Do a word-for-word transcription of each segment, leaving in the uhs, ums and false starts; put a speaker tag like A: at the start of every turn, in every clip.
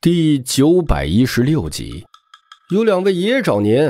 A: 第九百一十六集，有两位爷找您。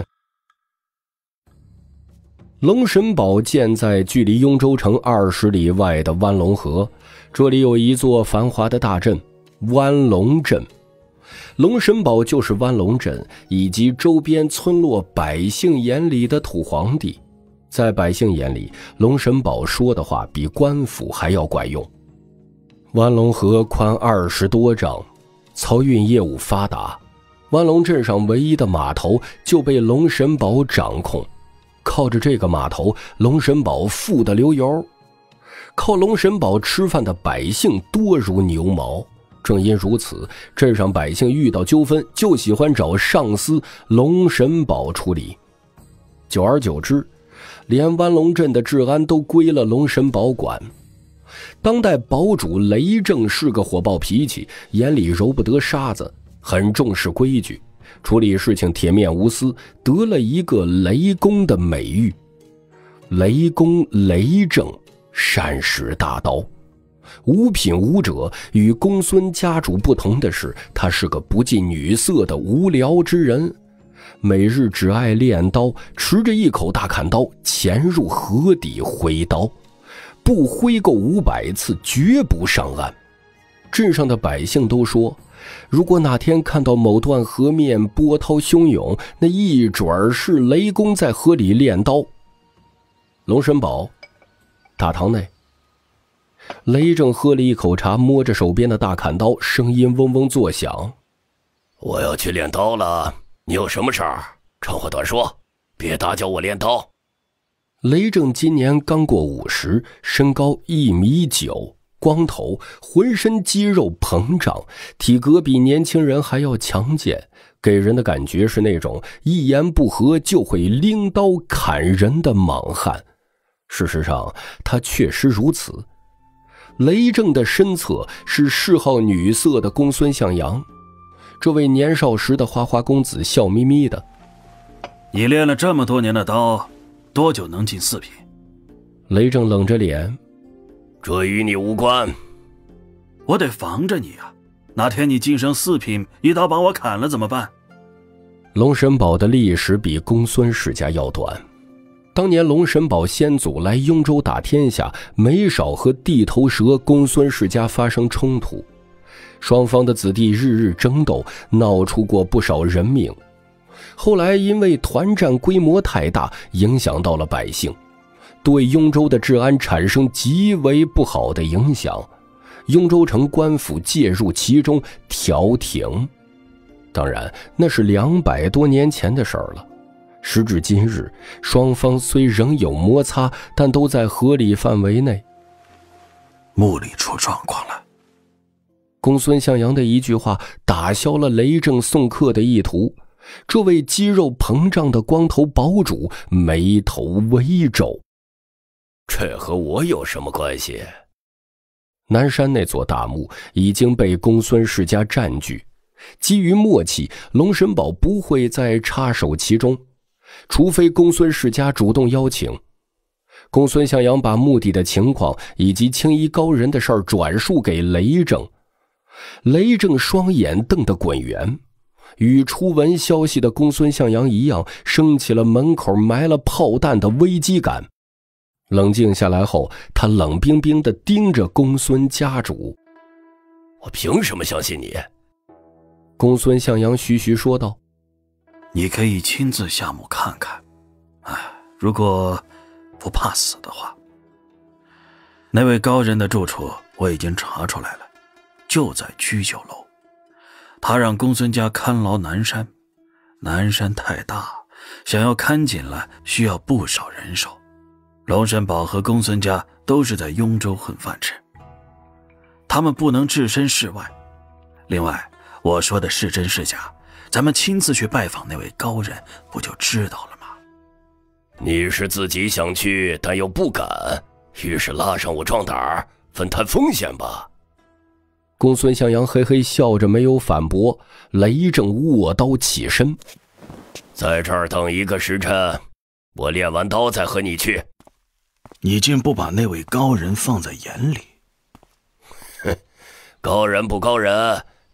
A: 龙神堡建在距离雍州城二十里外的湾龙河，这里有一座繁华的大镇湾龙镇。龙神堡就是湾龙镇以及周边村落百姓眼里的土皇帝，在百姓眼里，龙神堡说的话比官府还要管用。湾龙河宽二十多丈，漕运业务发达，湾龙镇上唯一的码头就被龙神堡掌控。靠着这个码头，龙神堡富得流油，靠龙神堡吃饭的百姓多如牛毛。正因如此，镇上百姓遇到纠纷就喜欢找上司龙神堡处理。久而久之，连湾龙镇的治安都归了龙神堡管。当代堡主雷正是个火爆脾气，眼里揉不得沙子，很重视规矩，处理事情铁面无私，得了一个雷公的美誉。雷公雷正善使大刀，无品无者。与公孙家主不同的是，他是个不近女色的无聊之人，每日只爱练刀，持着一口大砍刀潜入河底挥刀，不挥够五百次绝不上岸。镇上的百姓都说，如果哪天看到某段河面波涛汹涌，那一准儿是雷公在河里练刀。龙神堡大堂内，雷正喝了一口茶，摸着手边的大砍刀，声音嗡嗡作响。
B: 我要去练刀了，你有什么事儿？长话短说，别打搅我练刀。
A: 雷正今年刚过五十，身高一米九，光头，浑身肌肉膨胀，体格比年轻人还要强健，给人的感觉是那种一言不合就会拎刀砍人的莽汉。事实上，他确实如此。雷正的身侧是嗜好女色的公孙向阳，这位年少时的花花公子笑眯眯的。
C: 你练了这么多年的刀，多久能进四品？
A: 雷正冷着脸，
B: 这与你无关。
C: 我得防着你啊，哪天你晋升四品，一刀把我砍了怎么办？
A: 龙神堡的历史比公孙世家要短，当年龙神堡先祖来雍州打天下，没少和地头蛇公孙世家发生冲突，双方的子弟日日争斗，闹出过不少人命。后来因为团战规模太大，影响到了百姓，对雍州的治安产生极为不好的影响，雍州城官府介入其中调停。当然那是两百多年前的事儿了。时至今日，双方虽仍有摩擦，但都在合理范围内。
C: 墓里出状况了。
A: 公孙向阳的一句话打消了雷正送客的意图。这位肌肉膨胀的光头堡主眉头微皱。
B: 这和我有什么关系？
A: 南山那座大墓已经被公孙世家占据，基于默契，龙神堡不会再插手其中，除非公孙世家主动邀请。公孙向阳把墓地的情况以及青衣高人的事儿转述给雷正。雷正双眼瞪得滚圆，与初闻消息的公孙向阳一样，升起了门口埋了炮弹的危机感。冷静下来后，他冷冰冰地盯着公孙家主。
B: 我凭什么相信你？
A: 公孙向阳徐徐说道。
C: 你可以亲自下墓看看，哎，如果不怕死的话。那位高人的住处我已经查出来了，就在居酒楼。他让公孙家看牢南山，南山太大，想要看紧了需要不少人手。龙神堡和公孙家都是在雍州混饭吃，他们不能置身事外。另外，我说的是真是假，咱们亲自去拜访那位高人，不就知道了吗？
B: 你是自己想去，但又不敢，于是拉上我壮胆儿，分摊风险吧。
A: 公孙向阳嘿嘿笑着没有反驳。雷正握刀起身，
B: 在这儿等一个时辰，我练完刀再和你去。
C: 你竟不把那位高人放在眼里。
B: 哼，高人不高人，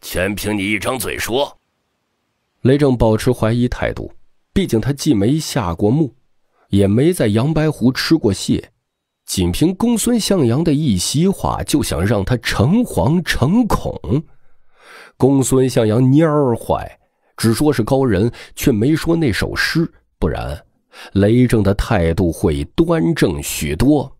B: 全凭你一张嘴说。
A: 雷震保持怀疑态度，毕竟他既没下过墓，也没在阳白湖吃过蟹，仅凭公孙向阳的一席话就想让他诚惶诚恐。公孙向阳蔫儿坏，只说是高人，却没说那首诗，不然雷震的态度会端正许多。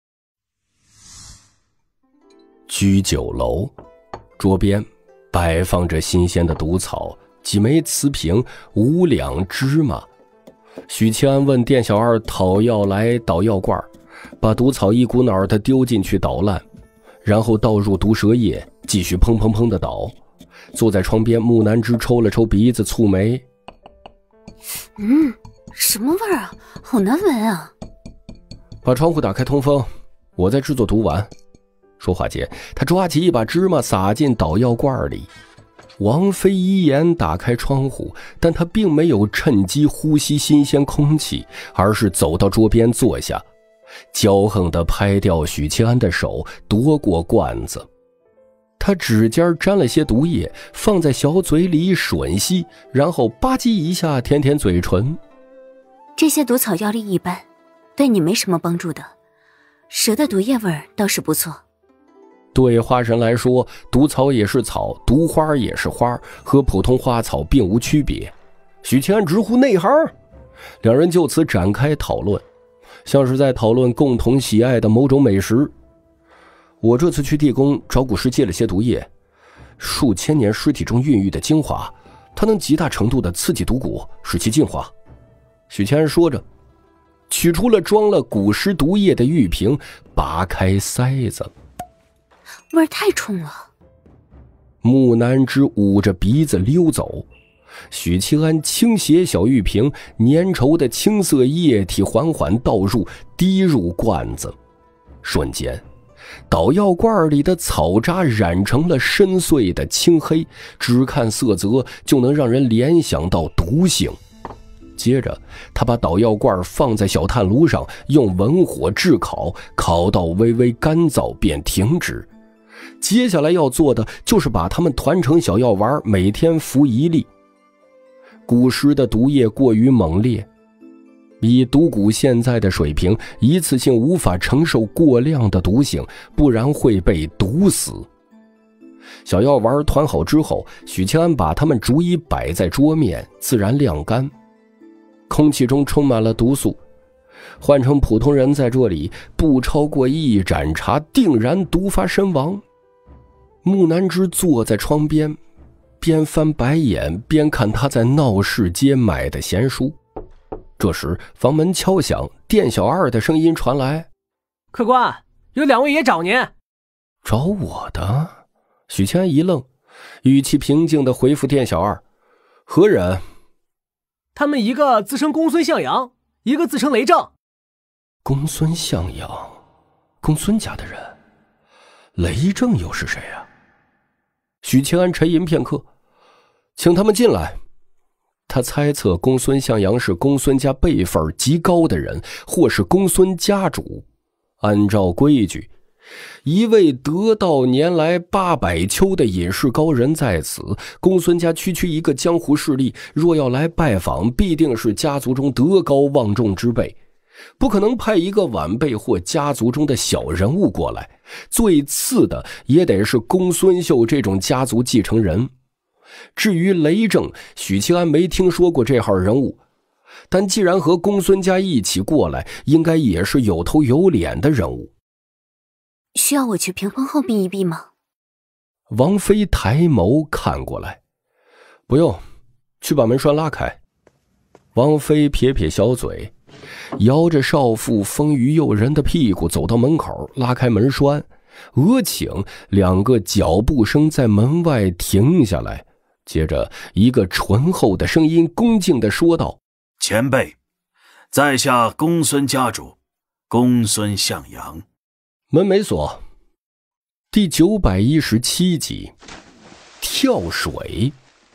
A: 居酒楼，桌边摆放着新鲜的毒草，几枚瓷瓶，五两芝麻。许七安问店小二讨药来捣药罐，把毒草一股脑的丢进去捣烂，然后倒入毒蛇液，继续砰砰砰的捣。坐在窗边，木南枝抽了抽鼻子，蹙眉：
D: 嗯，什么味儿啊，好难闻啊。
A: 把窗户打开通风，我在制作毒丸。说话间，他抓起一把芝麻撒进捣药罐里。王妃依言打开窗户，但他并没有趁机呼吸新鲜空气，而是走到桌边坐下，骄横地拍掉许七安的手，夺过罐子。他指尖沾了些毒液，放在小嘴里吮吸，然后吧唧一下舔舔嘴唇。
D: 这些毒草药力一般，对你没什么帮助的，蛇的毒液味儿倒是不错。
A: 对花神来说，毒草也是草，毒花也是花，和普通花草并无区别。许七安直呼内行，两人就此展开讨论，像是在讨论共同喜爱的某种美食。我这次去地宫找古尸借了些毒液，数千年尸体中孕育的精华，它能极大程度的刺激毒骨，使其净化。许七安说着，取出了装了古尸毒液的玉瓶，拔开塞子。
D: 味儿太冲了。
A: 木南枝捂着鼻子溜走，许七安倾斜小玉瓶，粘稠的青色液体缓缓倒入，滴入罐子。瞬间，捣药罐里的草渣染成了深邃的青黑，只看色泽就能让人联想到毒性。接着，他把捣药罐放在小炭炉上，用文火炙烤，烤到微微干燥便停止。接下来要做的就是把它们团成小药丸，每天服一粒。古尸的毒液过于猛烈，以毒蛊现在的水平，一次性无法承受过量的毒性，不然会被毒死。小药丸团好之后，许清安把它们逐一摆在桌面，自然晾干。空气中充满了毒素，换成普通人在这里，不超过一盏茶，定然毒发身亡。木南枝坐在窗边，边翻白眼边看他在闹市街买的闲书。这时房门敲响，店小二的声音传来：
E: 客官，有两位爷找您。
A: 找我的？许谦一愣，语气平静地回复店小二：何人？
E: 他们一个自称公孙向阳，一个自称雷震。
A: 公孙向阳，公孙家的人。雷震又是谁啊？许清安沉吟片刻，请他们进来。他猜测公孙向阳是公孙家辈分极高的人，或是公孙家主。按照规矩，一位得道年来八百秋的隐士高人在此，公孙家区区一个江湖势力，若要来拜访，必定是家族中德高望重之辈，不可能派一个晚辈或家族中的小人物过来，最次的也得是公孙秀这种家族继承人。至于雷震，许清安没听说过这号人物，但既然和公孙家一起过来，应该也是有头有脸的人物。
D: 需要我去屏风后避一避吗？
A: 王妃抬眸看过来，不用，去把门栓拉开。王妃撇撇小嘴，摇着少妇丰腴诱人的屁股走到门口，拉开门栓，额请两个脚步声在门外停下来。接着一个醇厚的声音恭敬地说道：
C: 前辈，在下公孙家主公孙向阳。
A: 门没锁。第九百一十七集，跳水。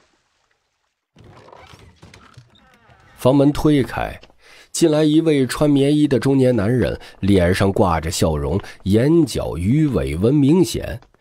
A: 房门推开，进来一位穿棉衣的中年男人，脸上挂着笑容，眼角鱼尾纹明显，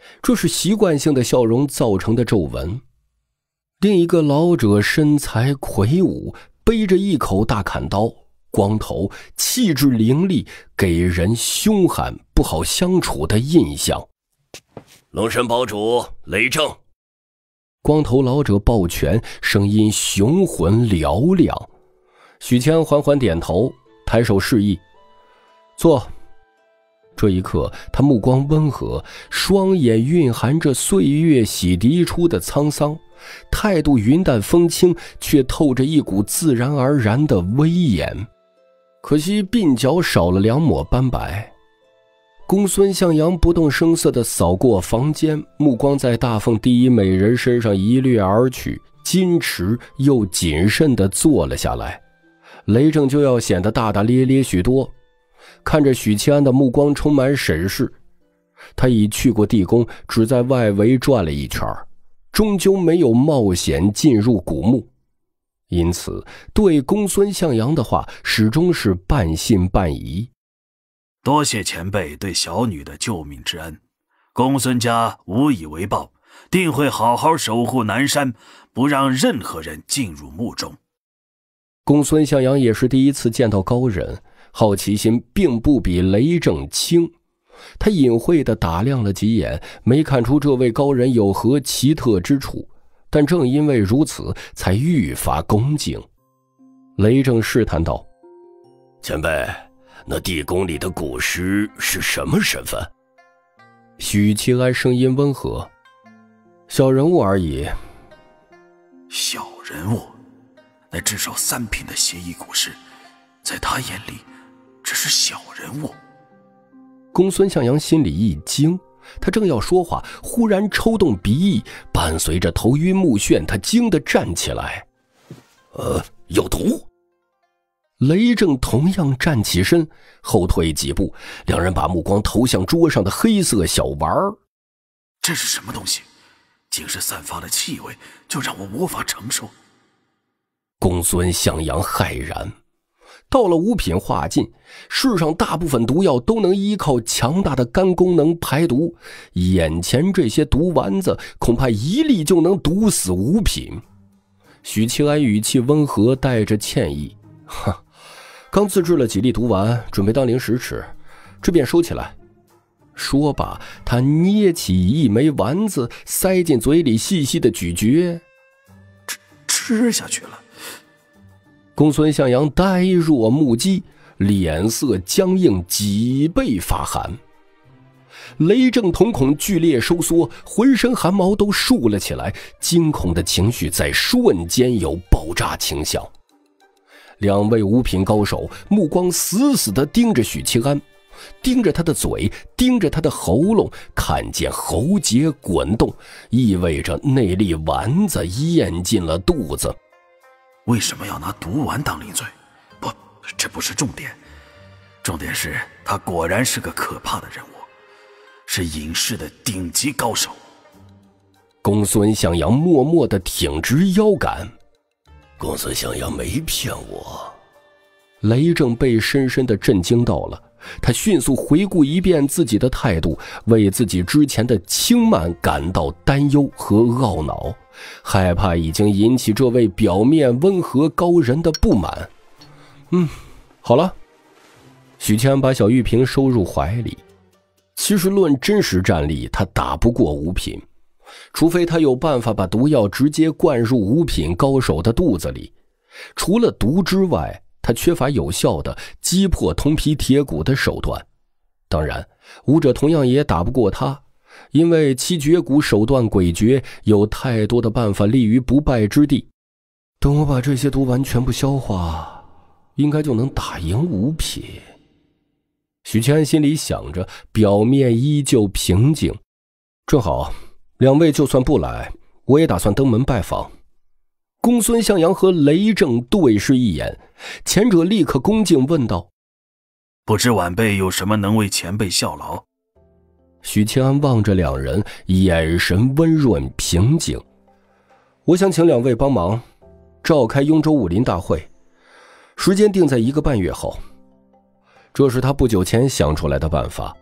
A: 这是习惯性的笑容造成的皱纹。另一个老者身材魁梧，背着一口大砍刀，光头，气质凌厉，给人凶悍不好相处的印象。
B: 龙神堡主雷正。
A: 光头老者抱拳，声音雄浑嘹亮。许谦缓缓点头，抬手示意坐。这一刻，他目光温和，双眼蕴含着岁月洗涤出的沧桑，态度云淡风轻，却透着一股自然而然的威严。可惜鬓角少了两抹斑白。公孙向阳不动声色地扫过房间，目光在大凤第一美人身上一掠而去，矜持又谨慎地坐了下来。雷正就要显得大大咧咧许多，看着许七安的目光充满审视。他已去过地宫，只在外围转了一圈，终究没有冒险进入古墓，因此对公孙向阳的话始终是半信半疑。
C: 多谢前辈对小女的救命之恩，公孙家无以为报，定会好好守护南山，不让任何人进入墓中。
A: 公孙向阳也是第一次见到高人，好奇心并不比雷正轻。他隐晦地打量了几眼，没看出这位高人有何奇特之处，但正因为如此，才愈发恭敬。雷正试探道：
B: 前辈，那地宫里的古尸是什么身份？
A: 许七安声音温和：小人物而已。
C: 小人物？那至少三品的邪异古尸，在他眼里只是小人物。
A: 公孙向阳心里一惊，他正要说话，忽然抽动鼻翼，伴随着头晕目眩，他惊得站起来。
B: 呃，有毒！
A: 雷正同样站起身，后退几步，两人把目光投向桌上的黑色小丸儿。
C: 这是什么东西？竟是散发的气味，就让我无法承受。
A: 公孙向阳骇然，到了五品化境，世上大部分毒药都能依靠强大的肝功能排毒，眼前这些毒丸子恐怕一粒就能毒死五品。许七安语气温和，带着歉意：哈，刚自制了几粒毒丸，准备当零食吃，这便收起来。说罢，他捏起一枚丸子，塞进嘴里，细细的咀嚼。
C: 吃吃下去了。
A: 公孙向阳呆若木鸡，脸色僵硬，脊背发寒。雷正瞳孔剧烈收缩，浑身汗毛都竖了起来，惊恐的情绪在瞬间有爆炸倾向。两位五品高手目光死死地盯着许七安，盯着他的嘴，盯着他的喉咙，看见喉结滚动，意味着那粒丸子咽进了肚子。
C: 为什么要拿毒丸当零嘴？不，这不是重点，重点是他果然是个可怕的人物，是隐世的顶级高手。
A: 公孙向阳默默地挺直腰杆。
B: 公孙向阳没骗我。
A: 雷正被深深地震惊到了，他迅速回顾一遍自己的态度，为自己之前的轻慢感到担忧和懊恼，害怕已经引起这位表面温和高人的不满。嗯，好了。许谦把小玉瓶收入怀里。其实论真实战力，他打不过五品，除非他有办法把毒药直接灌入五品高手的肚子里。除了毒之外，他缺乏有效的击破铜皮铁骨的手段。当然，武者同样也打不过他，因为七绝骨手段诡谲，有太多的办法立于不败之地。等我把这些毒丸全部消化，应该就能打赢五品。许谦心里想着，表面依旧平静。正好，两位就算不来，我也打算登门拜访。公孙向阳和雷正对视一眼，前者立刻恭敬问道：
C: 不知晚辈有什么能为前辈效劳？
A: 许谦安望着两人，眼神温润平静。我想请两位帮忙召开雍州武林大会，时间定在一个半月后。这是他不久前想出来的办法。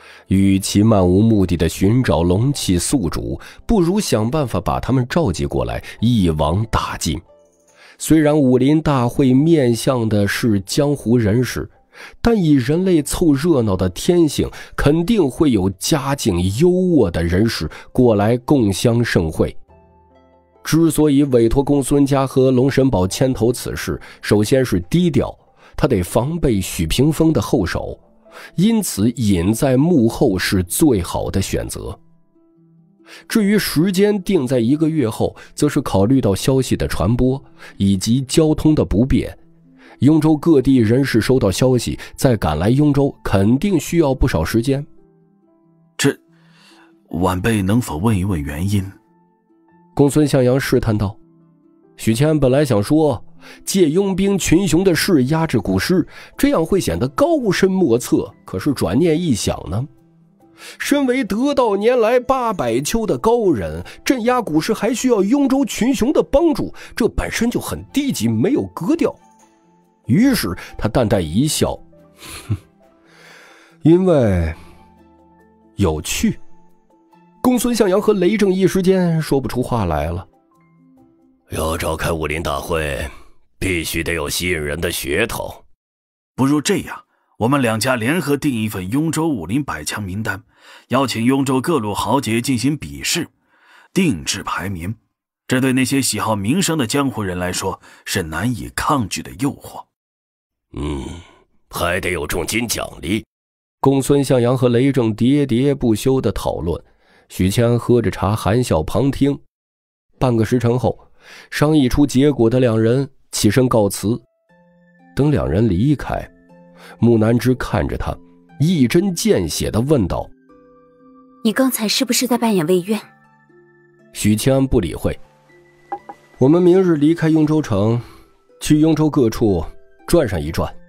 A: 与其漫无目的的寻找龙气宿主，不如想办法把他们召集过来，一网打尽。虽然武林大会面向的是江湖人士，但以人类凑热闹的天性，肯定会有家境优渥的人士过来共襄盛会。之所以委托公孙家和龙神堡牵头此事，首先是低调，他得防备许屏风的后手，因此隐在幕后是最好的选择。至于时间定在一个月后，则是考虑到消息的传播以及交通的不便，雍州各地人士收到消息再赶来雍州，肯定需要不少时间。
C: 这晚辈能否问一问原因？
A: 公孙向阳试探道。许谦本来想说借佣兵群雄的势压制古尸，这样会显得高深莫测，可是转念一想呢，身为得道年来八百秋的高人，镇压古尸还需要雍州群雄的帮助，这本身就很低级，没有格调。于是他淡淡一笑，哼，因为有趣。公孙向阳和雷正一时间说不出话来了。
B: 要召开武林大会，必须得有吸引人的噱头。
C: 不如这样，我们两家联合订一份雍州武林百强名单，邀请雍州各路豪杰进行比试，定制排名。这对那些喜好名声的江湖人来说，是难以抗拒的诱惑。
B: 嗯，还得有重金奖励。
A: 公孙向阳和雷正喋喋不休地讨论，许谦喝着茶含笑旁听。半个时辰后，商议出结果的两人起身告辞。等两人离开，木南枝看着他，一针见血地问道：
D: 你刚才是不是在扮演魏渊？
A: 许谦不理会。我们明日离开雍州城，去雍州各处转上一转。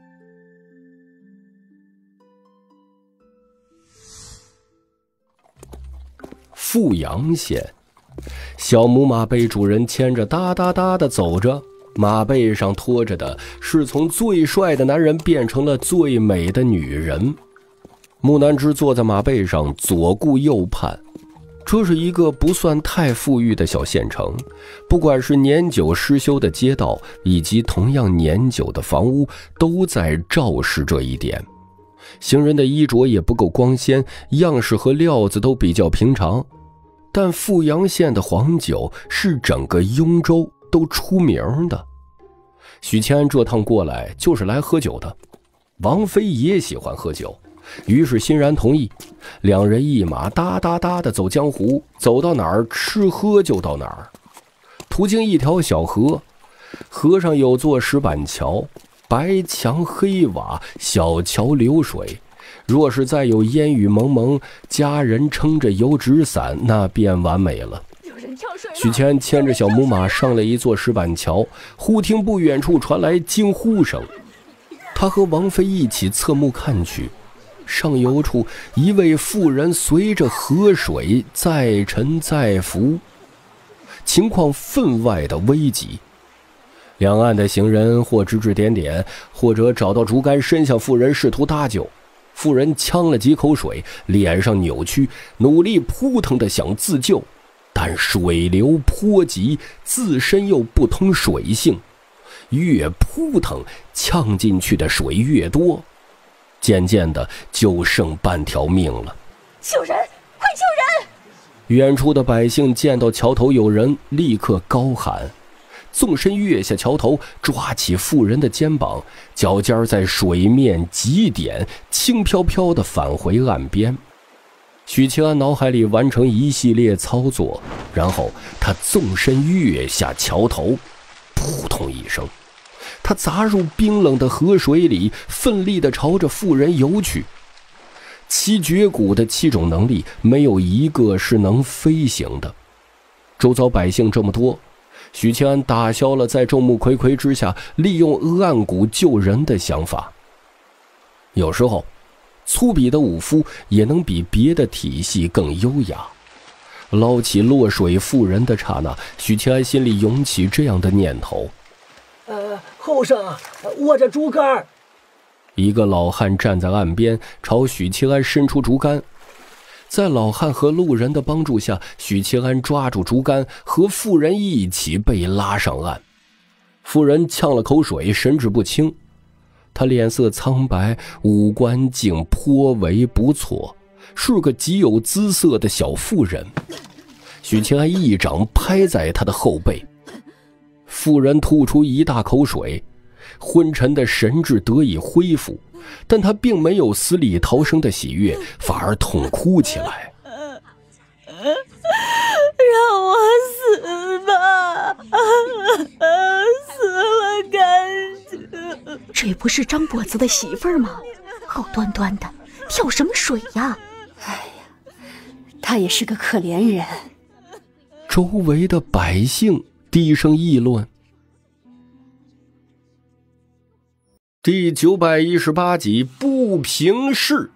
A: 富阳县，小母马被主人牵着哒哒哒地走着，马背上拖着的是从最帅的男人变成了最美的女人。木南枝坐在马背上，左顾右盼。这是一个不算太富裕的小县城，不管是年久失修的街道以及同样年久的房屋，都在昭示这一点。行人的衣着也不够光鲜，样式和料子都比较平常。但富阳县的黄酒是整个雍州都出名的。许谦这趟过来就是来喝酒的，王妃也喜欢喝酒，于是欣然同意。两人一马哒哒哒地走江湖，走到哪儿吃喝就到哪儿。途经一条小河，河上有座石板桥，白墙黑瓦，小桥流水。若是再有烟雨蒙蒙，家人撑着油纸伞，那便完美了。许谦牵着小母马上了一座石板桥，忽听不远处传来惊呼声。他和王妃一起侧目看去，上游处一位妇人随着河水再沉再浮，情况分外的危急。两岸的行人或指指点点，或者找到竹竿伸向妇人试图搭救。妇人呛了几口水，脸上扭曲，努力扑腾地想自救，但水流颇急，自身又不通水性，越扑腾呛进去的水越多，渐渐的就剩半条命了。
F: 救人，快救人！
A: 远处的百姓见到桥头有人，立刻高喊，纵身跃下桥头，抓起妇人的肩膀，脚尖在水面急点，轻飘飘地返回岸边。许清安脑海里完成一系列操作，然后他纵身跃下桥头，扑通一声，他砸入冰冷的河水里，奋力地朝着妇人游去。七绝骨的七种能力，没有一个是能飞行的。周遭百姓这么多，许清安打消了在众目睽睽之下利用鹅岸谷救人的想法。有时候粗鄙的武夫也能比别的体系更优雅。捞起落水妇人的刹那，许清安心里涌起这样的念头：
E: 呃，后生握着竹竿。
A: 一个老汉站在岸边，朝许七安伸出竹竿。在老汉和路人的帮助下，许七安抓住竹竿，和妇人一起被拉上岸。妇人呛了口水，神志不清。她脸色苍白，五官竟颇为不错，是个极有姿色的小妇人。许七安一掌拍在她的后背，妇人吐出一大口水，昏沉的神智得以恢复，但她并没有死里逃生的喜悦，反而痛哭起来。
F: 让我死吧，死了干净。
G: 这不是张跛子的媳妇儿吗？好端端的，跳什么水呀？
D: 哎呀，他也是个可怜人。
A: 周围的百姓低声议论。第九百一十八集不平事。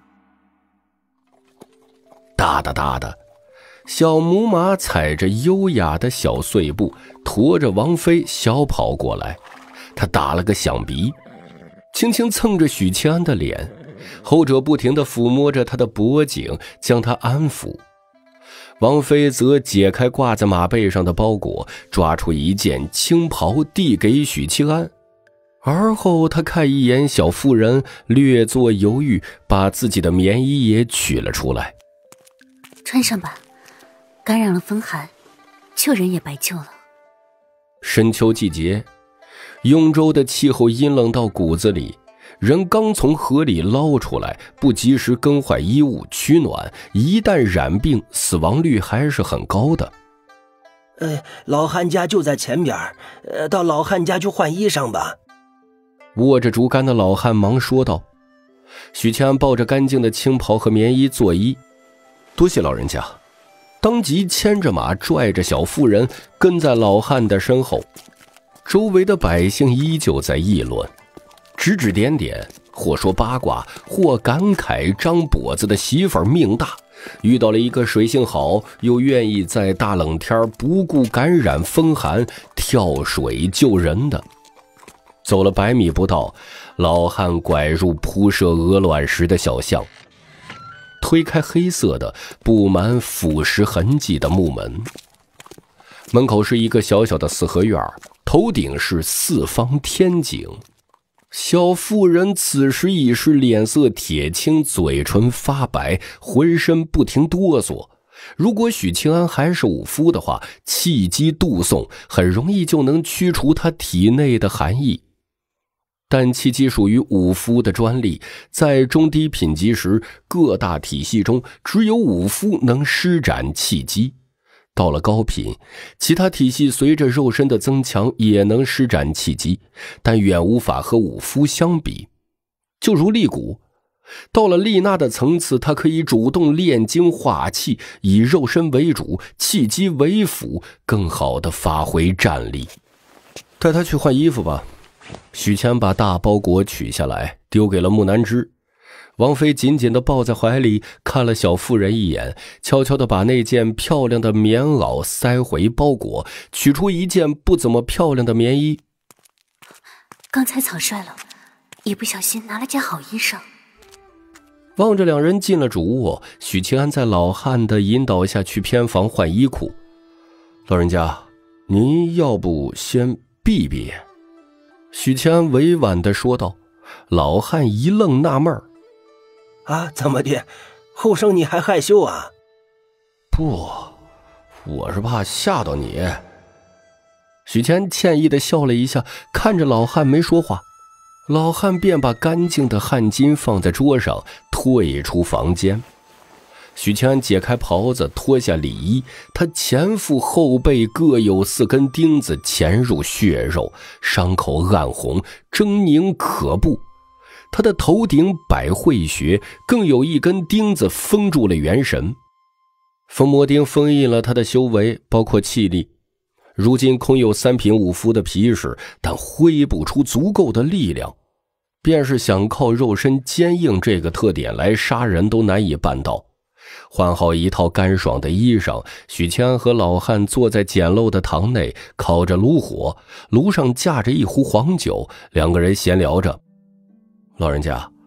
A: 哒哒哒的，小母马踩着优雅的小碎步，驮着王妃小跑过来。他打了个响鼻，轻轻蹭着许七安的脸，后者不停地抚摸着他的脖颈，将他安抚。王妃则解开挂在马背上的包裹，抓出一件青袍递给许七安。而后他看一眼小妇人，略作犹豫，把自己的棉衣也取了出来。
D: 穿上吧，感染了风寒，救人也白救了。
A: 深秋季节，雍州的气候阴冷到骨子里，人刚从河里捞出来，不及时更换衣物取暖，一旦染病，死亡率还是很高的。
H: 呃，老汉家就在前边，呃，到老汉家去换衣裳吧。
A: 握着竹竿的老汉忙说道。许七安抱着干净的青袍和棉衣作揖，多谢老人家，当即牵着马拽着小妇人跟在老汉的身后。周围的百姓依旧在议论，指指点点，或说八卦，或感慨张跛子的媳妇儿命大，遇到了一个水性好又愿意在大冷天不顾感染风寒跳水救人的。走了百米不到，老汉拐入铺设鹅卵石的小巷，推开黑色的布满腐蚀痕迹的木门。门口是一个小小的四合院，头顶是四方天井。小妇人此时已是脸色铁青，嘴唇发白，浑身不停哆嗦。如果许清安还是武夫的话，气机渡送，很容易就能驱除他体内的寒意。但气机属于武夫的专利，在中低品级时，各大体系中只有武夫能施展气机。到了高品，其他体系随着肉身的增强也能施展气机，但远无法和武夫相比。就如丽谷，到了丽娜的层次，她可以主动炼精化气，以肉身为主，气机为辅，更好地发挥战力。带她去换衣服吧。许谦把大包裹取下来，丢给了木南枝。王妃紧紧地抱在怀里，看了小妇人一眼，悄悄地把那件漂亮的棉袄塞回包裹，取出一件不怎么漂亮的棉衣。
D: 刚才草率了，一不小心拿了件好衣裳。
A: 望着两人进了主卧，许清安在老汉的引导下去偏房换衣裤。老人家，您要不先避避？许清安委婉地说道。老汉一愣，纳闷儿。
H: 啊，怎么的？后生你还害羞啊？
A: 不，我是怕吓到你。许谦歉意地笑了一下，看着老汉没说话。老汉便把干净的汗巾放在桌上，退出房间。许谦解开袍子，脱下里衣，他前腹后背各有四根钉子潜入血肉，伤口暗红，狰狞可怖。他的头顶百会穴更有一根钉子封住了元神，封魔钉封印了他的修为，包括气力。如今空有三品武夫的皮实，但挥不出足够的力量，便是想靠肉身坚硬这个特点来杀人都难以办到。换好一套干爽的衣裳，许谦和老汉坐在简陋的堂内，烤着炉火，炉上架着一壶黄酒，两个人闲聊着。老人家，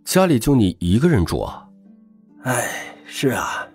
A: 家里就你一个人住啊？
H: 哎，是啊。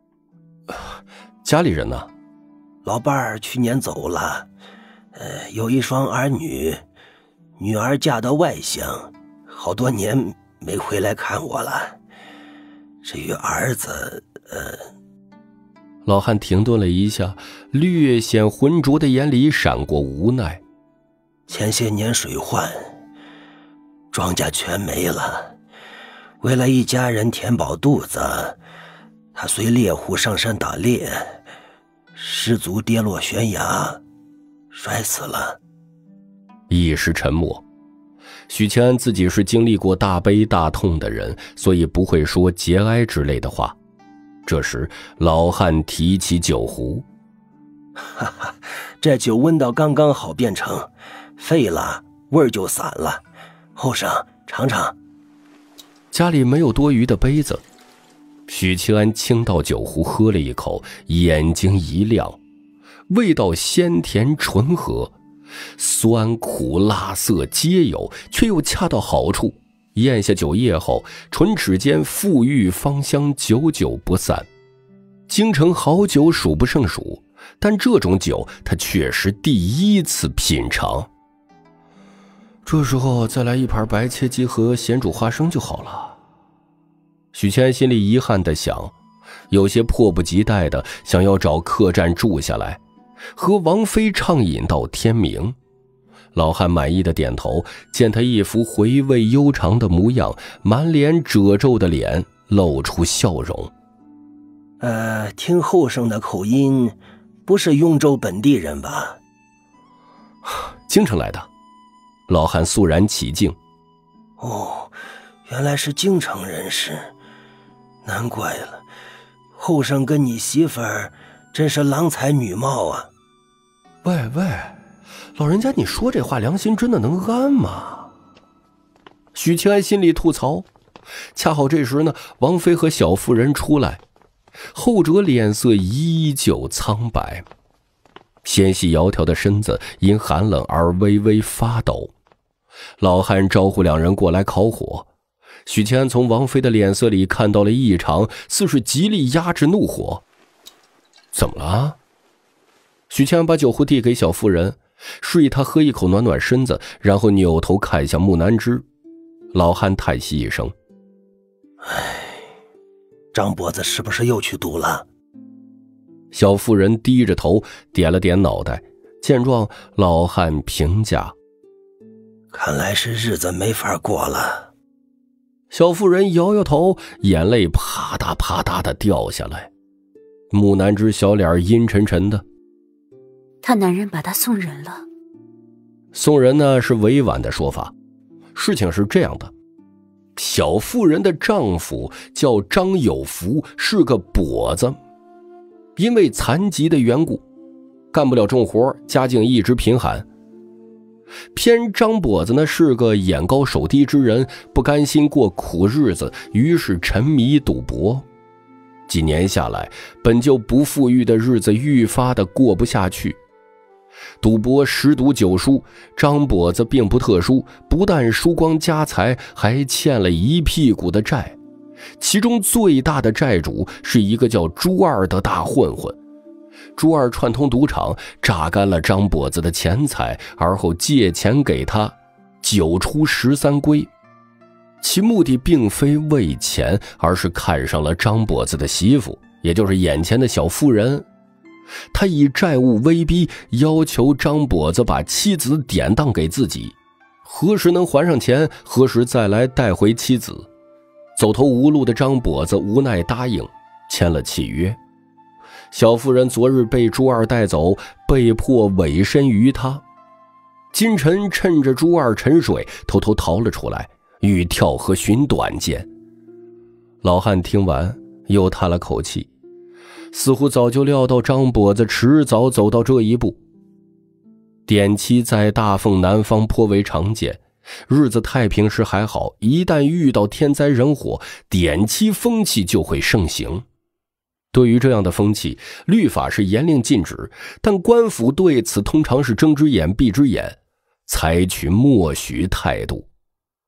A: 家里人呢？
H: 老伴儿去年走了，呃，有一双儿女，女儿嫁到外乡，好多年没回来看我了。至于儿子，呃……
A: 老汉停顿了一下，略显浑浊的眼里闪过无奈。
H: 前些年水患，庄稼全没了，为了一家人填饱肚子，他随猎户上山打猎，失足跌落悬崖，摔死了。
A: 一时沉默。许谦安自己是经历过大悲大痛的人，所以不会说节哀之类的话。这时老汉提起酒壶，
H: 哈哈，这酒温到刚刚好变成，沸了味儿就散了。后生尝尝。
A: 家里没有多余的杯子，许七安倾倒酒壶喝了一口，眼睛一亮，味道鲜甜醇和，酸苦辣涩皆有，却又恰到好处。咽下酒液后，唇齿间馥郁芳香，久久不散。京城好酒数不胜数，但这种酒他确实第一次品尝。这时候再来一盘白切鸡和咸煮花生就好了。许谦心里遗憾地想，有些迫不及待的想要找客栈住下来，和王妃畅饮到天明。老汉满意的点头，见他一副回味悠长的模样，满脸褶皱的脸露出笑容。
H: 呃，听后生的口音，不是雍州本地人吧？
A: 京城来的。老汉肃然起敬。
H: 哦，原来是京城人士，难怪了。后生跟你媳妇儿真是郎才女貌啊。
A: 喂喂，老人家你说这话良心真的能安吗？许清安心里吐槽。恰好这时呢，王妃和小妇人出来，后者脸色依旧苍白，纤细窈窕的身子因寒冷而微微发抖。老汉招呼两人过来烤火，许清安从王妃的脸色里看到了异常，似是极力压制怒火。怎么了？许清安把酒壶递给小妇人，示意她喝一口暖暖身子，然后扭头看向木南枝。老汉叹息一声：
H: 唉，张跛子是不是又去赌了？
A: 小妇人低着头点了点脑袋。见状，老汉评价：
H: 看来是日子没法过了。
A: 小妇人摇摇头，眼泪啪嗒啪嗒的掉下来。木南枝小脸阴沉沉的：
D: 他男人把他送人了。
A: 送人呢是委婉的说法，事情是这样的，小妇人的丈夫叫张有福，是个跛子，因为残疾的缘故，干不了重活，家境一直贫寒。偏张跛子呢是个眼高手低之人，不甘心过苦日子，于是沉迷赌博。几年下来，本就不富裕的日子愈发的过不下去。赌博十赌九输，张跛子并不特殊，不但输光家财，还欠了一屁股的债。其中最大的债主是一个叫朱二的大混混。朱二串通赌场，榨干了张跛子的钱财，而后借钱给他，九出十三归。其目的并非为钱，而是看上了张跛子的媳妇，也就是眼前的小妇人。他以债务威逼，要求张跛子把妻子典当给自己，何时能还上钱，何时再来带回妻子。走投无路的张跛子无奈答应，签了契约。小妇人昨日被朱二带走，被迫委身于他。今晨趁着朱二沉水，偷偷逃了出来，欲跳河寻短见。老汉听完又叹了口气，似乎早就料到张跛子迟早走到这一步。典妻在大凤南方颇为常见，日子太平时还好，一旦遇到天灾人祸，典妻风气就会盛行。对于这样的风气，律法是严令禁止，但官府对此通常是睁只眼闭只眼，采取默许态度。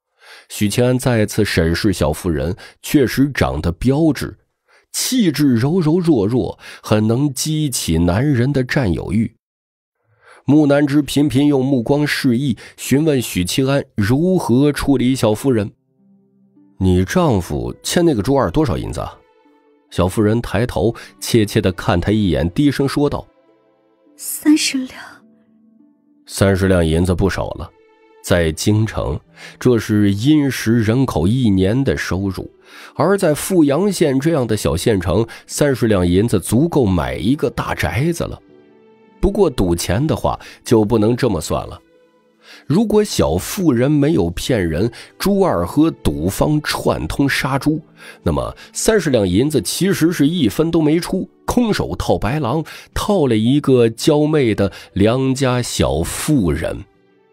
A: 许庆安再次审视小妇人，确实长得标致，气质柔柔弱弱，很能激起男人的占有欲。木南之频频用目光示意，询问许庆安如何处理小妇人。你丈夫欠那个朱二多少银子啊？小妇人抬头怯怯地看他一眼，低声说道：
G: 三十两。
A: 三十两银子不少了，在京城这是殷实人口一年的收入，而在富阳县这样的小县城，三十两银子足够买一个大宅子了。不过赌钱的话就不能这么算了。如果小妇人没有骗人，朱二和赌方串通杀猪，那么三十两银子其实是一分都没出，空手套白狼，套了一个娇媚的良家小妇人。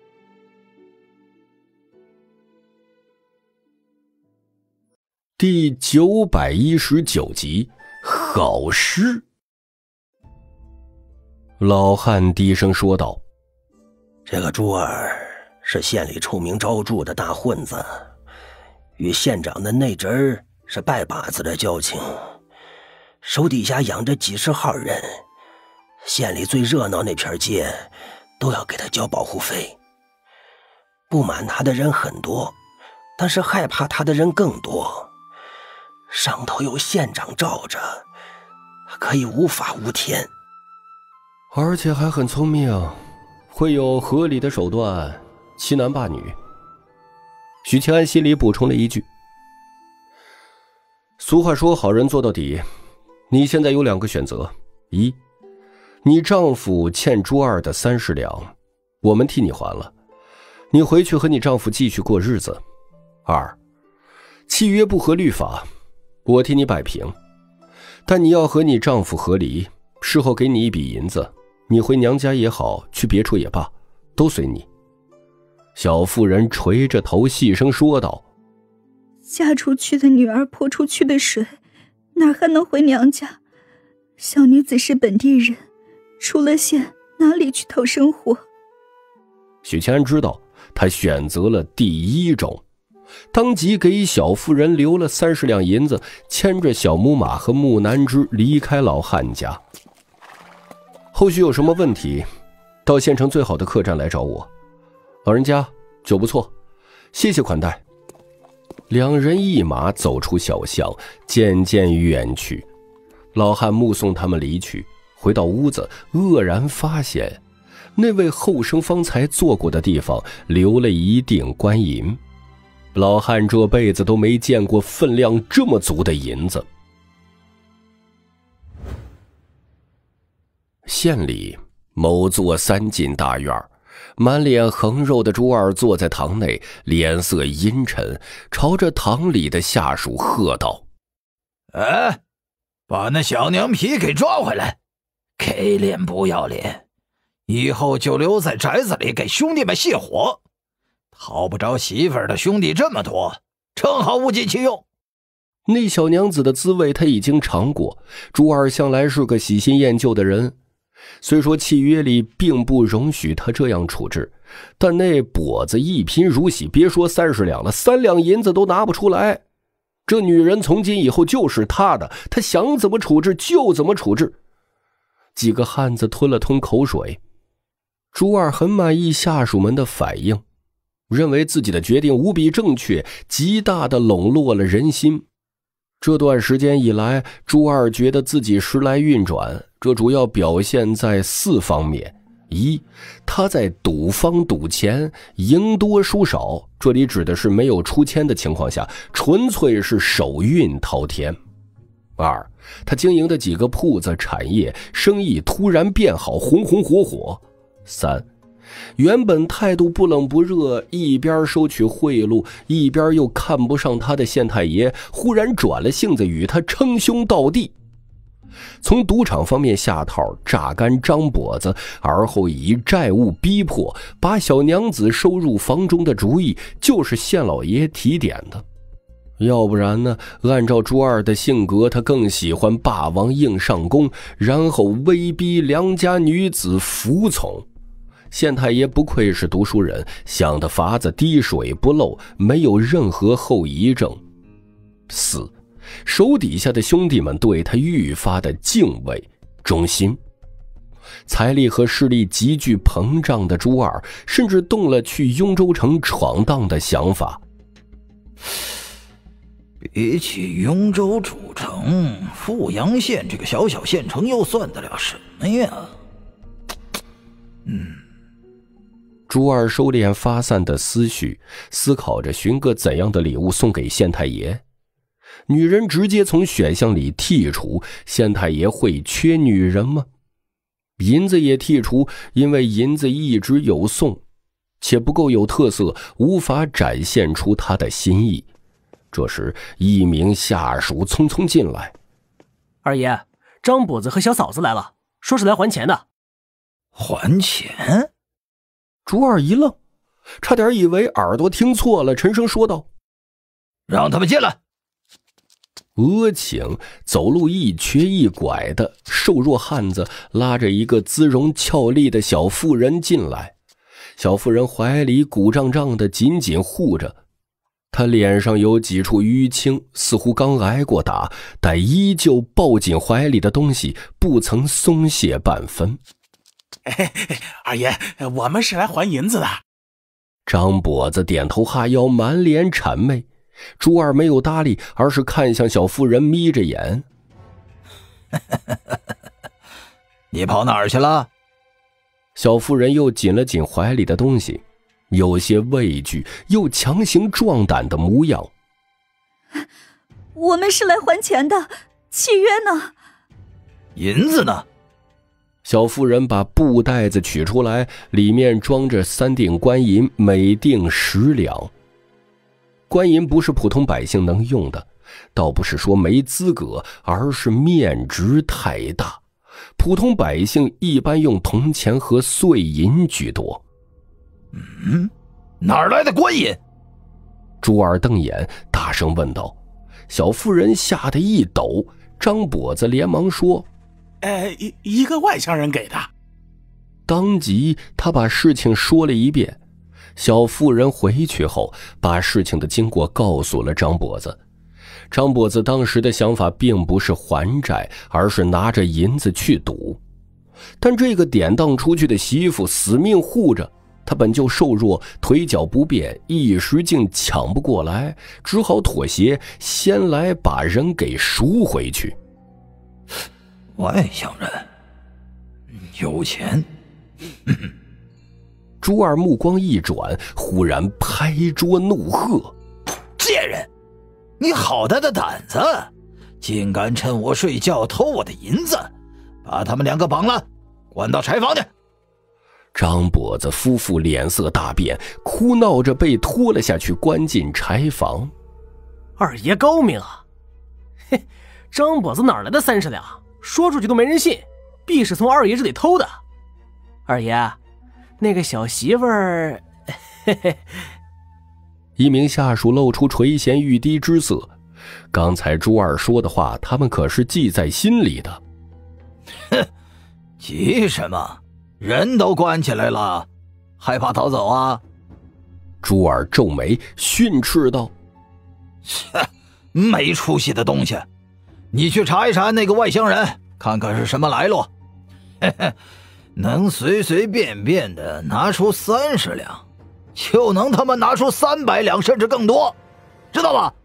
A: 第九百一十九集，好诗。老汉低声说道：
H: 这个朱二是县里出名招住的大混子，与县长的那侄儿是拜把子的交情，手底下养着几十号人，县里最热闹那片街都要给他交保护费。不满他的人很多，但是害怕他的人更多。上头有县长罩着，他可以无法无天，
A: 而且还很聪明，会有合理的手段欺男霸女。许庆安心里补充了一句：俗话说好人做到底。你现在有两个选择：一，你丈夫欠朱二的三十两，我们替你还了，你回去和你丈夫继续过日子；二，契约不合律法，我替你摆平，但你要和你丈夫和离，事后给你一笔银子，你回娘家也好，去别处也罢，都随你。小妇人垂着头细声说道：
G: 嫁出去的女儿泼出去的水，哪还能回娘家？小女子是本地人，出了县哪里去讨生活？
A: 许庆安知道他选择了第一种，当即给小妇人留了三十两银子，牵着小母马和木南枝离开老汉家。后续有什么问题，到县城最好的客栈来找我。老人家，酒不错，谢谢款待。两人一马走出小巷，渐渐远去。老汉目送他们离去，回到屋子，愕然发现那位后生方才坐过的地方留了一锭官银。老汉这辈子都没见过分量这么足的银子。县里某座三进大院，满脸横肉的朱二坐在堂内，脸色阴沉，朝着堂里的下属喝道：
I: 哎，把那小娘皮给抓回来，给脸不要脸，以后就留在宅子里给兄弟们泄火。讨不着媳妇儿的兄弟这么多，正好物尽其用。
A: 那小娘子的滋味他已经尝过，朱二向来是个喜新厌旧的人，虽说契约里并不容许他这样处置，但那跛子一贫如洗，别说三十两了，三两银子都拿不出来。这女人从今以后就是他的，他想怎么处置就怎么处置。几个汉子吞了吞口水，朱二很满意下属们的反应，认为自己的决定无比正确，极大地笼络了人心。这段时间以来，朱二觉得自己时来运转，这主要表现在四方面。一，他在赌方赌钱，赢多输少，这里指的是没有出千的情况下，纯粹是手运滔天。二，他经营的几个铺子产业生意突然变好，红红火火。三，原本态度不冷不热，一边收取贿赂，一边又看不上他的县太爷，忽然转了性子，与他称兄道弟。从赌场方面下套，榨干张跛子，而后以债务逼迫，把小娘子收入房中的主意就是县老爷提点的。要不然呢，按照朱二的性格，他更喜欢霸王硬上弓，然后威逼良家女子服从。 县太爷不愧是读书人，想的法子滴水不漏，没有任何后遗症。四，手底下的兄弟们对他愈发的敬畏忠心。财力和势力急剧膨胀的朱二，甚至动了去雍州城闯荡的想法。
I: 比起雍州主城，富阳县这个小小县城又算得了什么呀？嗯。
A: 朱二收敛发散的思绪，思考着寻个怎样的礼物送给县太爷。女人直接从选项里剔除，县太爷会缺女人吗？银子也剔除，因为银子一直有送，且不够有特色，无法展现出他的心意。这时一名下属匆匆进来。
E: 二爷，张跛子和小嫂子来了，说是来还钱的。
I: 还钱？
A: 朱二一愣，差点以为耳朵听错了，沉声说道：
I: 让他们进来。
A: 额请走路一瘸一拐的瘦弱汉子拉着一个姿容俏丽的小妇人进来，小妇人怀里鼓胀胀的紧紧护着，她脸上有几处淤青，似乎刚挨过打，但依旧抱紧怀里的东西，不曾松懈半分。
J: 哎，二爷，我们是来还银子的。
A: 张跛子点头哈腰，满脸谄媚。朱二没有搭理，而是看向小妇人，眯着眼。
I: 你跑哪儿去了？
A: 小妇人又紧了紧怀里的东西，有些畏惧又强行壮胆的模样。
G: 我们是来还钱的，契约呢？
I: 银子呢？
A: 小妇人把布袋子取出来，里面装着三锭官银，每锭十两。官银不是普通百姓能用的，倒不是说没资格，而是面值太大。普通百姓一般用铜钱和碎银居多。
I: 嗯，哪儿来的官银？
A: 朱二瞪眼，大声问道。小妇人吓得一抖，张跛子连忙说：
J: 呃，一一个外乡人给的。
A: 当即他把事情说了一遍。小妇人回去后，把事情的经过告诉了张跛子。张跛子当时的想法并不是还债，而是拿着银子去赌。但这个典当出去的媳妇死命护着，她本就瘦弱，腿脚不便，一时竟抢不过来，只好妥协，先来把人给赎回去。
I: 外乡人有钱。
A: 朱二目光一转，忽然拍桌怒喝：
I: 贱人，你好大的胆子，竟敢趁我睡觉偷我的银子，把他们两个绑了，关到柴房去。
A: 张跛子夫妇脸色大变，哭闹着被拖了下去，关进柴房。
E: 二爷高明啊！嘿，张跛子哪来的三十两？说出去都没人信，必是从二爷这里偷的。二爷，那个小媳妇儿，嘿嘿。
A: 一名下属露出垂涎欲滴之色。刚才朱二说的话，他们可是记在心里的。
I: 哼，急什么？人都关起来了，害怕逃走啊？
A: 朱二皱眉训斥道：
I: 切，没出息的东西！你去查一查那个外乡人，看看是什么来路。嘿嘿，能随随便便的拿出三十两，就能他妈拿出三百两甚至更多，知道吧？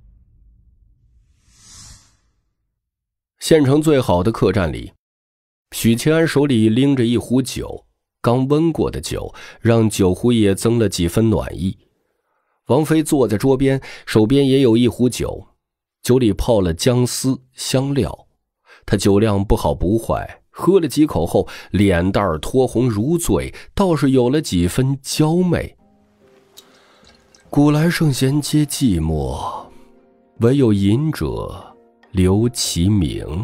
A: 县城最好的客栈里，许庆安手里拎着一壶酒，刚温过的酒让酒壶也增了几分暖意。王妃坐在桌边，手边也有一壶酒，酒里泡了姜丝香料。她酒量不好不坏，喝了几口后，脸蛋脱红如醉，倒是有了几分娇媚。古来圣贤皆寂寞，唯有饮者留其名。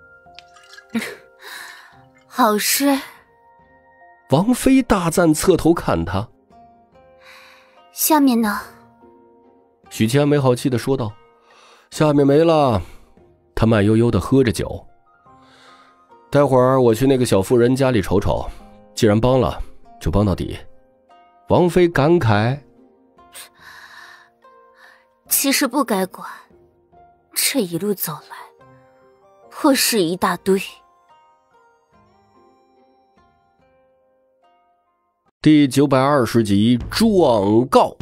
D: 好诗。
A: 王妃大赞，侧头看他。
D: 下面呢？
A: 许七安没好气地说道：下面没了。他慢悠悠地喝着酒。待会儿我去那个小妇人家里瞅瞅，既然帮了， 就帮到底。王妃感慨：
D: 其实不该管，这一路走来破事一大堆。
A: 第九百二十集状告。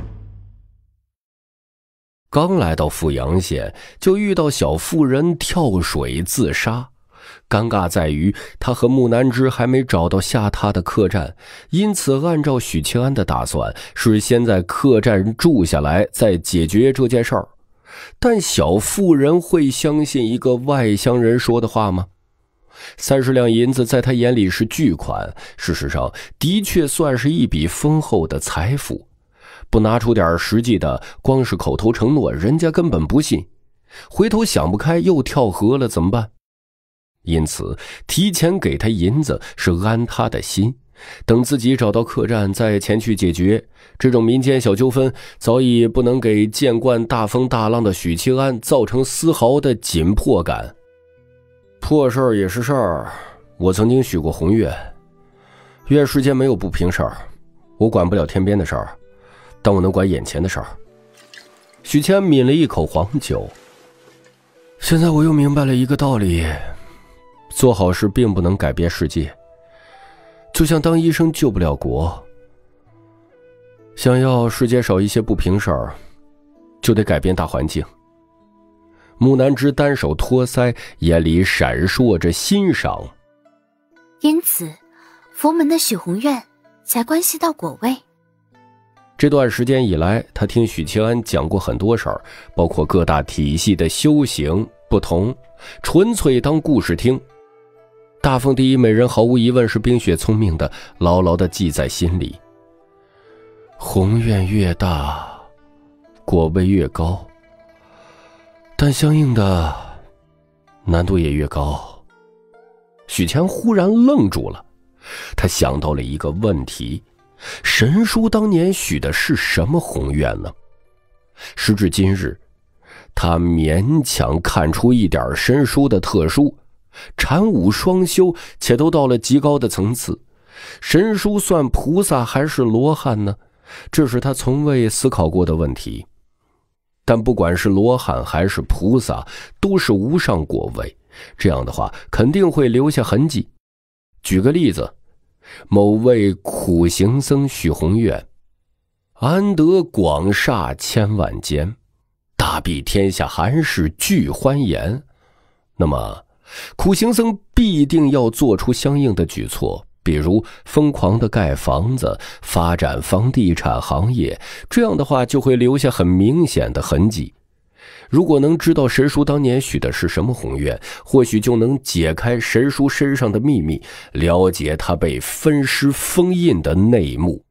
A: 刚来到富阳县，就遇到小妇人跳水自杀。尴尬在于他和木南枝还没找到下榻的客栈，因此按照许庆安的打算是先在客栈住下来再解决这件事儿。但小妇人会相信一个外乡人说的话吗？三十两银子在他眼里是巨款，事实上的确算是一笔丰厚的财富，不拿出点实际的，光是口头承诺，人家根本不信。回头想不开又跳河了怎么办？因此提前给他银子是安他的心，等自己找到客栈再前去解决。这种民间小纠纷早已不能给见惯大风大浪的许庆安造成丝毫的紧迫感。破事儿也是事儿，我曾经许过宏愿，愿世间没有不平事儿，我管不了天边的事儿，但我能管眼前的事儿。许庆安抿了一口黄酒，现在我又明白了一个道理，做好事并不能改变世界，就像当医生救不了国，想要世界少一些不平事儿，就得改变大环境。木南枝单手托腮，眼里闪烁着欣赏。
D: 因此佛门的许宏愿才关系到果位。
A: 这段时间以来，他听许庆安讲过很多事儿，包括各大体系的修行不同，纯粹当故事听。大凤第一美人毫无疑问是冰雪聪明的，牢牢地记在心里。宏愿越大，果位越高，但相应的难度也越高。许谦忽然愣住了，他想到了一个问题，神叔当年许的是什么宏愿呢？时至今日，他勉强看出一点神叔的特殊，禅武双修，且都到了极高的层次。神叔算菩萨还是罗汉呢？这是他从未思考过的问题。但不管是罗汉还是菩萨，都是无上果位，这样的话肯定会留下痕迹。举个例子，某位苦行僧许宏愿，安得广厦千万间，大庇天下寒士俱欢颜。那么苦行僧必定要做出相应的举措，比如疯狂的盖房子，发展房地产行业，这样的话就会留下很明显的痕迹。如果能知道神叔当年许的是什么宏愿，或许就能解开神叔身上的秘密，了解他被分尸封印的内幕。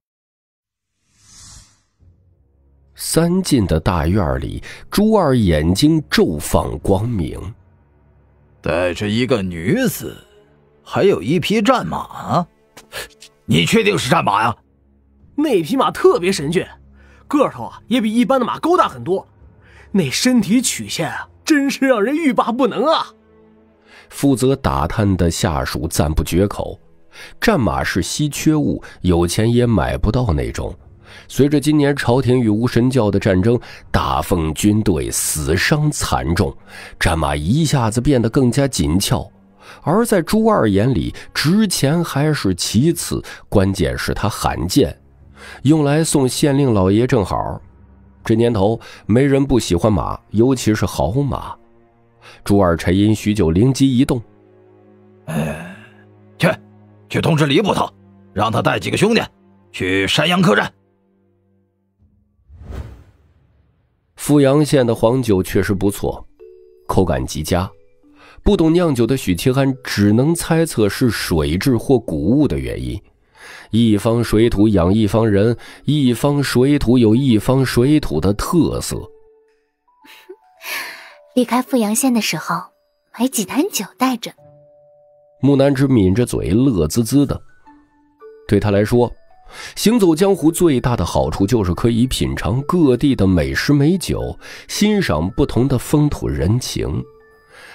A: 三进的大院里，朱二眼睛骤放光明。
I: 带着一个女子，还有一匹战马，你确定是战马呀？
E: 那匹马特别神俊，个头啊也比一般的马高大很多，那身体曲线啊，真是让人欲罢不能啊！
A: 负责打探的下属赞不绝口。战马是稀缺物，有钱也买不到那种。随着今年朝廷与无神教的战争，大凤军队死伤惨重，战马一下子变得更加紧俏。而在朱二眼里，值钱还是其次，关键是它罕见，用来送县令老爷正好。这年头没人不喜欢马，尤其是好马。朱二沉吟许久，灵机一动，
I: 哎，去去通知李捕头，让他带几个兄弟去山阳客栈。
A: 富阳县的黄酒确实不错，口感极佳。不懂酿酒的许七安只能猜测是水质或谷物的原因。一方水土养一方人，一方水土有一方水土的特色。
D: 离开富阳县的时候，买几坛酒带着。
A: 木南枝抿着嘴，乐滋滋的。对他来说，行走江湖最大的好处就是可以品尝各地的美食美酒，欣赏不同的风土人情。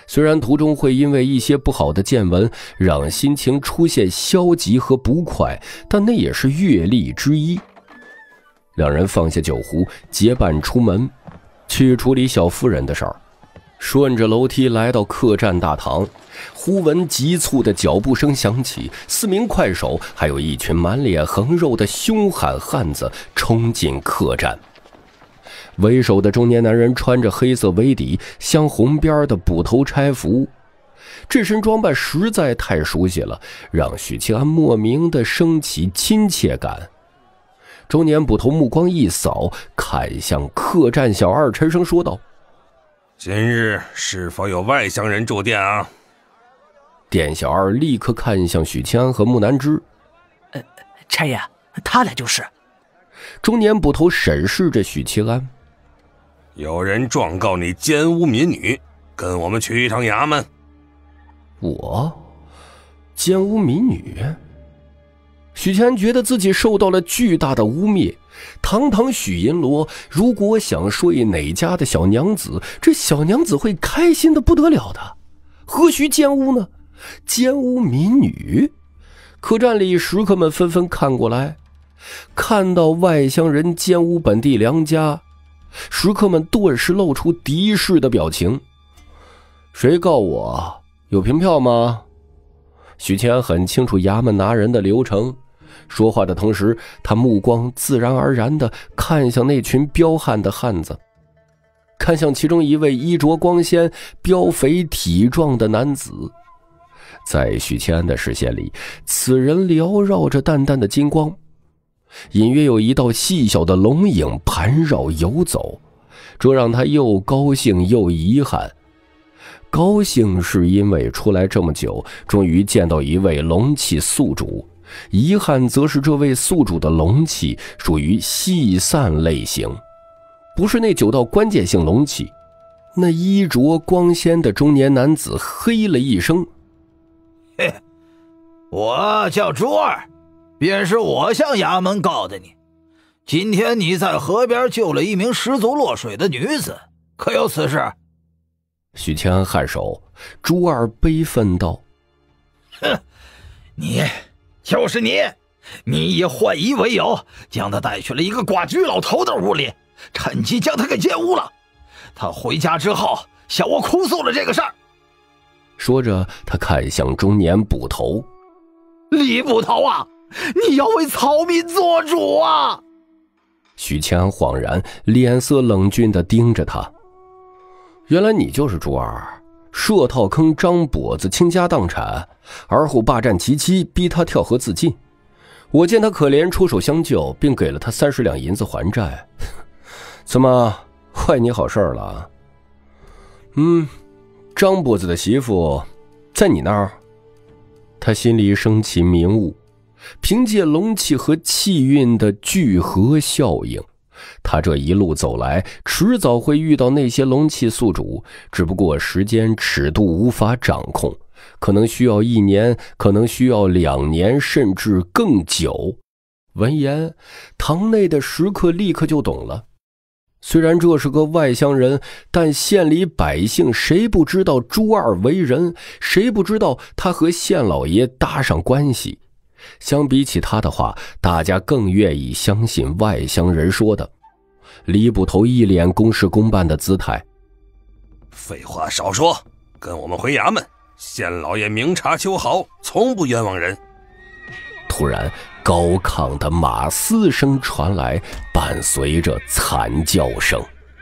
A: 虽然途中会因为一些不好的见闻让心情出现消极和不快，但那也是阅历之一。两人放下酒壶，结伴出门去处理小夫人的事儿。顺着楼梯来到客栈大堂，忽闻急促的脚步声响起，四名快手还有一群满脸横肉的凶悍汉子冲进客栈。为首的中年男人穿着黑色围底镶红边的捕头差服，这身装扮实在太熟悉了，让许清安莫名的升起亲切感。中年捕头目光一扫，看向客栈小二，沉声说道：
K: 今日是否有外乡人住店啊？
A: 店小二立刻看向许清安和木南枝。
E: 呃，差爷，他俩就是。
A: 中年捕头审视着许清安。
K: 有人状告你奸污民女，跟我们去一趟衙门。
A: 我奸污民女？许清安觉得自己受到了巨大的污蔑。堂堂许银罗，如果想睡哪家的小娘子，这小娘子会开心的不得了的，何须奸污呢？奸污民女？客栈里食客们纷纷看过来，看到外乡人奸污本地良家，食客们顿时露出敌视的表情。谁告我？有凭票吗？许清安很清楚衙门拿人的流程，说话的同时，他目光自然而然地看向那群彪悍的汉子，看向其中一位衣着光鲜、膘肥体壮的男子。在许清安的视线里，此人缭绕着淡淡的金光，隐约有一道细小的龙影盘绕游走，这让他又高兴又遗憾。高兴是因为出来这么久，终于见到一位龙气宿主，遗憾则是这位宿主的龙气属于细散类型，不是那九道关键性龙气。那衣着光鲜的中年男子嘿了一声：
I: 嘿，我叫朱二，便是我向衙门告的你。今天你在河边救了一名失足落水的女子，可有此事？
A: 许清安颔首，朱二悲愤道：
I: 哼，你就是你，你以坏意为由，将他带去了一个寡居老头的屋里，趁机将他给奸污了。他回家之后向我哭诉了这个事儿。
A: 说着，他看向中年捕头：
I: 李捕头啊，你要为草民做主啊！
A: 许清安恍然，脸色冷峻地盯着他。原来你就是朱二，设套坑张跛子倾家荡产，而后霸占其妻，逼他跳河自尽。我见他可怜，出手相救，并给了他三十两银子还债。怎么坏你好事了？嗯，张跛子的媳妇在你那儿？他心里升起明悟，凭借龙气和气运的聚合效应，他这一路走来，迟早会遇到那些龙气宿主，只不过时间尺度无法掌控，可能需要一年，可能需要两年，甚至更久。闻言，堂内的食客立刻就懂了。虽然这是个外乡人，但县里百姓谁不知道朱二为人，谁不知道他和县老爷搭上关系。相比起他的话，大家更愿意相信外乡人说的。李捕头一脸公事公办的姿态：
K: 废话少说，跟我们回衙门，县老爷明察秋毫，从不冤枉人。
A: 突然高亢的马嘶声传来，伴随着惨叫声。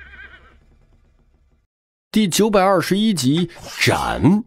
A: 第九百二十一集斩。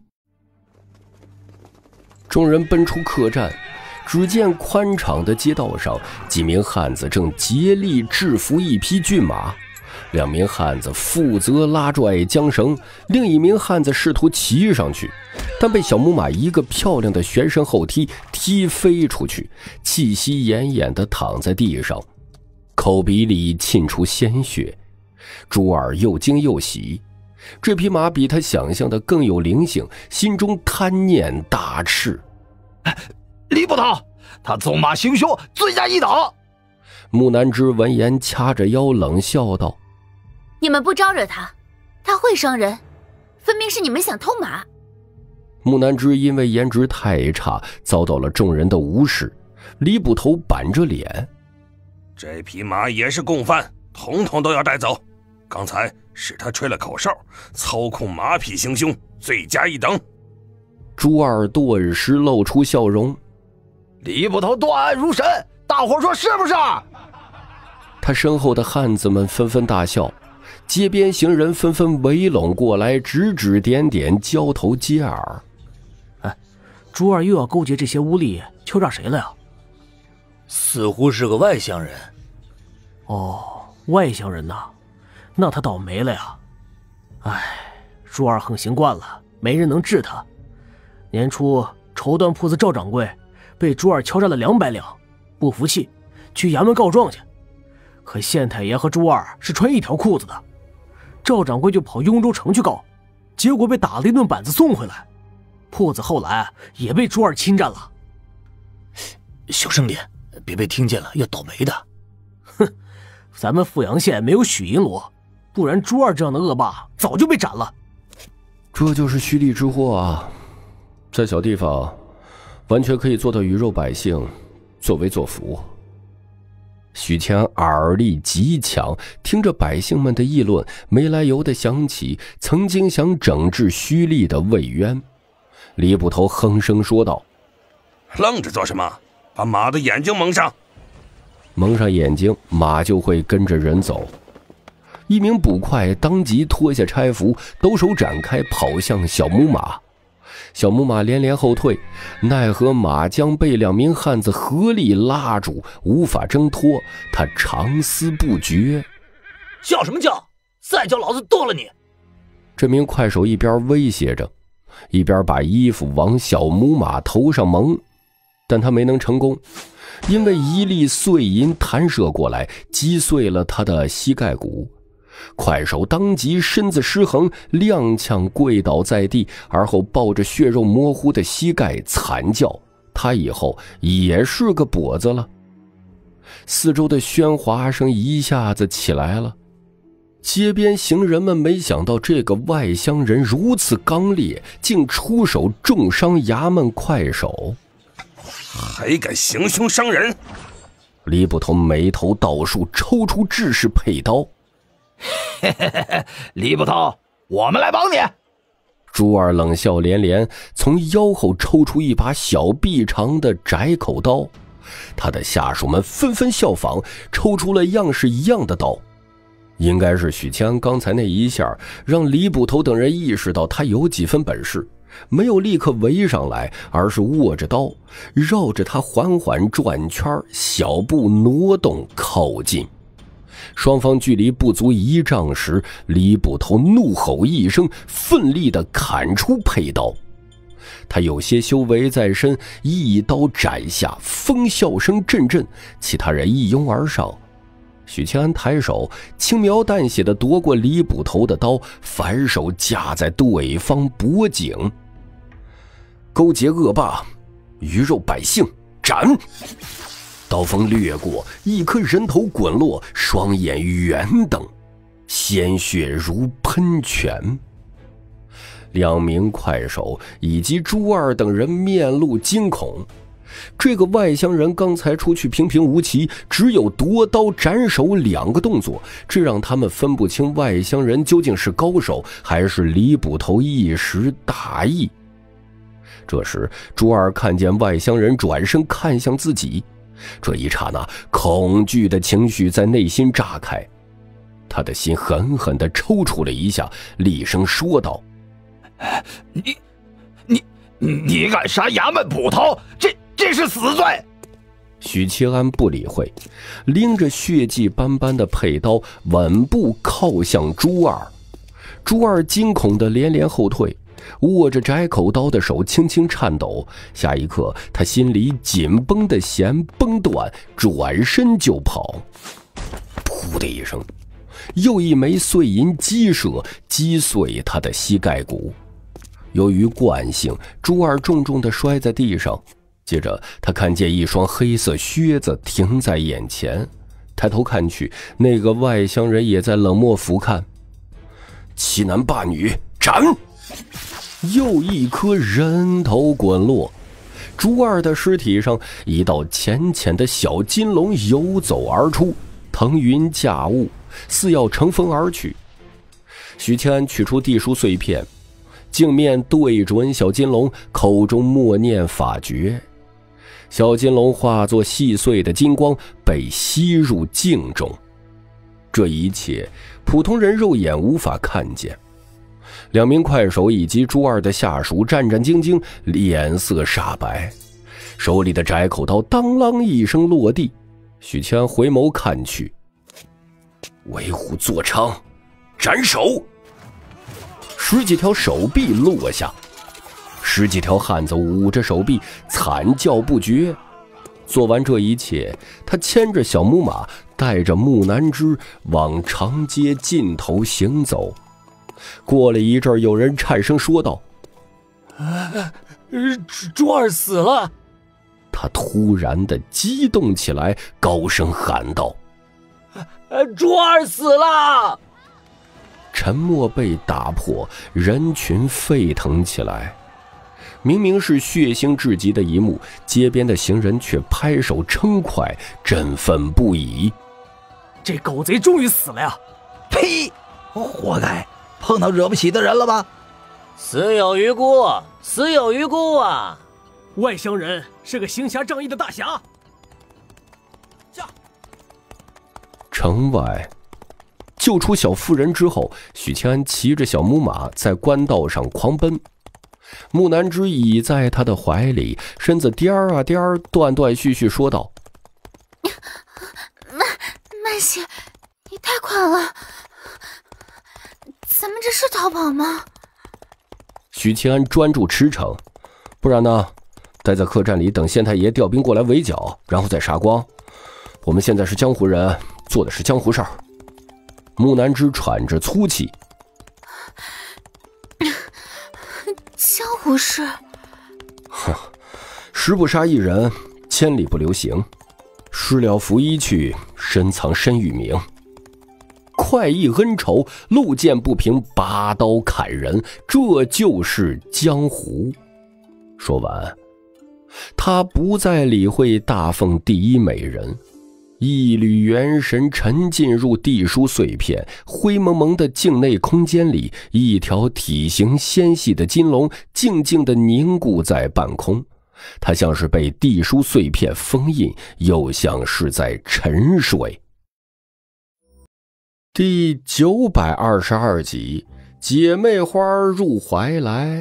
A: 众人奔出客栈，只见宽敞的街道上，几名汉子正竭力制服一匹骏马。两名汉子负责拉拽缰绳，另一名汉子试图骑上去，但被小母马一个漂亮的旋身后踢踢飞出去，气息奄奄地躺在地上，口鼻里沁出鲜血。朱二又惊又喜，这匹马比他想象的更有灵性，心中贪念大炽。
I: 李捕头，他纵马行凶，罪加一等。
A: 木南枝闻言掐着腰冷笑道：
D: 你们不招惹他，他会伤人， 分明是你们想偷马。
A: 木南枝因为颜值太差，遭到了众人的无视。李捕头板着脸：
K: 这匹马也是共犯，统统都要带走。刚才是他吹了口哨，操控马匹行凶，罪加一等。
A: 朱二顿时露出笑容：
I: 李捕头断案如神，大伙说是不是？
A: 他身后的汉子们纷纷大笑，街边行人纷纷围拢过来，指指点点，交头接耳。
E: 哎，朱二又要勾结这些污吏，敲诈谁了呀？
L: 似乎是个外乡人。
E: 哦，外乡人呐，那他倒霉了呀。哎，朱二横行惯了，没人能治他。年初绸缎铺子赵掌柜被朱二敲诈了两百两，不服气去衙门告状去。可县太爷和朱二是穿一条裤子的，赵掌柜就跑雍州城去告，结果被打了一顿板子送回来。铺子后来也被朱二侵占了。
L: 小声点，别被听见了要倒霉的。
E: 哼，咱们富阳县没有许银罗，不然朱二这样的恶霸早就被斩了。
A: 这就是蓄力之祸啊，在小地方完全可以做到鱼肉百姓，作威作福。许谦耳力极强，听着百姓们的议论，没来由地想起曾经想整治胥吏的魏渊。李捕头哼声说道：
K: 愣着做什么？把马的眼睛蒙上。
A: 蒙上眼睛，马就会跟着人走。一名捕快当即脱下差服，兜手展开，跑向小母马。小母马连连后退，奈何马将被两名汉子合力拉住，无法挣脱。他长思不决：
L: 叫什么叫？再叫老子剁了你！
A: 这名快手一边威胁着，一边把衣服往小母马头上蒙，但他没能成功，因为一粒碎银弹射过来，击碎了他的膝盖骨。快手当即身子失衡，踉跄跪倒在地，而后抱着血肉模糊的膝盖惨叫。他以后也是个跛子了。四周的喧哗声一下子起来了，街边行人们没想到这个外乡人如此刚烈，竟出手重伤衙门快手。
K: 还敢行凶伤人！
A: 李捕头眉头倒竖，抽出制式佩刀。
I: 嘿嘿嘿，李捕头，我们来帮你。
A: 朱二冷笑连连，从腰后抽出一把小臂长的窄口刀。他的下属们纷纷效仿，抽出了样式一样的刀。应该是许谦刚才那一下让李捕头等人意识到他有几分本事，没有立刻围上来，而是握着刀绕着他缓缓转圈，小步挪动靠近。双方距离不足一丈时，李捕头怒吼一声，奋力地砍出佩刀。他有些修为在身，一刀斩下，风笑声阵阵，其他人一拥而上。许清安抬手，轻描淡写地夺过李捕头的刀，反手架在对方脖颈。勾结恶霸，鱼肉百姓，斩！刀锋掠过，一颗人头滚落，双眼圆瞪，鲜血如喷泉。两名快手以及朱二等人面露惊恐。这个外乡人刚才出去平平无奇，只有夺刀斩首两个动作，这让他们分不清外乡人究竟是高手还是李捕头一时大意。这时朱二看见外乡人转身看向自己，这一刹那，恐惧的情绪在内心炸开，他的心狠狠地抽搐了一下，厉声说道：
I: 你你你敢杀衙门捕头，这这是死罪！
A: 许七安不理会，拎着血迹斑斑的佩刀稳步靠向朱二。朱二惊恐地连连后退，握着窄口刀的手轻轻颤抖，下一刻他心里紧绷的弦崩断，转身就跑。噗的一声，又一枚碎银击射，击碎他的膝盖骨。由于惯性，朱二重重地摔在地上，接着他看见一双黑色靴子停在眼前，抬头看去，那个外乡人也在冷漠俯瞰。欺男霸女，斩！ 又一颗人头滚落。朱二的尸体上，一道浅浅的小金龙游走而出，腾云驾雾，似要乘风而去。许清安取出地书碎片，镜面对准小金龙，口中默念法诀。小金龙化作细碎的金光，被吸入镜中。这一切，普通人肉眼无法看见。两名快手以及朱二的下属战战兢兢，脸色煞白，手里的窄口刀当啷一声落地。许清安回眸看去，为虎作伥，斩首！十几条手臂落下，十几条汉子捂着手臂，惨叫不绝。做完这一切，他牵着小木马，带着木南枝往长街尽头行走。过了一阵，有人颤声说道：“
L: 啊，朱二死了！”
A: 他突然的激动起来，高声喊道：“
L: 朱二死了！”
A: 沉默被打破，人群沸腾起来。明明是血腥至极的一幕，街边的行人却拍手称快，振奋不已。
E: 这狗贼终于死了呀！
I: 呸！活该！碰到惹不起的人了吧？
L: 死有余辜，死有余辜啊！
E: 外乡人是个行侠仗义的大侠。
A: 城外救出小妇人之后，许清安骑着小母马在官道上狂奔。木南枝倚在他的怀里，身子颠儿啊颠儿，断断续续说道：“
D: 慢慢些，你太快了。咱们这是逃跑吗？”
A: 许清安专注驰骋，不然呢？待在客栈里等县太爷调兵过来围剿，然后再杀光。我们现在是江湖人，做的是江湖事儿。木南枝喘着粗气：“
D: 江湖事？
A: 哼，十不杀一人，千里不留行。失了拂衣去，深藏身与名。快意恩仇，路见不平，拔刀砍人，这就是江湖。”说完，他不再理会大凤第一美人，一缕元神沉浸入地书碎片，灰蒙蒙的境内空间里，一条体型纤细的金龙静静地凝固在半空。它像是被地书碎片封印，又像是在沉睡。第九百二十二集，姐妹花入怀来。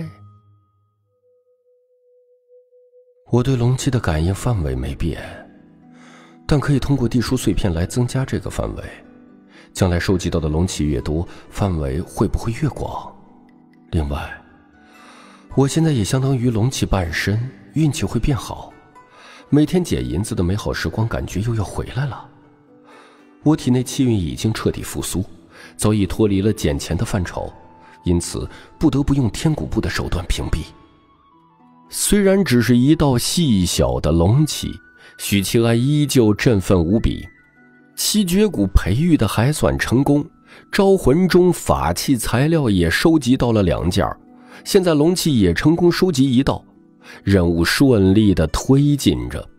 A: 我对龙气的感应范围没变，但可以通过地书碎片来增加这个范围。将来收集到的龙气越多，范围会不会越广？另外，我现在也相当于龙气半身，运气会变好，每天捡银子的美好时光感觉又要回来了。我体内气运已经彻底复苏，早已脱离了捡钱的范畴，因此不得不用天蛊部的手段屏蔽。虽然只是一道细小的龙气，许清安依旧振奋无比。七绝蛊培育的还算成功，招魂中法器材料也收集到了两件，现在龙气也成功收集一道，任务顺利地推进着。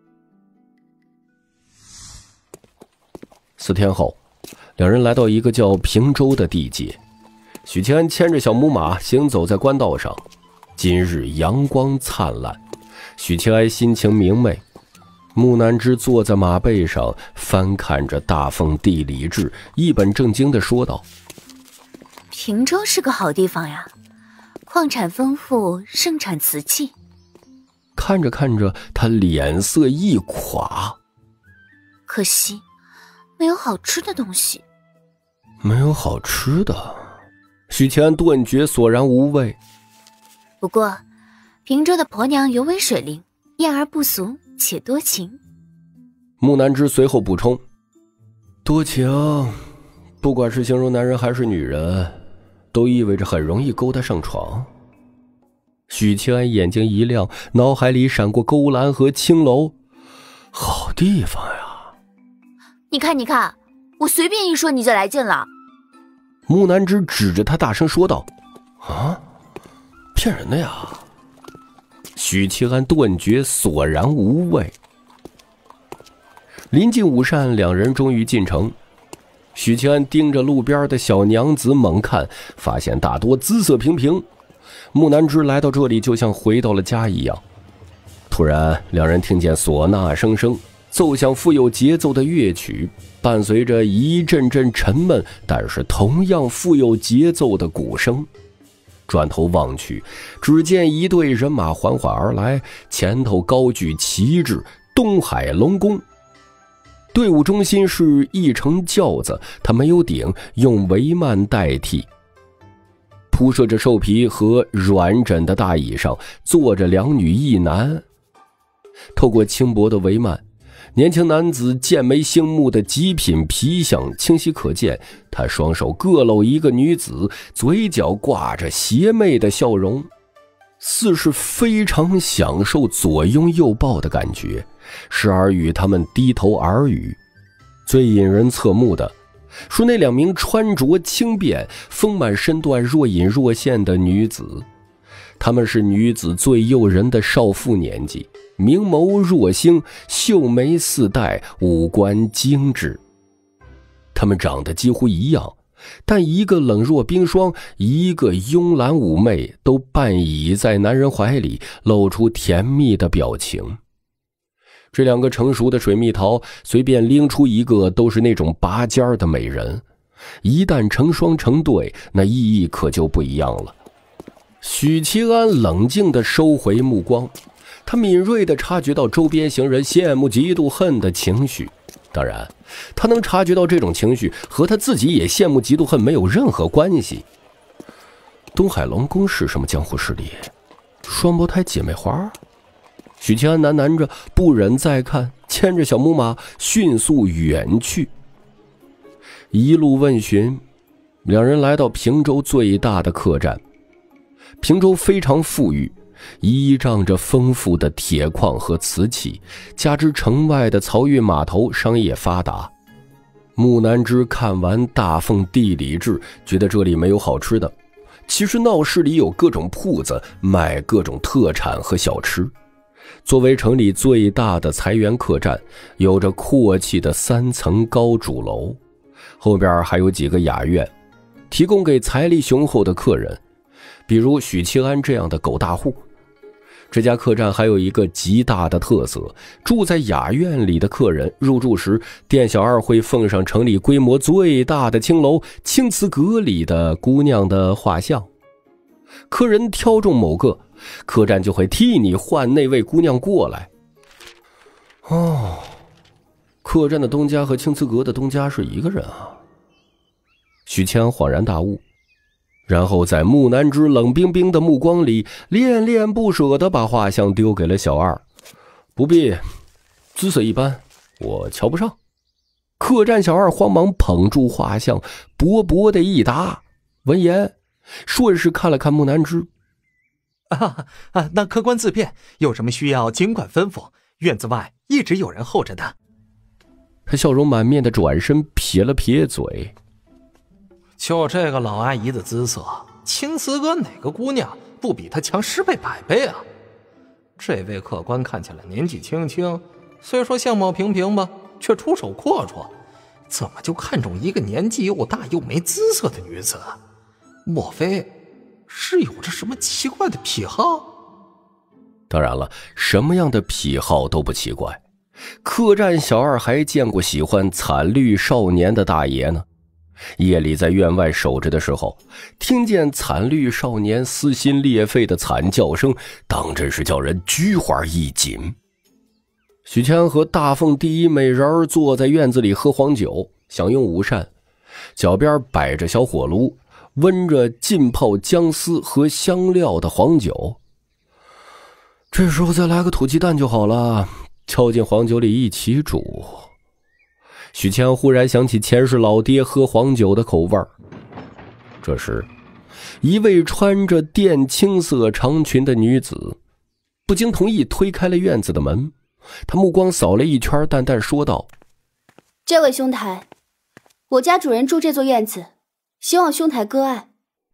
A: 四天后，两人来到一个叫平洲的地界，许清安牵着小母马行走在官道上。今日阳光灿烂，许清安心情明媚。木南枝坐在马背上，翻看着大凤地理志，一本正经地说道：“
D: 平洲是个好地方呀，矿产丰富，盛产瓷器。”
A: 看着看着，他脸色一垮。
D: 可惜，没有好吃的东西。
A: 没有好吃的？许清安顿觉索然无味。
D: 不过，平洲的婆娘尤为水灵，艳而不俗，且多情。
A: 木南枝随后补充：“多情，不管是形容男人还是女人，都意味着很容易勾搭上床。”许清安眼睛一亮，脑海里闪过勾栏和青楼，好地方呀！
D: 你看，你看，我随便一说你就来劲了。
A: 木南枝指着他大声说道：“啊！” 骗人的呀！许七安顿觉索然无味。临近午膳，两人终于进城。许七安盯着路边的小娘子猛看，发现大多姿色平平。木南枝来到这里就像回到了家一样。突然两人听见唢呐声声，奏响富有节奏的乐曲，伴随着一阵阵沉闷但是同样富有节奏的鼓声。转头望去，只见一队人马缓缓而来，前头高举旗帜，东海龙宫。队伍中心是一乘轿子，它没有顶，用帷幔代替。铺设着兽皮和软枕的大椅上坐着两女一男。透过轻薄的帷幔，年轻男子剑眉星目的极品皮相清晰可见，他双手各搂一个女子，嘴角挂着邪魅的笑容，似是非常享受左拥右抱的感觉，时而与他们低头耳语。最引人侧目的是那两名穿着轻便、丰满身段若隐若现的女子，她们是女子最诱人的少妇年纪，明眸若星，秀眉似黛，五官精致。她们长得几乎一样，但一个冷若冰霜，一个慵懒妩媚，都半倚在男人怀里，露出甜蜜的表情。这两个成熟的水蜜桃随便拎出一个都是那种拔尖的美人，一旦成双成对，那意义可就不一样了。许七安冷静地收回目光，他敏锐地察觉到周边行人羡慕嫉妒恨的情绪，当然他能察觉到这种情绪和他自己也羡慕嫉妒恨没有任何关系。东海龙宫是什么江湖势力？双胞胎姐妹花？许七安喃喃着，不忍再看，牵着小木马迅速远去。一路问询，两人来到平州最大的客栈。平州非常富裕，依仗着丰富的铁矿和瓷器，加之城外的漕运码头商业发达。木南枝看完《大凤地理志》，觉得这里没有好吃的，其实闹市里有各种铺子卖各种特产和小吃。作为城里最大的财源客栈，有着阔气的三层高主楼，后边还有几个雅院，提供给财力雄厚的客人，比如许七安这样的狗大户。这家客栈还有一个极大的特色，住在雅院里的客人入住时，店小二会奉上城里规模最大的青楼青瓷阁里的姑娘的画像。客人挑中某个，客栈就会替你换那位姑娘过来。哦，客栈的东家和青瓷阁的东家是一个人啊。许谦恍然大悟，然后在木南枝冷冰冰的目光里恋恋不舍地把画像丢给了小二。不必，姿色一般，我瞧不上。客栈小二慌忙捧住画像，薄薄的一答。闻言顺势看了看木南枝。
M: 啊啊，那客官自便，有什么需要尽管吩咐，院子外一直有人候着的。
A: 他笑容满面的转身撇了撇嘴。
M: 就这个老阿姨的姿色，青瓷阁哪个姑娘不比她强十倍百倍啊？这位客官看起来年纪轻轻，虽说相貌平平吧，却出手阔绰，怎么就看中一个年纪又大又没姿色的女子？莫非是有着什么奇怪的癖好？
A: 当然了，什么样的癖好都不奇怪。客栈小二还见过喜欢惨绿少年的大爷呢。夜里在院外守着的时候，听见惨绿少年撕心裂肺的惨叫声，当真是叫人菊花一紧。许谦和大凤第一美人坐在院子里喝黄酒，享用午膳，脚边摆着小火炉，温着浸泡姜丝和香料的黄酒。这时候再来个土鸡蛋就好了，敲进黄酒里一起煮。许谦忽然想起前世老爹喝黄酒的口味儿。这时一位穿着靛青色长裙的女子不经同意推开了院子的门，她目光扫了一圈，淡淡说道：
N: 这位兄台，我家主人住这座院子，希望兄台割爱。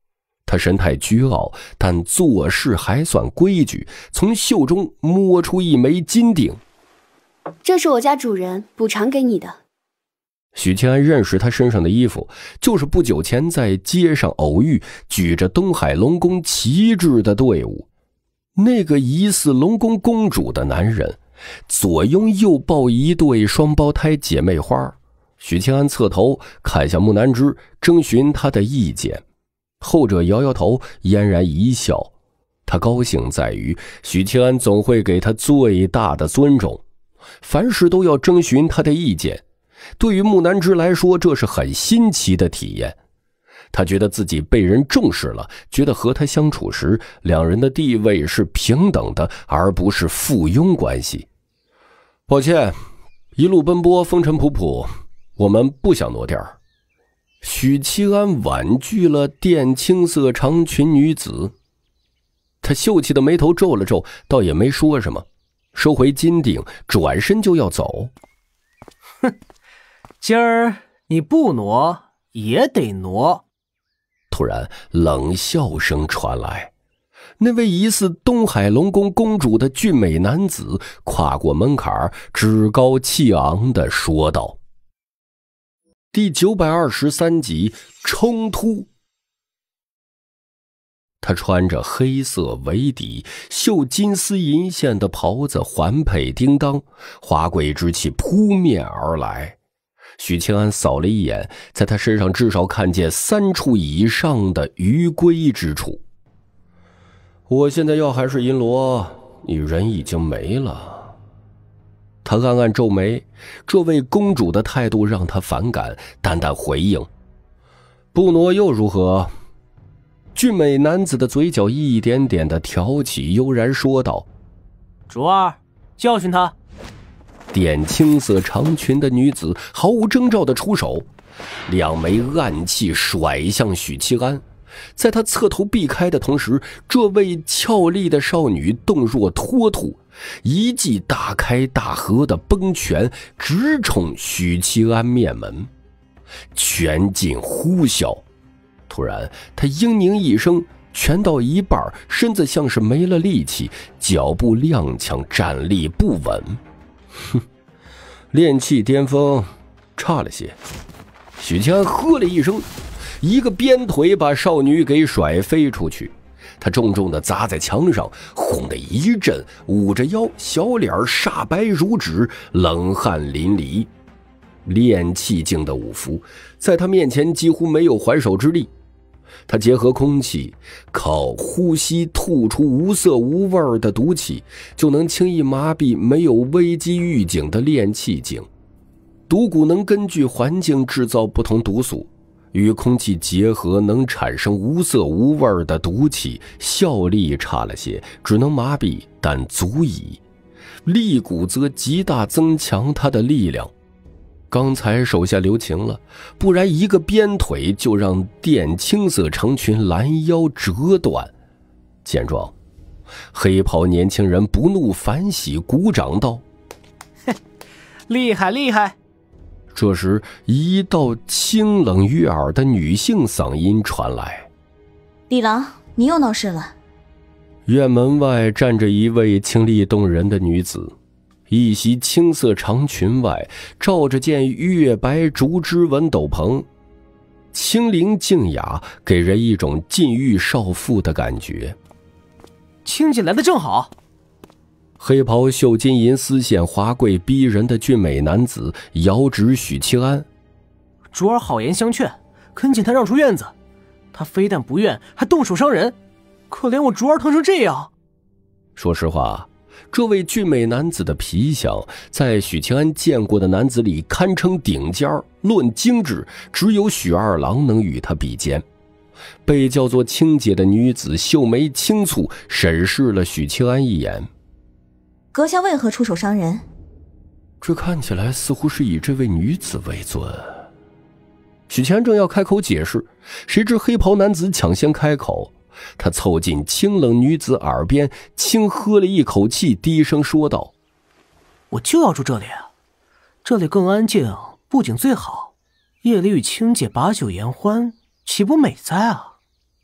A: 他神态倨傲，但做事还算规矩，从袖中摸出一枚金锭。
N: 这是我家主人补偿给你的。
A: 许清安认识他身上的衣服，就是不久前在街上偶遇举着东海龙宫旗帜的队伍。那个疑似龙宫公主的男人，左拥右抱一对双胞胎姐妹花。许清安侧头看向木南枝，征询他的意见。后者摇摇头，嫣然一笑。他高兴在于许清安总会给他最大的尊重，凡事都要征询他的意见。对于木南枝来说，这是很新奇的体验。他觉得自己被人重视了，觉得和他相处时，两人的地位是平等的，而不是附庸关系。抱歉，一路奔波，风尘仆仆，我们不想挪地儿。许七安婉拒了靛青色长裙女子，他秀气的眉头皱了皱，倒也没说什么，收回金锭，转身就要走。
E: 哼，今儿你不挪也得挪。
A: 突然冷笑声传来，那位疑似东海龙宫公主的俊美男子跨过门槛，趾高气昂地说道。第九百二十三集冲突。他穿着黑色围底绣金丝银线的袍子，环佩叮当，华贵之气扑面而来。许清安扫了一眼，在他身上至少看见三处以上的余规之处。我现在要还是银罗，你人已经没了。他暗暗皱眉，这位公主的态度让他反感，淡淡回应：不挪又如何？俊美男子的嘴角一点点的挑起，悠然说道：
E: 竹儿，教训他。
A: 靛青色长裙的女子毫无征兆地出手，两枚暗器甩向许七安。在他侧头避开的同时，这位俏丽的少女动若脱兔，一记大开大合的崩拳直冲许七安面门，拳劲呼啸。突然他嘤咛一声，拳到一半，身子像是没了力气，脚步踉跄，站立不稳。哼，炼气巅峰差了些。许清安喝了一声，一个鞭腿把少女给甩飞出去，他重重地砸在墙上，轰的一阵，捂着腰，小脸煞白如纸，冷汗淋漓。炼气境的武符在他面前几乎没有还手之力，他结合空气，靠呼吸吐出无色无味的毒气，就能轻易麻痹没有危机预警的炼气境。毒蛊能根据环境制造不同毒素，与空气结合能产生无色无味的毒气，效力差了些，只能麻痹，但足矣。力蛊则极大增强他的力量。刚才手下留情了，不然一个鞭腿就让靛青色长裙拦腰折断。见状，黑袍年轻人不怒反喜，鼓掌道：
E: 厉害厉害。
A: 这时一道清冷悦耳的女性嗓音传来：
O: 李郎，你又闹事了。
A: 院门外站着一位清丽动人的女子，一袭青色长裙外罩着件月白竹枝纹斗篷，清灵静雅，给人一种禁欲少妇的感觉。
E: 青姐来的正好。
A: 黑袍绣金银丝线华贵逼人的俊美男子遥指许清安：
E: 竹儿好言相劝，恳请他让出院子。他非但不愿，还动手伤人，可怜我竹儿疼成这样。
A: 说实话，这位俊美男子的皮相在许清安见过的男子里堪称顶尖，论精致只有许二郎能与他比肩。被叫做青姐的女子秀眉轻蹙，审视了许清安一眼：
O: 阁下为何出手伤人？
A: 这看起来似乎是以这位女子为尊。许清安正要开口解释，谁知黑袍男子抢先开口，他凑近清冷女子耳边，轻喝了一口气，低声说道：
E: 我就要住这里，这里更安静，不仅最好，夜里与青姐把酒言欢，岂不美哉啊？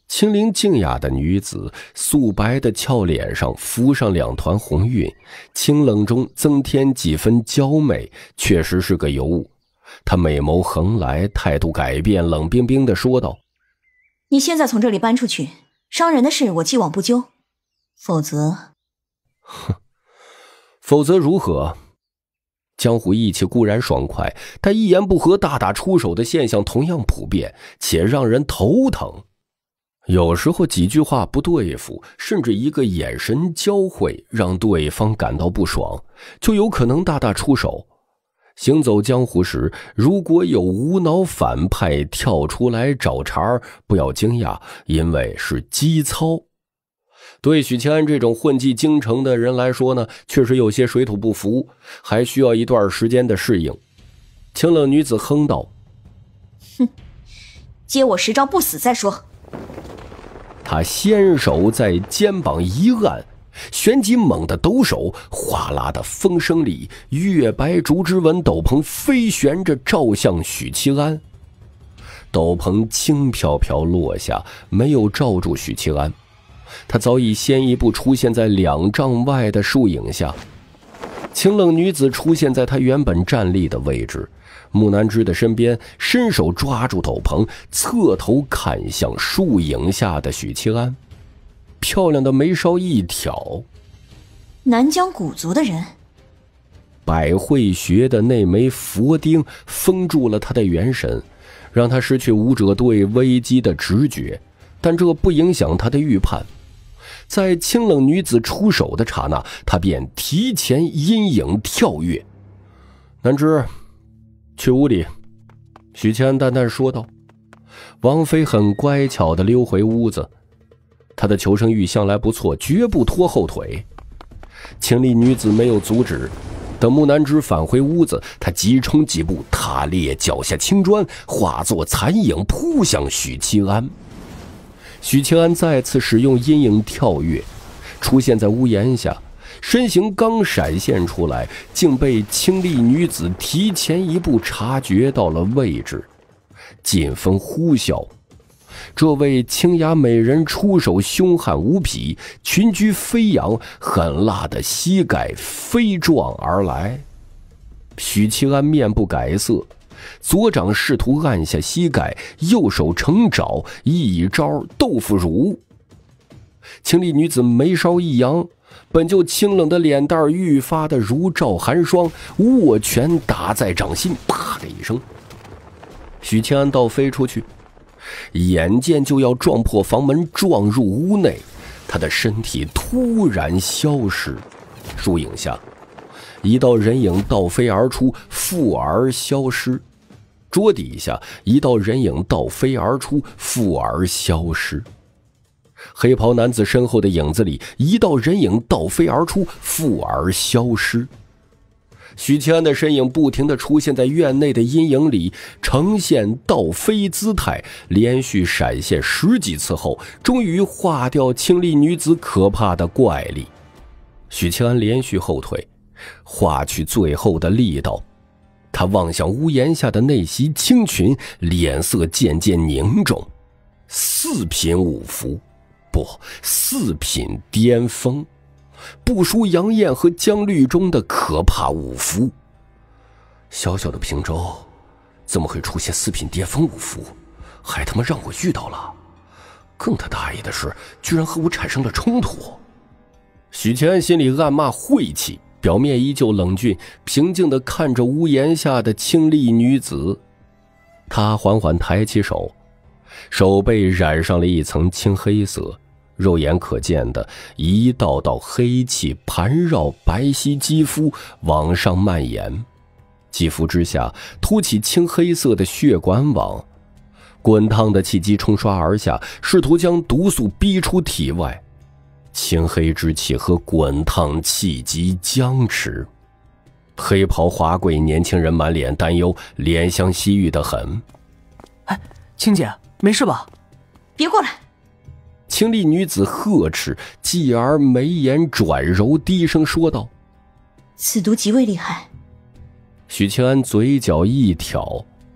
A: 清灵静雅的女子，素白的俏脸上浮上两团红晕，清冷中增添几分娇媚，确实是个尤物。她美眸横来，态度改变，冷冰冰地说道：
O: 你现在从这里搬出去，伤人的事我既往不咎，否则……
A: 哼，否则如何？江湖义气固然爽快，但一言不合大打出手的现象同样普遍，且让人头疼。有时候几句话不对付，甚至一个眼神交汇，让对方感到不爽，就有可能大打出手。行走江湖时，如果有无脑反派跳出来找茬，不要惊讶，因为是机操。对许清安这种混迹京城的人来说呢，确实有些水土不服，还需要一段时间的适应。清冷女子哼道：
O: 哼，接我十招不死再说。
A: 他先手在肩膀一按，旋即猛地抖手，哗啦的风声里，月白竹枝纹斗篷飞旋着照向许七安。斗篷轻飘飘落下，没有罩住许七安，他早已先一步出现在两丈外的树影下。清冷女子出现在他原本站立的位置，木南枝的身边，伸手抓住斗篷，侧头看向树影下的许七安，漂亮的眉梢一挑。
O: 南疆古族的人，
A: 百会穴的那枚佛钉封住了他的元神，让他失去武者对危机的直觉，但这不影响他的预判。在清冷女子出手的刹那，他便提前阴影跳跃。南枝，去屋里。许七安淡淡说道。王妃很乖巧地溜回屋子，她的求生欲向来不错，绝不拖后腿。清丽女子没有阻止，等木南枝返回屋子，她急冲几步，踏裂脚下青砖，化作残影扑向许七安。许七安再次使用阴影跳跃，出现在屋檐下，身形刚闪现出来，竟被清丽女子提前一步察觉到了位置，紧风呼啸。这位清雅美人出手凶悍无匹，裙裾飞扬，狠辣的膝盖飞撞而来。许七安面不改色，左掌试图按下膝盖，右手成爪，一招豆腐乳。清丽女子眉梢一扬，本就清冷的脸蛋愈发的如照寒霜，握拳打在掌心，啪的一声，许清安倒飞出去，眼见就要撞破房门撞入屋内，他的身体突然消失，树影下一道人影倒飞而出，复而消失。桌底下一道人影倒飞而出，复而消失。黑袍男子身后的影子里，一道人影倒飞而出，复而消失。许七安的身影不停地出现在院内的阴影里，呈现倒飞姿态，连续闪现十几次后，终于化掉清丽女子可怕的怪力。许七安连续后退，化去最后的力道。他望向屋檐下的那袭青裙，脸色渐渐凝重。四品五福，不，四品巅峰，不输杨艳和江律中的可怕五福。小小的平州，怎么会出现四品巅峰五福？还他妈让我遇到了！更他大爷的是，居然和我产生了冲突。许七安心里暗骂晦气，表面依旧冷峻平静地看着屋檐下的清丽女子。她缓缓抬起手，手背染上了一层青黑色，肉眼可见的一道道黑气盘绕白皙肌肤往上蔓延，肌肤之下凸起青黑色的血管网，滚烫的气机冲刷而下，试图将毒素逼出体外。青黑之气和滚烫气机僵持，黑袍华贵年轻人满脸担忧，怜香惜玉的很。
E: 哎，青姐，没事吧？
O: 别过来！
A: 清丽女子呵斥，继而眉眼转柔，低声说道：“
O: 此毒极为厉害。”
A: 许清安嘴角一挑，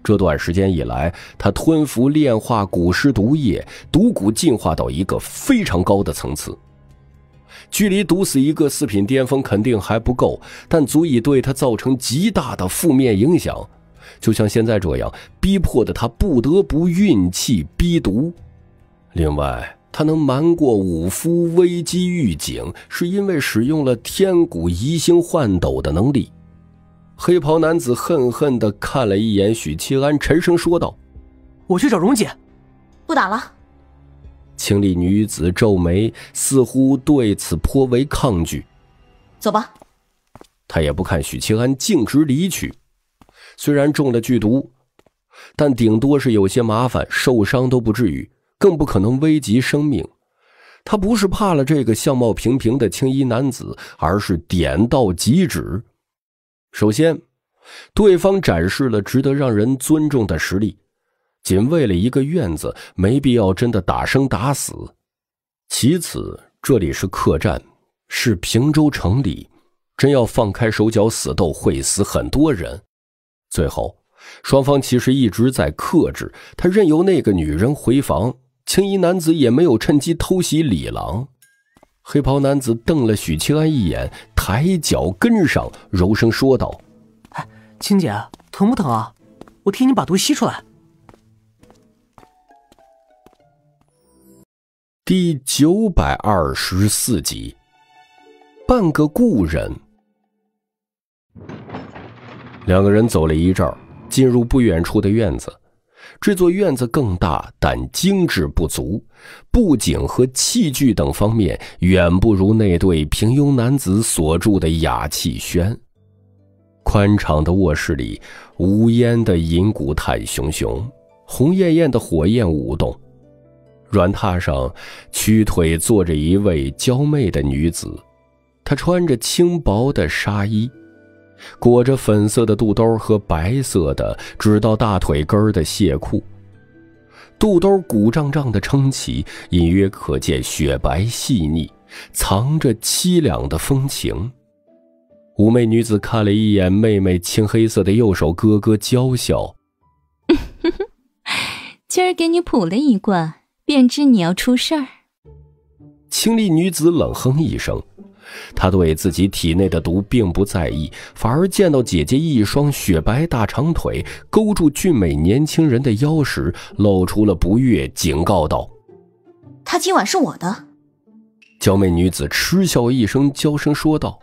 A: 这段时间以来，他吞服炼化蛊尸毒液，毒蛊进化到一个非常高的层次。距离毒死一个四品巅峰肯定还不够，但足以对他造成极大的负面影响，就像现在这样，逼迫的他不得不运气逼毒。另外，他能瞒过武夫危机预警，是因为使用了天蛊移星换斗的能力。黑袍男子恨恨地看了一眼许七安，沉声说道：
E: 我去找蓉姐。
O: 不打了。
A: 青丽女子皱眉，似乎对此颇为抗拒。
O: 走吧。
A: 他也不看许七安，径直离去。虽然中了剧毒，但顶多是有些麻烦，受伤都不至于，更不可能危及生命。他不是怕了这个相貌平平的青衣男子，而是点到即止。首先，对方展示了值得让人尊重的实力，仅为了一个院子，没必要真的打生打死。其次，这里是客栈，是平州城里，真要放开手脚死斗，会死很多人。最后，双方其实一直在克制，他任由那个女人回房，青衣男子也没有趁机偷袭李郎。黑袍男子瞪了许清安一眼，抬脚跟上，柔声说道：
E: 哎，青姐，疼不疼啊？我替你把毒吸出来。
A: 第九百二十四集，半个故人。两个人走了一阵儿，进入不远处的院子。这座院子更大，但精致不足，布景和器具等方面远不如那对平庸男子所住的雅气轩。宽敞的卧室里，无烟的银骨炭熊熊，红艳艳的火焰舞动。软榻上屈腿坐着一位娇媚的女子，她穿着轻薄的纱衣，裹着粉色的肚兜和白色的直到大腿根的蟹裤，肚兜鼓胀胀地撑起，隐约可见雪白细腻，藏着凄凉的风情。妩媚女子看了一眼妹妹青黑色的右手，咯咯娇笑：
F: 今儿给你卜了一卦，便知你要出事儿。
A: 青丽女子冷哼一声，她对自己体内的毒并不在意，反而见到姐姐一双雪白大长腿勾住俊美年轻人的腰时，露出了不悦，警告道：
O: 她今晚是我的。
A: 娇媚女子嗤笑一声，娇声说道：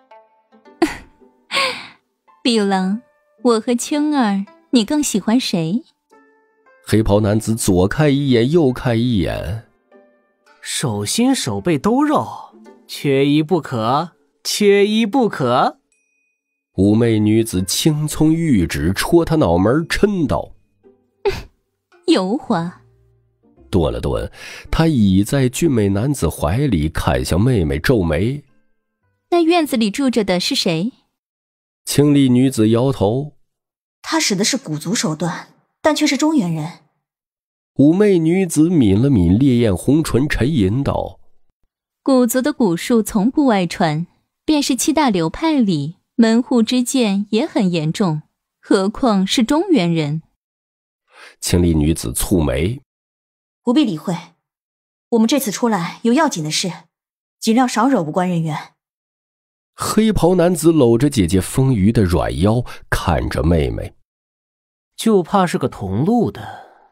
F: 李郎，我和青儿，你更喜欢谁？
A: 黑袍男子左看一眼，右看一眼，
E: 手心手背都肉，缺一不可，缺一不可。
A: 妩媚女子青葱玉指戳他脑门，嗔道：
F: 油滑。
A: 顿了顿，他倚在俊美男子怀里，看向妹妹，皱眉：
F: 那院子里住着的是谁？
A: 青丽女子摇头：
O: 他使的是蛊族手段，但却是中原人。
A: 妩媚女子抿了抿烈焰红唇，沉吟道：
F: 蛊族的蛊术从不外传，便是七大流派里门户之见也很严重，何况是中原人。
A: 青丽女子蹙眉：
O: 不必理会，我们这次出来有要紧的事，尽量少惹无关人员。
A: 黑袍男子搂着姐姐丰腴的软腰，看着妹妹，
E: 就怕是个同路的。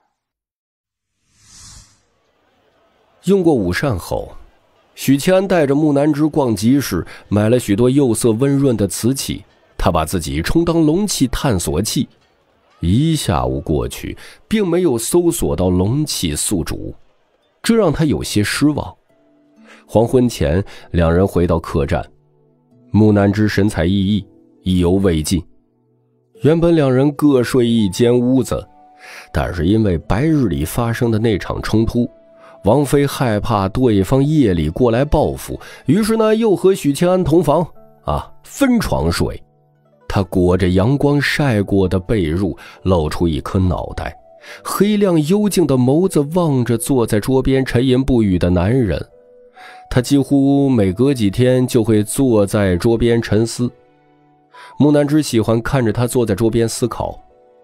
A: 用过午膳后，许七安带着木南枝逛集市，买了许多釉色温润的瓷器，他把自己充当龙器探索器。一下午过去，并没有搜索到龙器宿主，这让他有些失望。黄昏前，两人回到客栈，木南枝神采奕奕，意犹未尽。原本两人各睡一间屋子，但是因为白日里发生的那场冲突，王妃害怕对方夜里过来报复，于是呢又和许清安同房啊，分床睡。他裹着阳光晒过的被褥，露出一颗脑袋，黑亮幽静的眸子望着坐在桌边沉吟不语的男人。他几乎每隔几天就会坐在桌边沉思。木南枝喜欢看着他坐在桌边思考，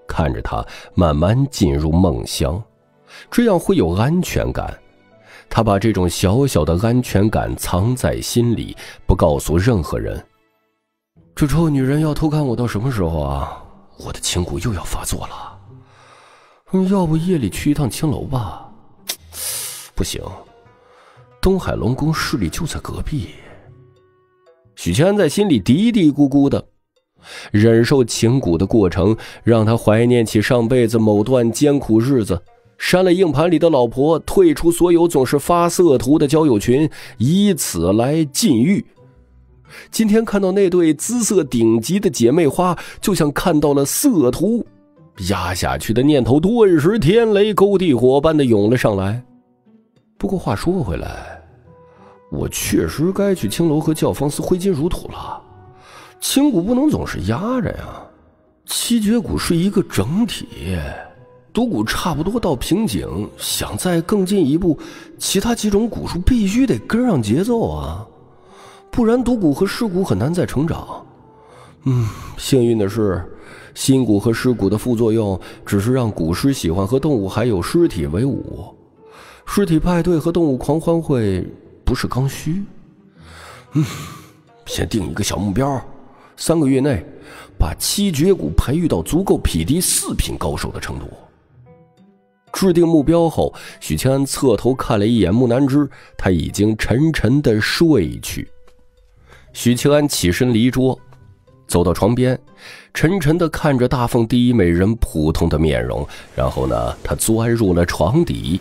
A: 看着他慢慢进入梦乡，这样会有安全感。他把这种小小的安全感藏在心里，不告诉任何人。这臭女人要偷看我到什么时候啊？我的情蛊又要发作了。要不夜里去一趟青楼吧？不行，东海龙宫势力就在隔壁。许清安在心里嘀嘀咕咕的，忍受情蛊的过程让他怀念起上辈子某段艰苦日子，删了硬盘里的老婆，退出所有总是发色图的交友群，以此来禁欲。今天看到那对姿色顶级的姐妹花，就像看到了色图，压下去的念头顿时天雷勾地火般的涌了上来。不过话说回来，我确实该去青楼和教坊司挥金如土了。情蛊不能总是压着呀，七绝蛊是一个整体，毒蛊差不多到瓶颈，想再更进一步，其他几种蛊术必须得跟上节奏啊，不然毒蛊和尸蛊很难再成长。嗯，幸运的是，新蛊和尸蛊的副作用只是让蛊师喜欢和动物还有尸体为伍，尸体派对和动物狂欢会不是刚需。嗯，先定一个小目标，三个月内把七绝蛊培育到足够匹敌四品高手的程度。制定目标后，许清安侧头看了一眼木南枝，他已经沉沉地睡去。许清安起身离桌，走到床边，沉沉地看着大凤第一美人普通的面容，然后呢，他钻入了床底。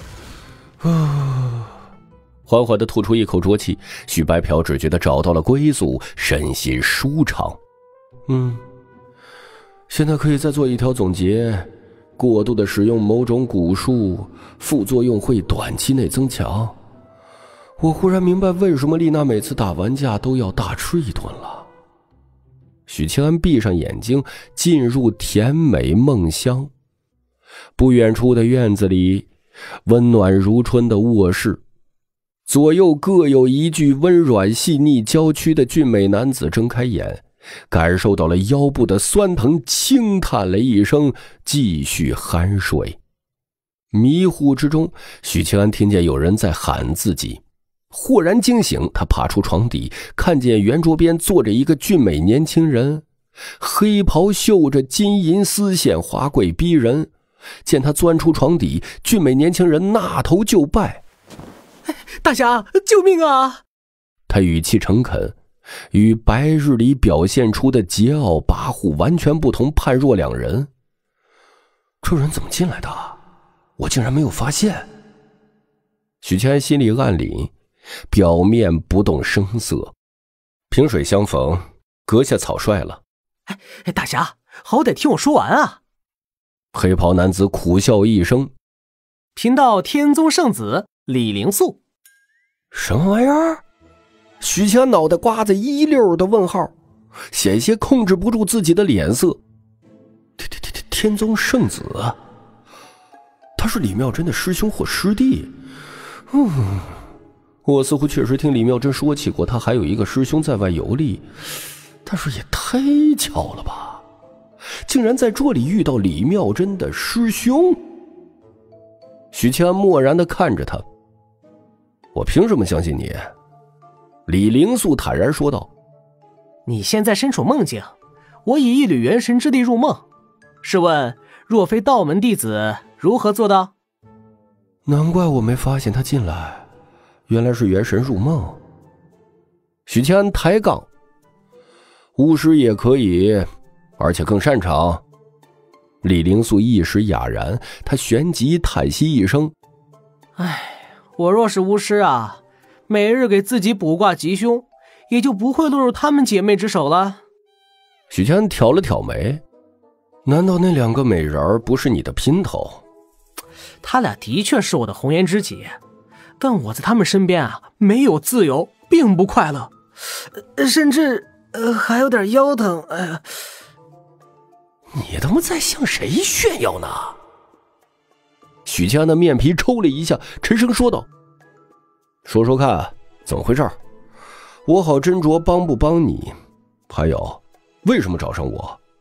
A: 啊，缓缓地吐出一口浊气，许白嫖只觉得找到了归宿，身心舒畅。嗯，现在可以再做一条总结。过度的使用某种蛊术，副作用会短期内增强。我忽然明白为什么丽娜每次打完架都要大吃一顿了。许清安闭上眼睛，进入甜美梦乡。不远处的院子里，温暖如春的卧室，左右各有一具温软细腻娇躯的俊美男子睁开眼，感受到了腰部的酸疼，轻叹了一声，继续酣睡。迷糊之中，许清安听见有人在喊自己，豁然惊醒，他爬出床底，看见圆桌边坐着一个俊美年轻人，黑袍绣着金银丝线，华贵逼人。见他钻出床底，俊美年轻人纳头就拜：“
E: 大侠，救命啊！”
A: 他语气诚恳，与白日里表现出的桀骜跋扈完全不同，判若两人。这人怎么进来的？我竟然没有发现。许清安心里暗凛，表面不动声色。萍水相逢，阁下草率了。
E: 哎，大侠，好歹听我说完啊！
A: 黑袍男子苦笑一声：“
E: 贫道天宗圣子李灵素。”
A: 什么玩意儿？许清安脑袋瓜子一溜的问号，险些控制不住自己的脸色。天天天天宗圣子，他是李妙真的师兄或师弟。嗯，我似乎确实听李妙真说起过，他还有一个师兄在外游历，但是也太巧了吧！竟然在这里遇到李妙真的师兄。许清安默然地看着他：“我凭什么相信你？”李灵素坦然说道：“
E: 你现在身处梦境，我以一缕元神之力入梦，试问若非道门弟子，如何做到？”
A: 难怪我没发现他进来，原来是元神入梦。许清安抬杠：“巫师也可以，而且更擅长。”李灵素一时哑然，他旋即叹息一声：“
E: 唉，我若是巫师啊，每日给自己卜卦吉凶，也就不会落入他们姐妹之手了。”
A: 许清安挑了挑眉：“难道那两个美人不是你的姘头？”“
E: 他俩的确是我的红颜知己，但我在他们身边啊，没有自由，并不快乐，甚至呃还有点腰疼。哎呀！”“
A: 你他妈在向谁炫耀呢？”许清安的面皮抽了一下，沉声说道：“说说看，怎么回事？我好斟酌帮不帮你。还有，为什么找上我？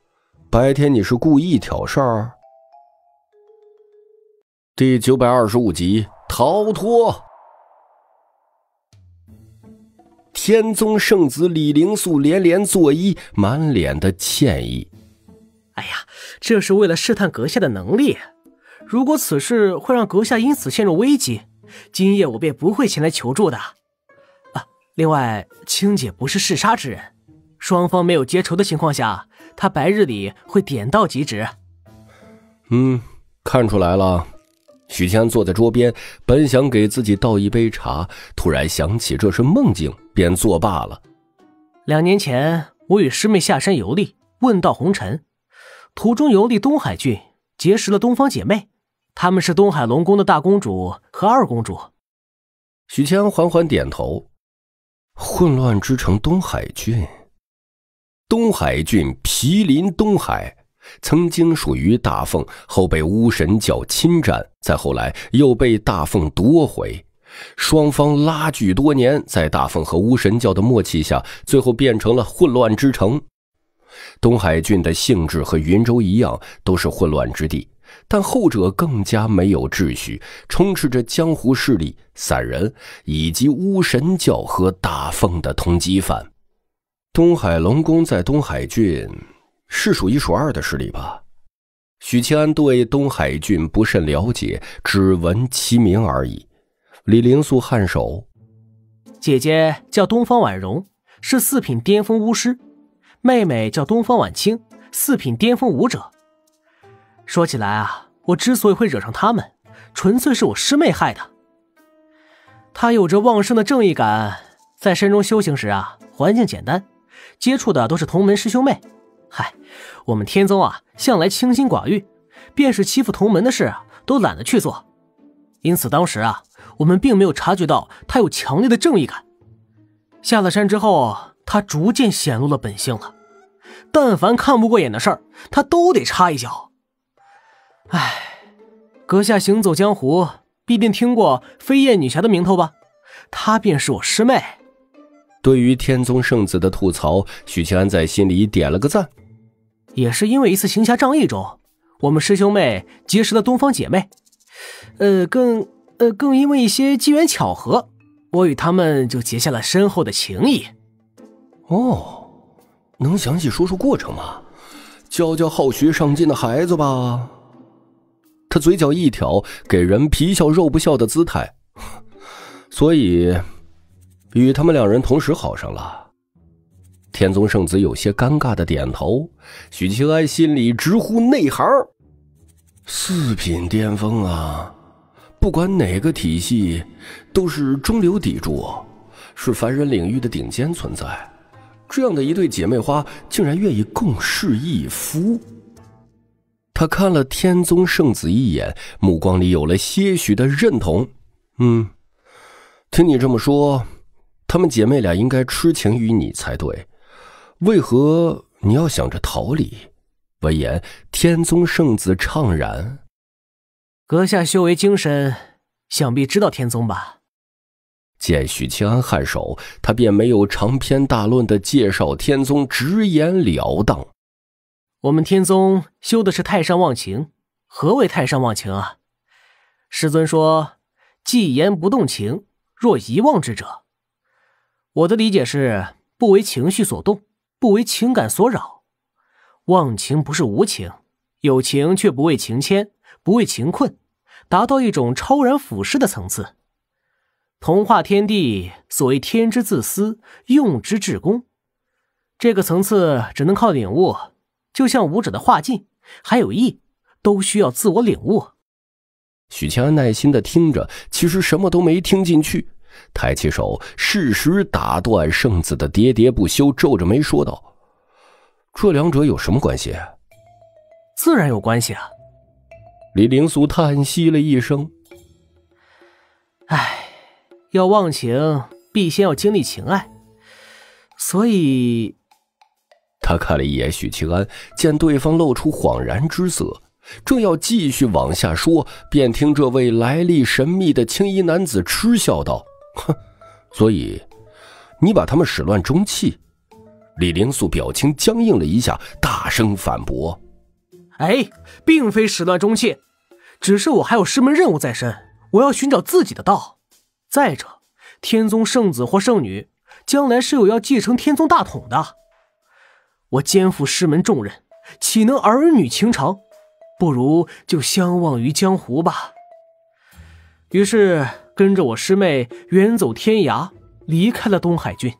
A: 白天你是故意挑事儿？第九百二十五集逃脱。天宗圣子李灵素连连作揖，满脸的歉意。
E: 哎呀，这是为了试探阁下的能力。如果此事会让阁下因此陷入危机，今夜我便不会前来求助的。啊，另外，青姐不是嗜杀之人，双方没有结仇的情况下，她白日里会点到即止。
A: 嗯，看出来了。许清安坐在桌边，本想给自己倒一杯茶，突然想起这是梦境，便作罢了。
E: 两年前，我与师妹下山游历，问道红尘，途中游历东海郡，结识了东方姐妹，她们是东海龙宫的大公主和二公主。
A: 许清安缓缓点头。混乱之城东海郡，东海郡毗邻东海，曾经属于大凤，后被巫神教侵占，再后来又被大凤夺回。双方拉锯多年，在大凤和巫神教的默契下，最后变成了混乱之城。东海郡的性质和云州一样，都是混乱之地，但后者更加没有秩序，充斥着江湖势力、散人以及巫神教和大凤的通缉犯。东海龙宫在东海郡是数一数二的势力吧？许清安对东海郡不甚了解，只闻其名而已。李灵素颔首，
E: 姐姐叫东方婉容，是四品巅峰巫师，妹妹叫东方婉清，四品巅峰武者。说起来啊，我之所以会惹上他们，纯粹是我师妹害的。她有着旺盛的正义感，在山中修行时啊，环境简单，接触的都是同门师兄妹。嗨，我们天宗啊，向来清心寡欲，便是欺负同门的事啊，都懒得去做。因此当时啊，我们并没有察觉到他有强烈的正义感。下了山之后，他逐渐显露了本性了。但凡看不过眼的事儿，他都得插一脚。唉，阁下行走江湖，必定听过飞燕女侠的名头吧？她便是我师妹。
A: 对于天宗圣子的吐槽，许清安在心里点了个赞。
E: 也是因为一次行侠仗义中，我们师兄妹结识了东方姐妹。呃，更呃更因为一些机缘巧合，我与他们就结下了深厚的情谊。
A: 哦，能详细说说过程吗？教教好学上进的孩子吧。他嘴角一挑，给人皮笑肉不笑的姿态。所以与他们两人同时好上了。天宗圣子有些尴尬的点头，许清安心里直呼内行。四品巅峰啊，不管哪个体系都是中流砥柱，是凡人领域的顶尖存在。这样的一对姐妹花竟然愿意共侍一夫。他看了天宗圣子一眼，目光里有了些许的认同。嗯，听你这么说，她们姐妹俩应该痴情于你才对，为何你要想着逃离？闻言，天宗圣子怅然。
E: 阁下修为精深，想必知道天宗吧？
A: 见许清安颔首，他便没有长篇大论地介绍天宗，直言了当。
E: 我们天宗修的是太上忘情。何谓太上忘情啊？师尊说，既言不动情，若遗忘之者。我的理解是，不为情绪所动，不为情感所扰。忘情不是无情，有情却不为情牵，不为情困，达到一种超然俯视的层次。同化天地，所谓天之自私，用之至公。这个层次只能靠领悟，就像武者的画技还有艺，都需要自我领悟。
A: 许清安耐心地听着，其实什么都没听进去，抬起手适时打断圣子的喋喋不休，皱着眉说道：这两者有什么关系？
E: 自然有关系啊。
A: 李灵素叹息了一声，
E: 唉，要忘情必先要经历情爱，所以
A: 他看了一眼许清安，见对方露出恍然之色，正要继续往下说，便听这位来历神秘的青衣男子嗤笑道：哼，所以你把他们始乱终弃， 李灵素表情僵硬了一下，大声反驳：
E: 哎，并非始乱终弃，只是我还有师门任务在身，我要寻找自己的道。再者，天宗圣子或圣女将来是有要继承天宗大统的，我肩负师门重任，岂能儿女情长？不如就相忘于江湖吧。于是跟着我师妹远走天涯，离开了东海郡。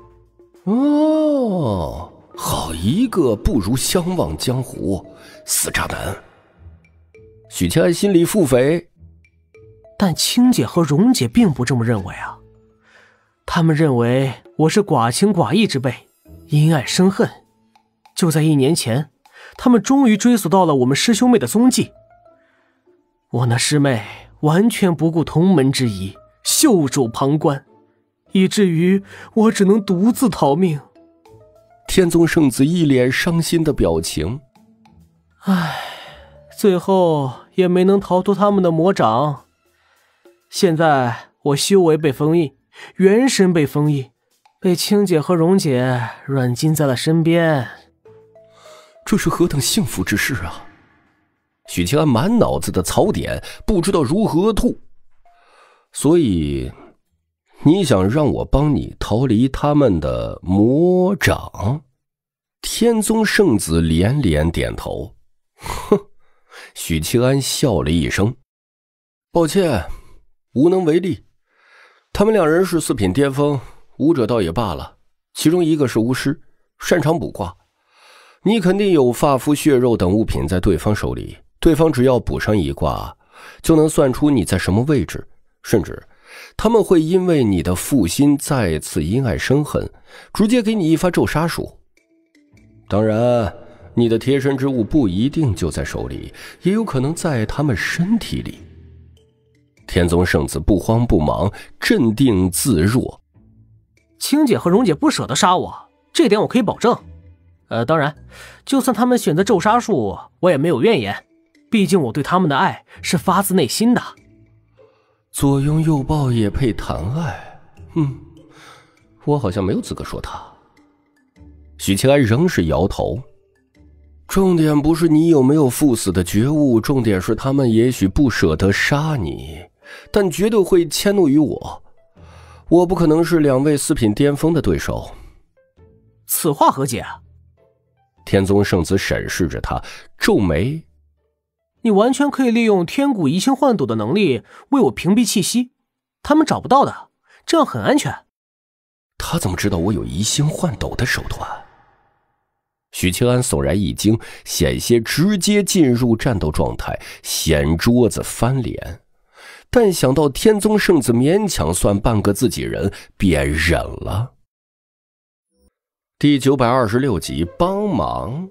A: 哦，好一个不如相忘江湖，死渣男！许清安心里腹诽，
E: 但青姐和蓉姐并不这么认为啊。他们认为我是寡情寡义之辈，因爱生恨。就在一年前，他们终于追溯到了我们师兄妹的踪迹。我那师妹完全不顾同门之谊，袖手旁观，以至于我只能独自逃命。
A: 天宗圣子一脸伤心的表情。
E: 唉，最后也没能逃脱他们的魔掌。现在我修为被封印，元神被封印，被青姐和蓉姐软禁在了身边。
A: 这是何等幸福之事啊！许清安满脑子的槽点，不知道如何吐。所以你想让我帮你逃离他们的魔掌？天宗圣子连连点头。哼，许清安笑了一声，抱歉，无能为力。他们两人是四品巅峰，武者倒也罢了，其中一个是巫师，擅长卜卦。你肯定有发肤血肉等物品在对方手里，对方只要卜上一卦，就能算出你在什么位置，甚至他们会因为你的负心再次因爱生恨，直接给你一发咒杀术。当然，你的贴身之物不一定就在手里，也有可能在他们身体里。天宗圣子不慌不忙，镇定自若。
E: 青姐和蓉姐不舍得杀我，这点我可以保证。呃，当然，就算他们选择咒杀术，我也没有怨言，毕竟我对他们的爱是发自内心的。
A: 左拥右抱也配谈爱？嗯，我好像没有资格说他。许清安仍是摇头。重点不是你有没有赴死的觉悟，重点是他们也许不舍得杀你，但绝对会迁怒于我。我不可能是两位四品巅峰的对手。
E: 此话何解？
A: 天宗圣子审视着他，皱眉。
E: 你完全可以利用天蛊移星换斗的能力为我屏蔽气息，他们找不到的，这样很安全。
A: 他怎么知道我有移星换斗的手段？许清安悚然一惊，险些直接进入战斗状态，掀桌子翻脸。但想到天宗圣子勉强算半个自己人，便忍了。第九百二十六集，帮忙。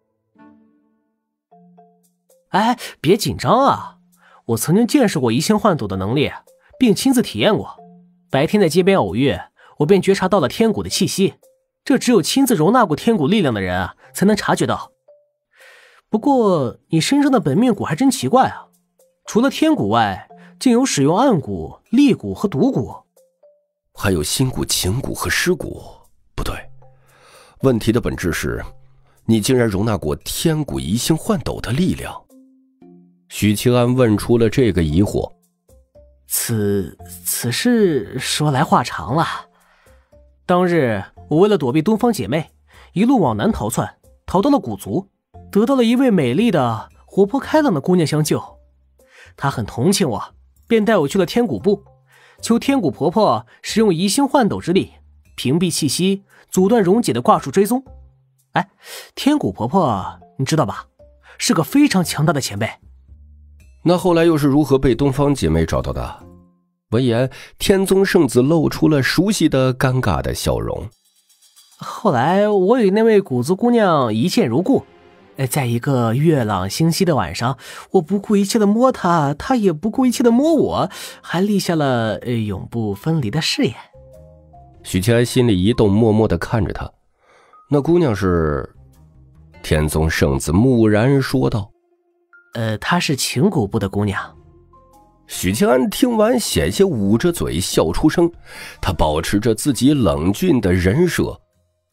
E: 哎，别紧张啊！我曾经见识过移星换斗的能力，并亲自体验过。白天在街边偶遇，我便觉察到了天蛊的气息，这只有亲自容纳过天蛊力量的人啊，才能察觉到。不过你身上的本命蛊还真奇怪啊，除了天蛊外，竟有使用暗蛊、厉蛊和毒蛊，
A: 还有心蛊、情蛊和尸蛊。不对，问题的本质是，你竟然容纳过天蛊移星换斗的力量。许清安问出了这个疑惑。
E: 此此事说来话长了。当日我为了躲避东方姐妹，一路往南逃窜，逃到了古族，得到了一位美丽的活泼开朗的姑娘相救。她很同情我，便带我去了天蛊部，求天蛊婆婆使用移星换斗之力屏蔽气息，阻断蓉姐的卦术追踪。哎，天蛊婆婆你知道吧，是个非常强大的前辈。
A: 那后来又是如何被东方姐妹找到的？闻言，天宗圣子露出了熟悉的尴尬的笑容。
E: 后来我与那位古族姑娘一见如故，在一个月朗星稀的晚上，我不顾一切的摸她，她也不顾一切的摸我，还立下了永不分离的誓言。
A: 许清安心里一动，默默地看着她。那姑娘是？天宗圣子木然说道。
E: 呃，她是情蛊部的姑娘。
A: 许清安听完险些捂着嘴笑出声，他保持着自己冷峻的人设。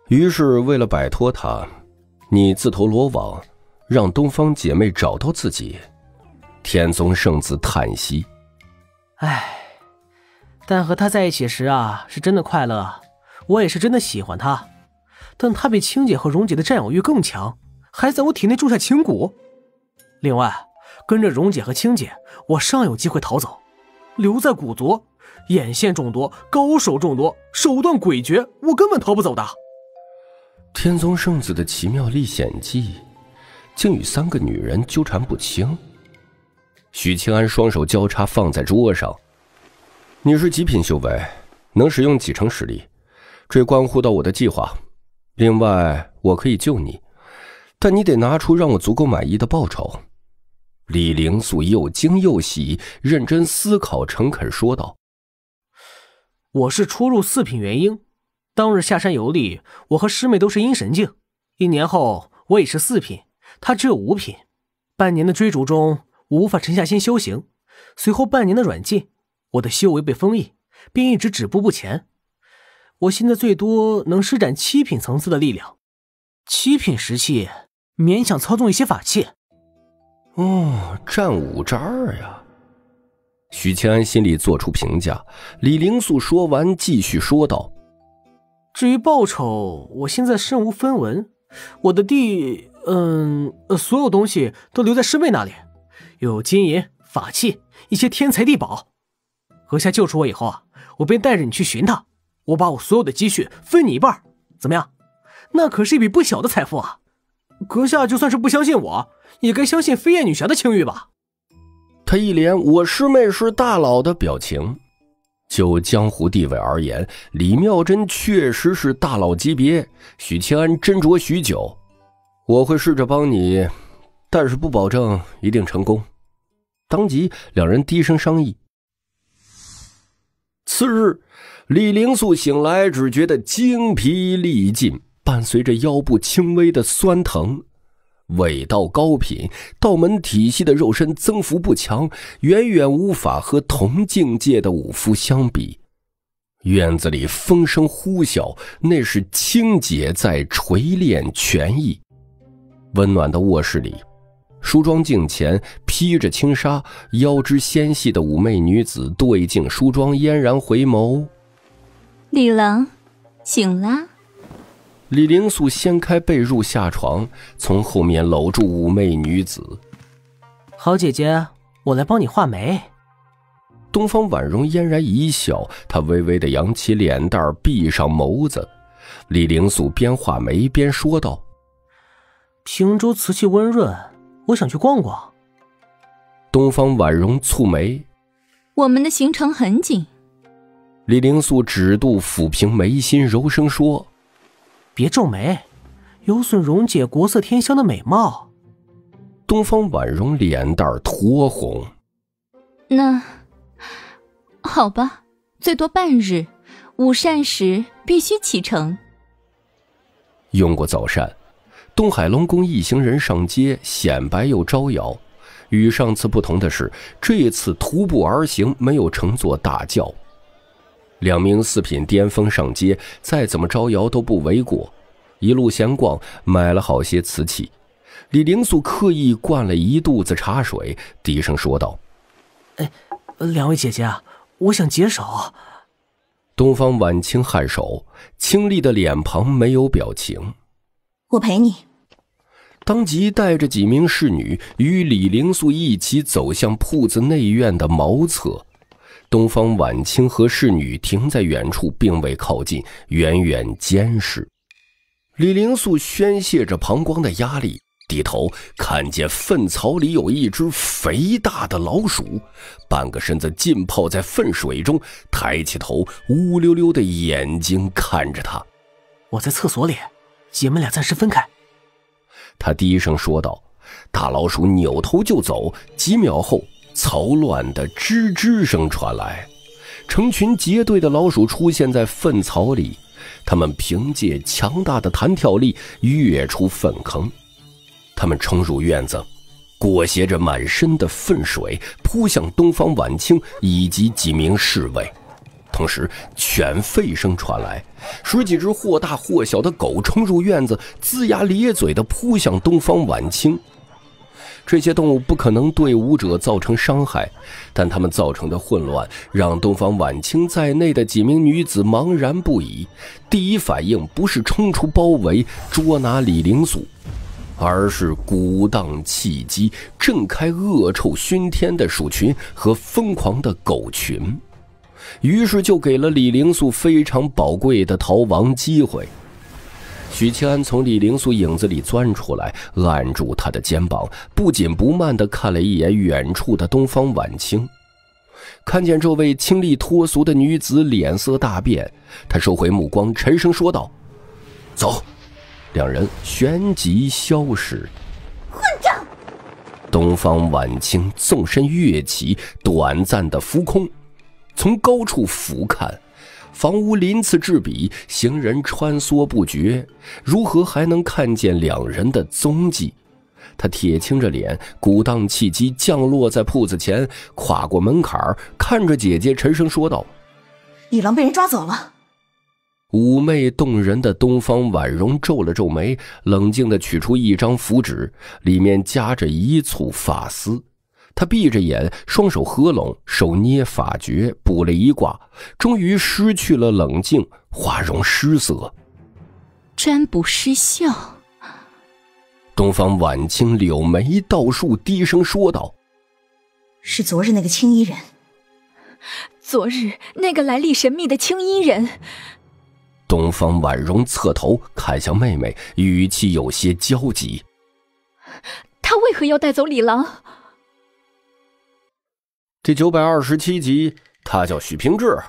A: 于是为了摆脱他，你自投罗网，让东方姐妹找到自己。天宗圣子叹息：
E: 唉，但和他在一起时啊，是真的快乐，我也是真的喜欢他。但他比青姐和蓉姐的占有欲更强，还在我体内种下情蛊。另外，跟着蓉姐和青姐，我尚有机会逃走。留在古族，眼线众多，高手众多，手段诡谲，我根本逃不走的。
A: 天宗圣子的奇妙历险记，竟与三个女人纠缠不清。许清安双手交叉放在桌上：你是极品修为，能使用几成实力，这关乎到我的计划。另外，我可以救你，但你得拿出让我足够满意的报酬。李灵素又惊又喜，认真思考，诚恳说道：
E: 我是初入四品元婴，当日下山游历，我和师妹都是阴神境。一年后，我已是四品，她只有五品。半年的追逐中，无法沉下心修行，随后半年的软禁，我的修为被封印，便一直止步不前。我现在最多能施展七品层次的力量，七品时期勉强操纵一些法器。
A: 哦，战五渣儿呀！许清安心里做出评价。李灵素说完，继续说道：
E: 至于报酬，我现在身无分文，我的地，嗯，呃，所有东西都留在师妹那里，有金银、法器，一些天才地宝。阁下救出我以后啊，我便带着你去寻他。我把我所有的积蓄分你一半，怎么样？那可是一笔不小的财富啊！阁下就算是不相信我，也该相信飞燕女侠的清誉吧。
A: 他一脸我师妹是大佬的表情。就江湖地位而言，李妙真确实是大佬级别。许清安斟酌许久：我会试着帮你，但是不保证一定成功。当即两人低声商议。次日，李灵素醒来，只觉得精疲力尽，伴随着腰部轻微的酸疼。伪道高品，道门体系的肉身增幅不强，远远无法和同境界的武夫相比。院子里风声呼啸，那是青姐在锤炼拳艺。温暖的卧室里，梳妆镜前披着轻纱，腰肢纤细的妩媚女子对镜梳妆，嫣然回眸：
F: 李郎，醒啦。
A: 李灵素掀开被褥下床，从后面搂住妩媚女子：
E: 好姐姐，我来帮你画眉。
A: 东方婉容嫣然一笑，她微微的扬起脸蛋，闭上眸子。李灵素边画眉边说道：
E: 平州瓷器温润，我想去逛逛。
A: 东方婉容蹙眉：
F: 我们的行程很紧。
A: 李灵素指肚抚平眉心，柔声说：
E: 别皱眉，有损蓉姐国色天香的美貌。
A: 东方婉容脸蛋酡红。
F: 那好吧，最多半日，午膳时必须启程。
A: 用过早膳，东海龙宫一行人上街，显白又招摇。与上次不同的是，这次徒步而行，没有乘坐大轿。两名四品巅峰上街，再怎么招摇都不为过。一路闲逛，买了好些瓷器。李灵素刻意灌了一肚子茶水，低声说道：
E: 哎，两位姐姐啊，我想解手。
A: 东方晚清颔首，清丽的脸庞没有表情。
O: 我陪你。
A: 当即带着几名侍女与李灵素一起走向铺子内院的茅厕。东方晚清和侍女停在远处，并未靠近，远远监视。李灵素宣泄着膀胱的压力，低头看见粪槽里有一只肥大的老鼠，半个身子浸泡在粪水中，抬起头，乌溜溜的眼睛看着他。
E: 我在厕所里，姐妹俩暂时分开。
A: 他低声说道。大老鼠扭头就走，几秒后槽乱的吱吱声传来，成群结队的老鼠出现在粪槽里，它们凭借强大的弹跳力跃出粪坑。它们冲入院子，裹挟着满身的粪水，扑向东方晚清以及几名侍卫。 同时犬吠声传来，十几只或大或小的狗冲入院子，龇牙咧嘴地扑向东方晚清。这些动物不可能对武者造成伤害，但它们造成的混乱让东方晚清在内的几名女子茫然不已。第一反应不是冲出包围捉拿李灵素，而是鼓荡气机，震开恶臭熏天的鼠群和疯狂的狗群，于是就给了李灵素非常宝贵的逃亡机会。许七安从李灵素影子里钻出来，按住她的肩膀，不紧不慢地看了一眼远处的东方晚清。看见这位清丽脱俗的女子，脸色大变，他收回目光，沉声说道：“走。”两人旋即消失。
O: 混账！
A: 东方晚清纵身跃起，短暂的浮空，从高处俯瞰，房屋鳞次栉比，行人穿梭不绝，如何还能看见两人的踪迹？他铁青着脸，鼓荡气机降落在铺子前，跨过门槛，看着姐姐沉声说道：“
O: 李郎被人抓走了。”
A: 妩媚动人的东方婉容皱了皱眉，冷静地取出一张符纸，里面夹着一簇发丝。他闭着眼，双手合拢，手捏法诀，卜了一卦，终于失去了冷静，花容失色。
F: 占卜失效。
A: 东方晚清柳眉倒竖，低声说道：“
O: 是昨日那个青衣人。”
P: 昨日那个来历神秘的青衣人。
A: 东方婉容侧头看向妹妹，语气有些焦急：“
P: 他为何要带走李郎？”
A: 第九百二十七集，他叫许平志。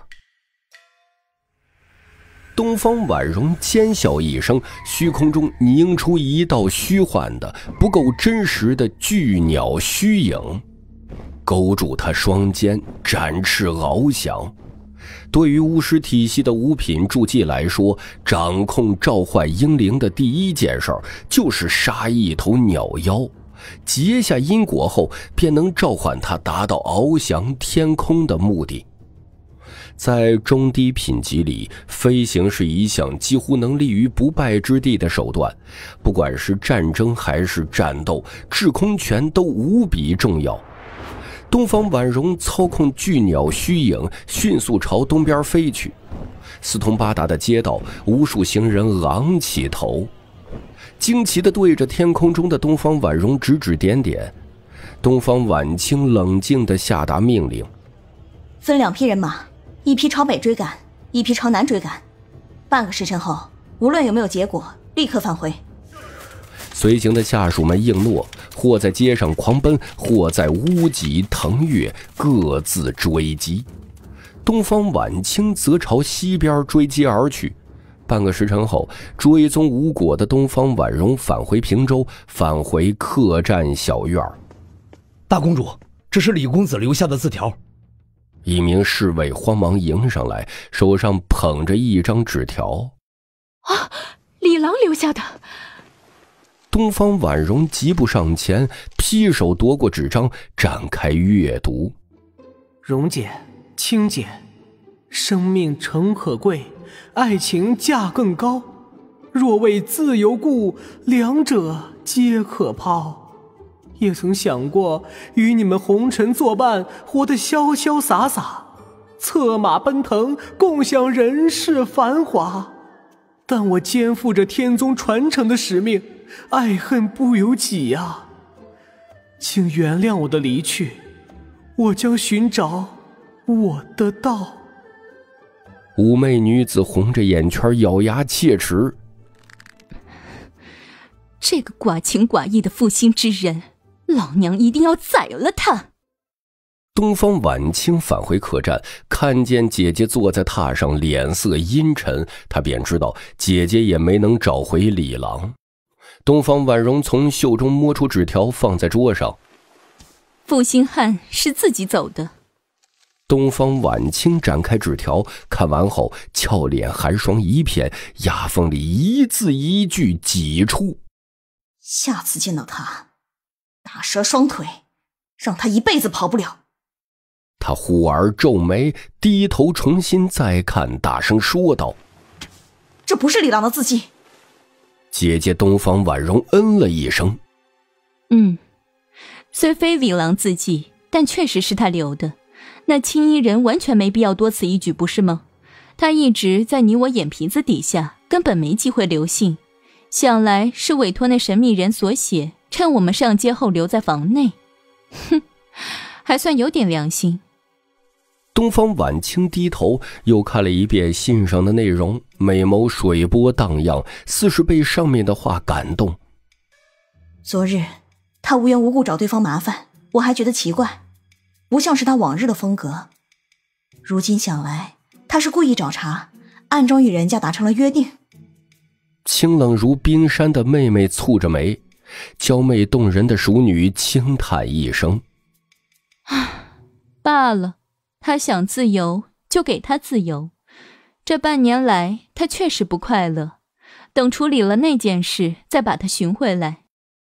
A: 东方婉容尖笑一声，虚空中凝出一道虚幻的、不够真实的巨鸟虚影，勾住他双肩，展翅翱翔。对于巫师体系的五品筑基来说，掌控召唤婴灵的第一件事就是杀一头鸟妖，结下因果后便能召唤它达到翱翔天空的目的。在中低品级里，飞行是一项几乎能立于不败之地的手段，不管是战争还是战斗，制空权都无比重要。东方婉容操控巨鸟虚影迅速朝东边飞去，四通八达的街道，无数行人昂起头，惊奇地对着天空中的东方婉容指指点点。东方晚清冷静地下达命令：
O: 分两批人马，一批朝北追赶，一批朝南追赶，半个时辰后，无论有没有结果，立刻返回。
A: 随行的下属们应诺，或在街上狂奔，或在屋脊腾跃，各自追击。东方晚清则朝西边追击而去。半个时辰后，追踪无果的东方婉容返回平州，返回客栈小院。
L: 大公主，这是李公子留下的字条。
A: 一名侍卫慌忙迎上来，手上捧着一张纸条。
P: 啊，李郎留下的。
A: 东方婉容急步上前，劈手夺过纸张，展开阅读。
E: 蓉姐、青姐，生命诚可贵，爱情价更高。若为自由故，两者皆可抛。也曾想过与你们红尘作伴，活得潇潇洒洒，策马奔腾，共享人世繁华。但我肩负着天宗传承的使命，爱恨不由己呀、啊！请原谅我的离去，我将寻找我的道。
A: 妩媚女子红着眼圈，咬牙切齿：
F: 这个寡情寡义的负心之人，老娘一定要宰了他！
A: 东方晚清返回客栈，看见姐姐坐在榻上，脸色阴沉，他便知道姐姐也没能找回李郎。东方婉容从袖中摸出纸条，放在桌上。
F: 负心汉是自己走的。
A: 东方晚清展开纸条，看完后俏脸寒霜一片，牙缝里一字一句挤出：
O: 下次见到他，打折双腿，让他一辈子跑不了。
A: 他忽而皱眉，低头重新再看，大声说道：“
O: 这不是李郎的字迹。”
A: 姐姐东方婉容嗯了一声：“
F: 嗯，虽非李郎字迹，但确实是他留的。那青衣人完全没必要多此一举，不是吗？他一直在你我眼皮子底下，根本没机会留信。想来是委托那神秘人所写，趁我们上街后留在房内。哼，还算有点良心。”
A: 东方晚清低头又看了一遍信上的内容，美眸水波荡漾，似是被上面的话感动。
O: 昨日他无缘无故找对方麻烦，我还觉得奇怪，不像是他往日的风格。如今想来，他是故意找茬，暗中与人家达成了约定。
A: 清冷如冰山的妹妹蹙着眉，娇媚动人的熟女轻叹一声：“
F: 罢了，他想自由就给他自由。这半年来他确实不快乐，等处理了那件事再把他寻回来。”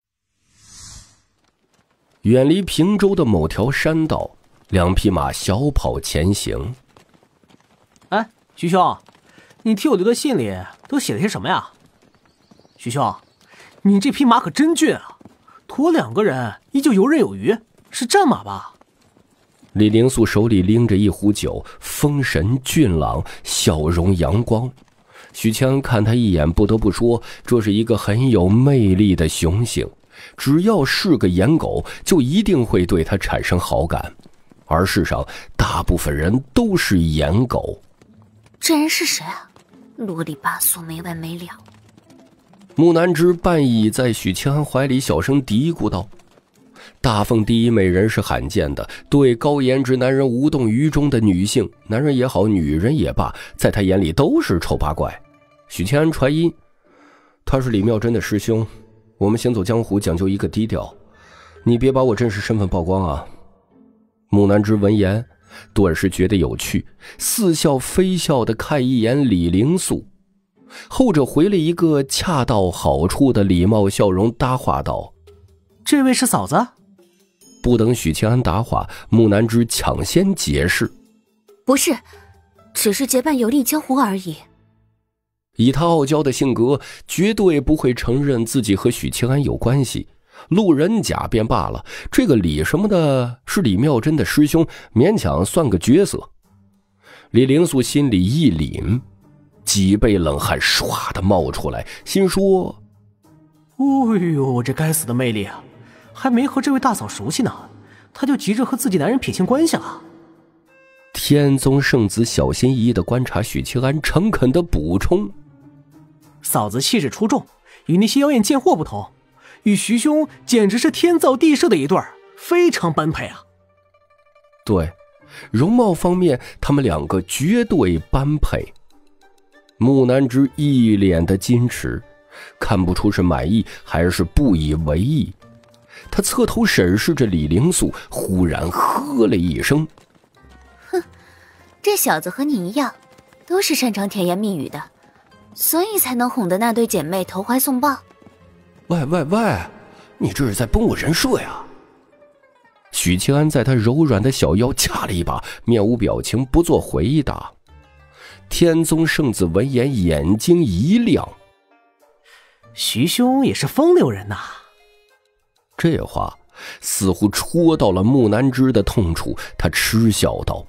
A: 远离平州的某条山道，两匹马小跑前行。
E: 哎，徐兄，你替我留的信里都写了些什么呀？徐兄，你这匹马可真俊啊，驮两个人依旧游刃有余，是战马吧？
A: 李灵素手里拎着一壶酒，风神俊朗，笑容阳光。许强看他一眼，不得不说，这是一个很有魅力的雄性，只要是个颜狗，就一定会对他产生好感。而世上大部分人都是颜狗。
D: 这人是谁啊？啰里吧嗦没完没了。
A: 木南枝半倚在许清安怀里，小声嘀咕道：“大凤第一美人是罕见的，对高颜值男人无动于衷的女性，男人也好，女人也罢，在他眼里都是丑八怪。”许清安传音：“他是李妙真的师兄，我们行走江湖讲究一个低调，你别把我真实身份曝光啊。”木南枝闻言顿时觉得有趣，似笑非笑地看一眼李灵素，后者回了一个恰到好处的礼貌笑容，搭话道：“
E: 这位是嫂子？”
A: 不等许清安答话，木南枝抢先解释：“
D: 不是，只是结伴游历江湖而已。”
A: 以他傲娇的性格，绝对不会承认自己和许清安有关系。路人甲便罢了，这个李什么的是李妙真的师兄，勉强算个角色。李灵素心里一凛，几倍冷汗唰的冒出来，心说：“
E: 哦呦，这该死的魅力啊！还没和这位大嫂熟悉呢，他就急着和自己男人撇清关系了。”
A: 天宗圣子小心翼翼地观察许清安，诚恳地补充：“
E: 嫂子气质出众，与那些妖艳贱货不同，与徐兄简直是天造地设的一对儿，非常般配啊。”
A: 对，容貌方面，他们两个绝对般配。木南枝一脸的矜持，看不出是满意还是不以为意。他侧头审视着李灵素，忽然喝了一声：“
D: 哼，这小子和你一样，都是擅长甜言蜜语的，所以才能哄得那对姐妹投怀送抱。”“
A: 喂喂喂，你这是在崩我人设呀！”许清安在他柔软的小腰掐了一把，面无表情，不做回答。天宗圣子闻言，眼睛一亮：“
E: 徐兄也是风流人呐！”
A: 这话似乎戳到了木南枝的痛处，他嗤笑道：“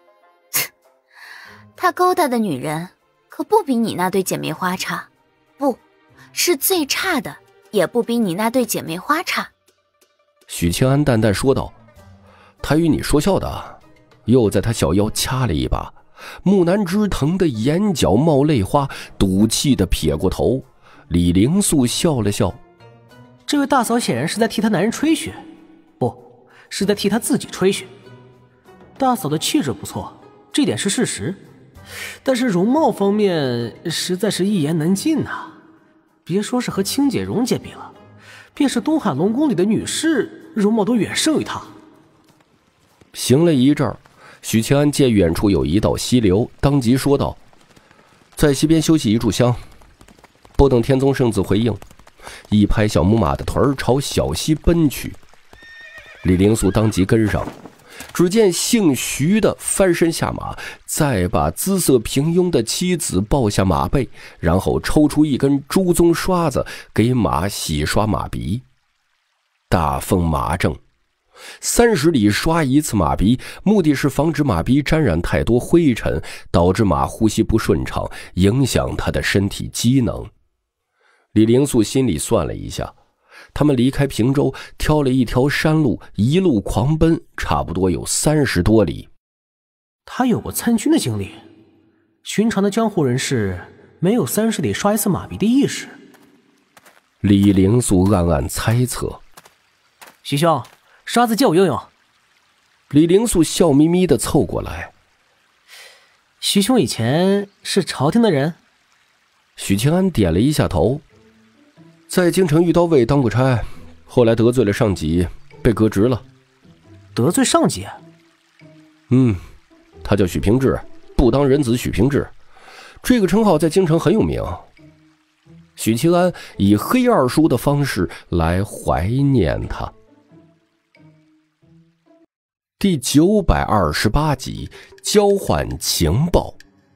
D: 他勾搭的女人可不比你那对姐妹花差，不是最差的，也不比你那对姐妹花差。”
A: 许清安淡淡说道：“他与你说笑的。”又在他小腰掐了一把，木南枝疼得眼角冒泪花，赌气地撇过头。李灵素笑了笑：“
E: 这位大嫂显然是在替她男人吹嘘，不是在替她自己吹嘘。大嫂的气质不错，这点是事实，但是容貌方面实在是一言难尽呐。别说是和青姐、蓉姐比了，便是东海龙宫里的女士，容貌都远胜于她。”
A: 行了一阵儿，许清安见远处有一道溪流，当即说道：“在溪边休息一炷香。”不等天宗圣子回应，一拍小母马的腿儿朝小溪奔去。李灵素当即跟上， 只见姓徐的翻身下马，再把姿色平庸的妻子抱下马背，然后抽出一根猪鬃刷子给马洗刷马鼻。大奉马政，三十里刷一次马鼻，目的是防止马鼻沾染太多灰尘，导致马呼吸不顺畅，影响他的身体机能。李灵素心里算了一下，他们离开平州，挑了一条山路，一路狂奔，差不多有三十多里。
E: 他有过参军的经历，寻常的江湖人士没有三十里刷一次马鼻的意识。
A: 李灵素暗暗猜测。
E: 徐兄，刷子借我用用。
A: 李灵素笑眯眯地凑过来。
E: 徐兄以前是朝廷的人？
A: 许清安点了一下头。在京城御刀卫当过差，后来得罪了上级，被革职了。
E: 得罪上级？
A: 嗯，他叫许平志，不当人子许平志，这个称号在京城很有名。许清安以黑二叔的方式来怀念他。第九百二十八集，交换情报。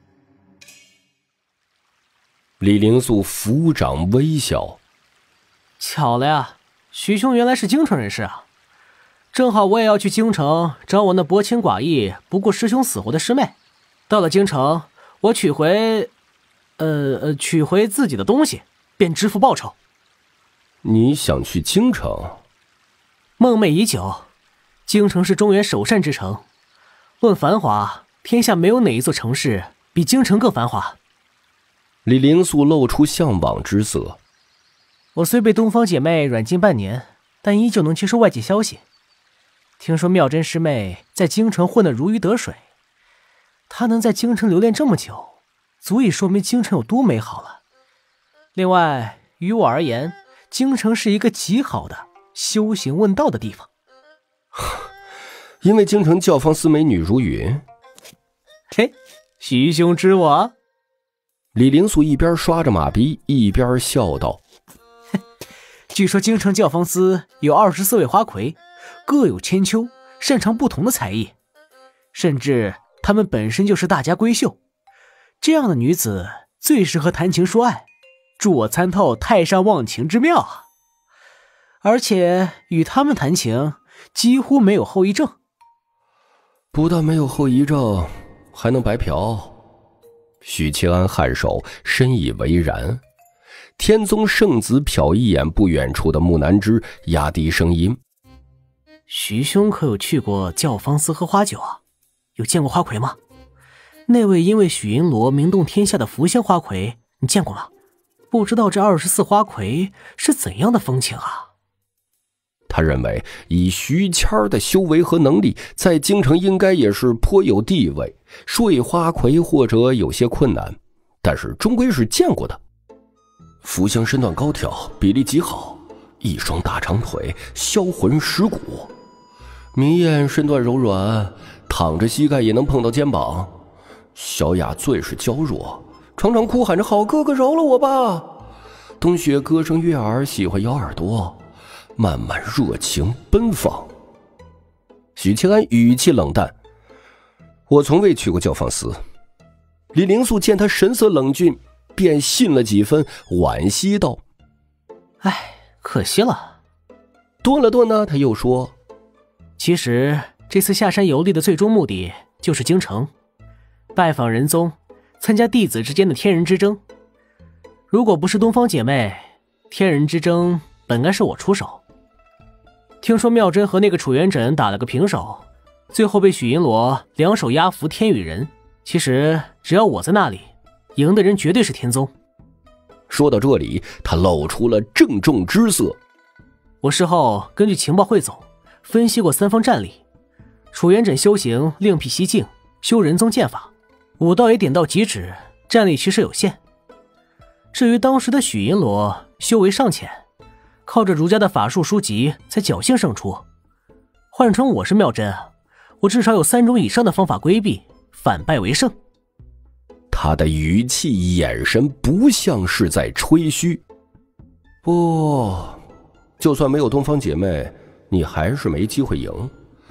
A: 李灵素抚掌微笑。
E: 巧了呀，徐兄原来是京城人士啊！正好我也要去京城找我那薄情寡义、不顾师兄死活的师妹。到了京城，我取回，呃呃，取回自己的东西，便支付报酬。
A: 你想去京城？
E: 梦寐已久。京城是中原首善之城，论繁华，天下没有哪一座城市比京城更繁华。
A: 李灵素露出向往之色。
E: 我虽被东方姐妹软禁半年，但依旧能接收外界消息。听说妙真师妹在京城混得如鱼得水，她能在京城留恋这么久，足以说明京城有多美好了。另外，于我而言，京城是一个极好的修行问道的地方。
A: 因为京城教坊司美女如云。
E: 嘿，徐兄知我。
A: 李灵素一边刷着马鼻，一边笑道：
E: 据说京城教坊司有二十四位花魁，各有千秋，擅长不同的才艺，甚至她们本身就是大家闺秀。这样的女子最适合谈情说爱，助我参透太上忘情之妙啊！而且与她们谈情几乎没有后遗症。
A: 不但没有后遗症，还能白嫖。许清安颔首，深以为然。天宗圣子瞟一眼不远处的木南枝，压低声音：
E: 徐兄可有去过教坊司喝花酒啊？有见过花魁吗？那位因为许银罗名动天下的福仙花魁，你见过吗？不知道这二十四花魁是怎样的风情啊？
A: 他认为以徐谦儿的修为和能力，在京城应该也是颇有地位，说以花魁或者有些困难，但是终归是见过的。福香身段高挑，比例极好，一双大长腿，销魂蚀骨；明艳身段柔软，躺着膝盖也能碰到肩膀；小雅最是娇弱，常常哭喊着好哥哥饶了我吧。冬雪歌声悦耳，喜欢咬耳朵，慢慢热情奔放。许清安语气冷淡：我从未去过教坊司。李灵素见他神色冷峻，便信了几分，惋惜道：
E: 唉，可惜了。
A: 顿了顿呢，他又说：
E: 其实这次下山游历的最终目的就是京城，拜访仁宗，参加弟子之间的天人之争。如果不是东方姐妹，天人之争本该是我出手。听说妙真和那个楚元稹打了个平手，最后被许银罗两手压服天羽人。其实只要我在那里，赢的人绝对是天宗。
A: 说到这里，他露出了郑重之色。
E: 我事后根据情报汇总，分析过三方战力。楚元稹修行另辟蹊径，修人宗剑法，武道也点到即止，战力其实有限。至于当时的许银罗，修为尚浅，靠着儒家的法术书籍才侥幸胜出。换成我是妙真，我至少有三种以上的方法规避，反败为胜。
A: 他的语气眼神不像是在吹嘘。不，就算没有东方姐妹，你还是没机会赢。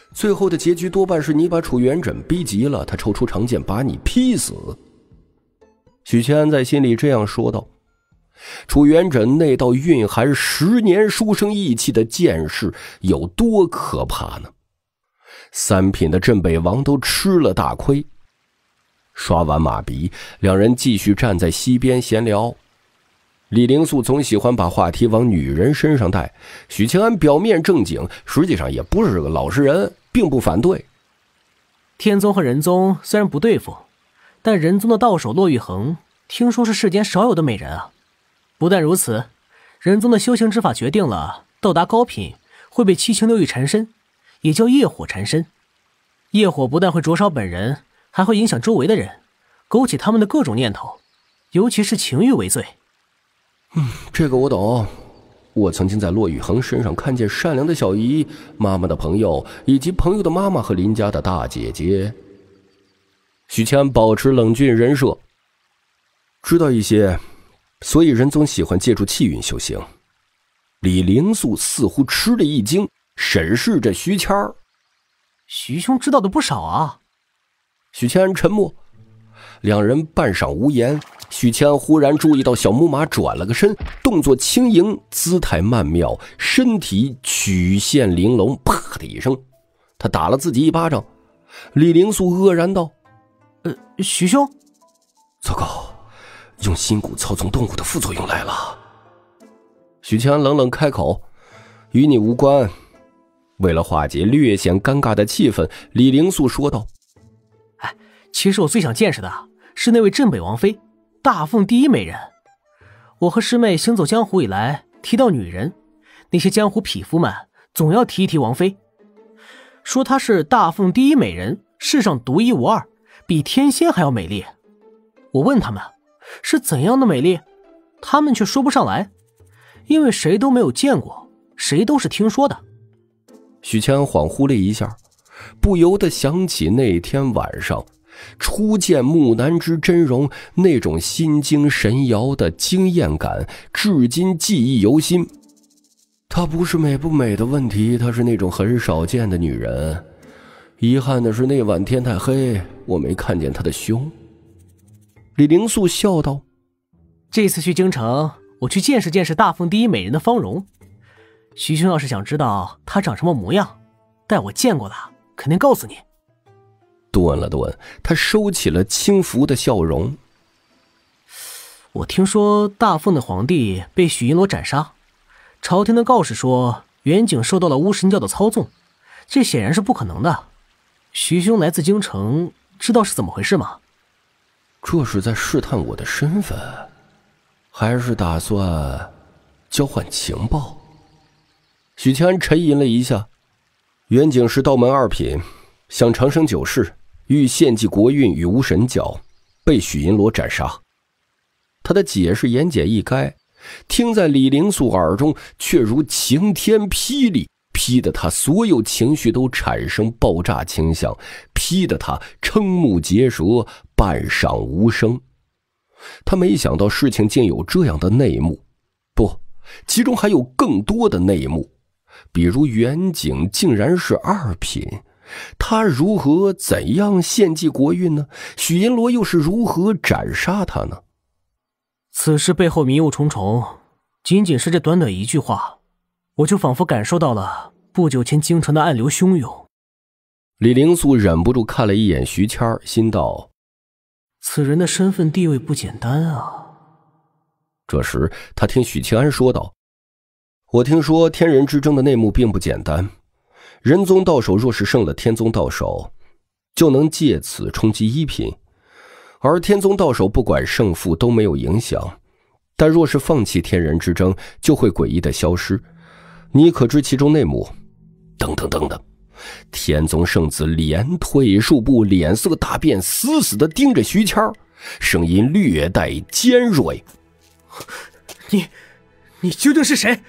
A: 最后的结局多半是你把楚元稹逼急了，他抽出长剑把你劈死。许千安在心里这样说道。楚元稹那道蕴含十年书生意气的剑势有多可怕呢？三品的镇北王都吃了大亏。刷完马鼻，两人继续站在溪边闲聊。李灵素总喜欢把话题往女人身上带，许清安表面正经，实际上也不是个老实人，并不反对。
E: 天宗和仁宗虽然不对付，但仁宗的道手骆玉衡听说是世间少有的美人啊。不但如此，仁宗的修行之法决定了，到达高品会被七情六欲缠身，也叫业火缠身。业火不但会灼烧本人，还会影响周围的人，勾起他们的各种念头，尤其是情欲为最。
A: 嗯，这个我懂。我曾经在骆玉衡身上看见善良的小姨、妈妈的朋友，以及朋友的妈妈和邻家的大姐姐。许谦保持冷峻人设，知道一些，所以仁宗喜欢借助气运修行。李灵素似乎吃了一惊，审视着徐谦儿。
E: 徐兄知道的不少啊。
A: 许谦沉默，两人半晌无言。许谦忽然注意到小木马转了个身，动作轻盈，姿态曼妙，身体曲线玲珑，啪的一声，他打了自己一巴掌。李灵素愕然道：
E: 呃，徐兄。
A: 糟糕，用心骨操纵动物的副作用来了。许谦冷冷开口：与你无关。为了化解略显尴尬的气氛，李灵素说道：
E: 哎，其实我最想见识的是那位镇北王妃，大凤第一美人。我和师妹行走江湖以来，提到女人，那些江湖匹夫们总要提一提王妃，说她是大凤第一美人，世上独一无二，比天仙还要美丽。我问他们是怎样的美丽，他们却说不上来，因为谁都没有见过，谁都是听说的。
A: 许谦恍惚了一下，不由得想起那天晚上初见木南之真容，那种心惊神摇的惊艳感，至今记忆犹新。她不是美不美的问题，她是那种很少见的女人。遗憾的是那晚天太黑，我没看见她的胸。李灵素笑道：
E: 这次去京城，我去见识见识大凤第一美人的芳容。徐兄要是想知道她长什么模样，待我见过了，肯定告诉你。
A: 顿了顿，他收起了轻浮的笑容。
E: 我听说大凤的皇帝被许银罗斩杀，朝廷的告示说远景受到了巫神教的操纵，这显然是不可能的。徐兄来自京城，知道是怎么回事吗？
A: 这是在试探我的身份，还是打算交换情报？许谦沉吟了一下，远景是道门二品，想长生久世，欲献祭国运与巫神教，被许银罗斩杀。他的解释言简意赅，听在李灵素耳中却如晴天霹雳，劈得他所有情绪都产生爆炸倾向，劈得他瞠目结舌，半晌无声。他没想到事情竟有这样的内幕，不，其中还有更多的内幕，比如远景竟然是二品，他如何怎样献祭国运呢？许银罗又是如何斩杀他呢？
E: 此事背后迷雾重重，仅仅是这短短一句话，我就仿佛感受到了不久前京城的暗流汹涌。
A: 李灵素忍不住看了一眼徐谦，心道：
E: 此人的身份地位不简单啊。
A: 这时他听许庆安说道：我听说天人之争的内幕并不简单，人宗道手若是胜了天宗道手，就能借此冲击一品，而天宗道手不管胜负都没有影响，但若是放弃天人之争，就会诡异的消失。你可知其中内幕？等等等等，天宗圣子连退数步，脸色大变，死死地盯着徐谦，声音略带尖锐：
E: 你你究竟是谁？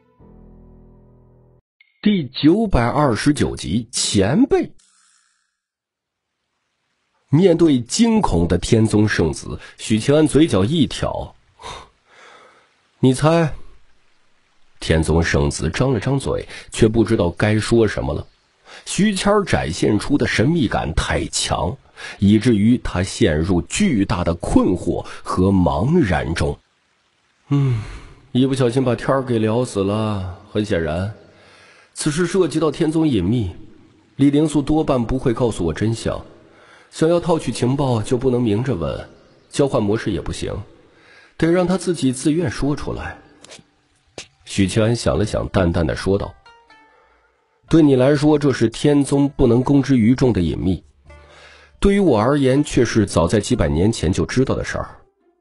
A: 第九百二十九集，前辈。面对惊恐的天宗圣子，许清安嘴角一挑：你猜？天宗圣子张了张嘴，却不知道该说什么了。 徐谦展现出的神秘感太强，以至于他陷入巨大的困惑和茫然中。嗯，一不小心把天儿给聊死了。很显然，此事涉及到天宗隐秘，李灵素多半不会告诉我真相。想要套取情报就不能明着问，交换模式也不行，得让他自己自愿说出来。许七安想了想，淡淡的说道：对你来说，这是天宗不能公之于众的隐秘，对于我而言，却是早在几百年前就知道的事儿。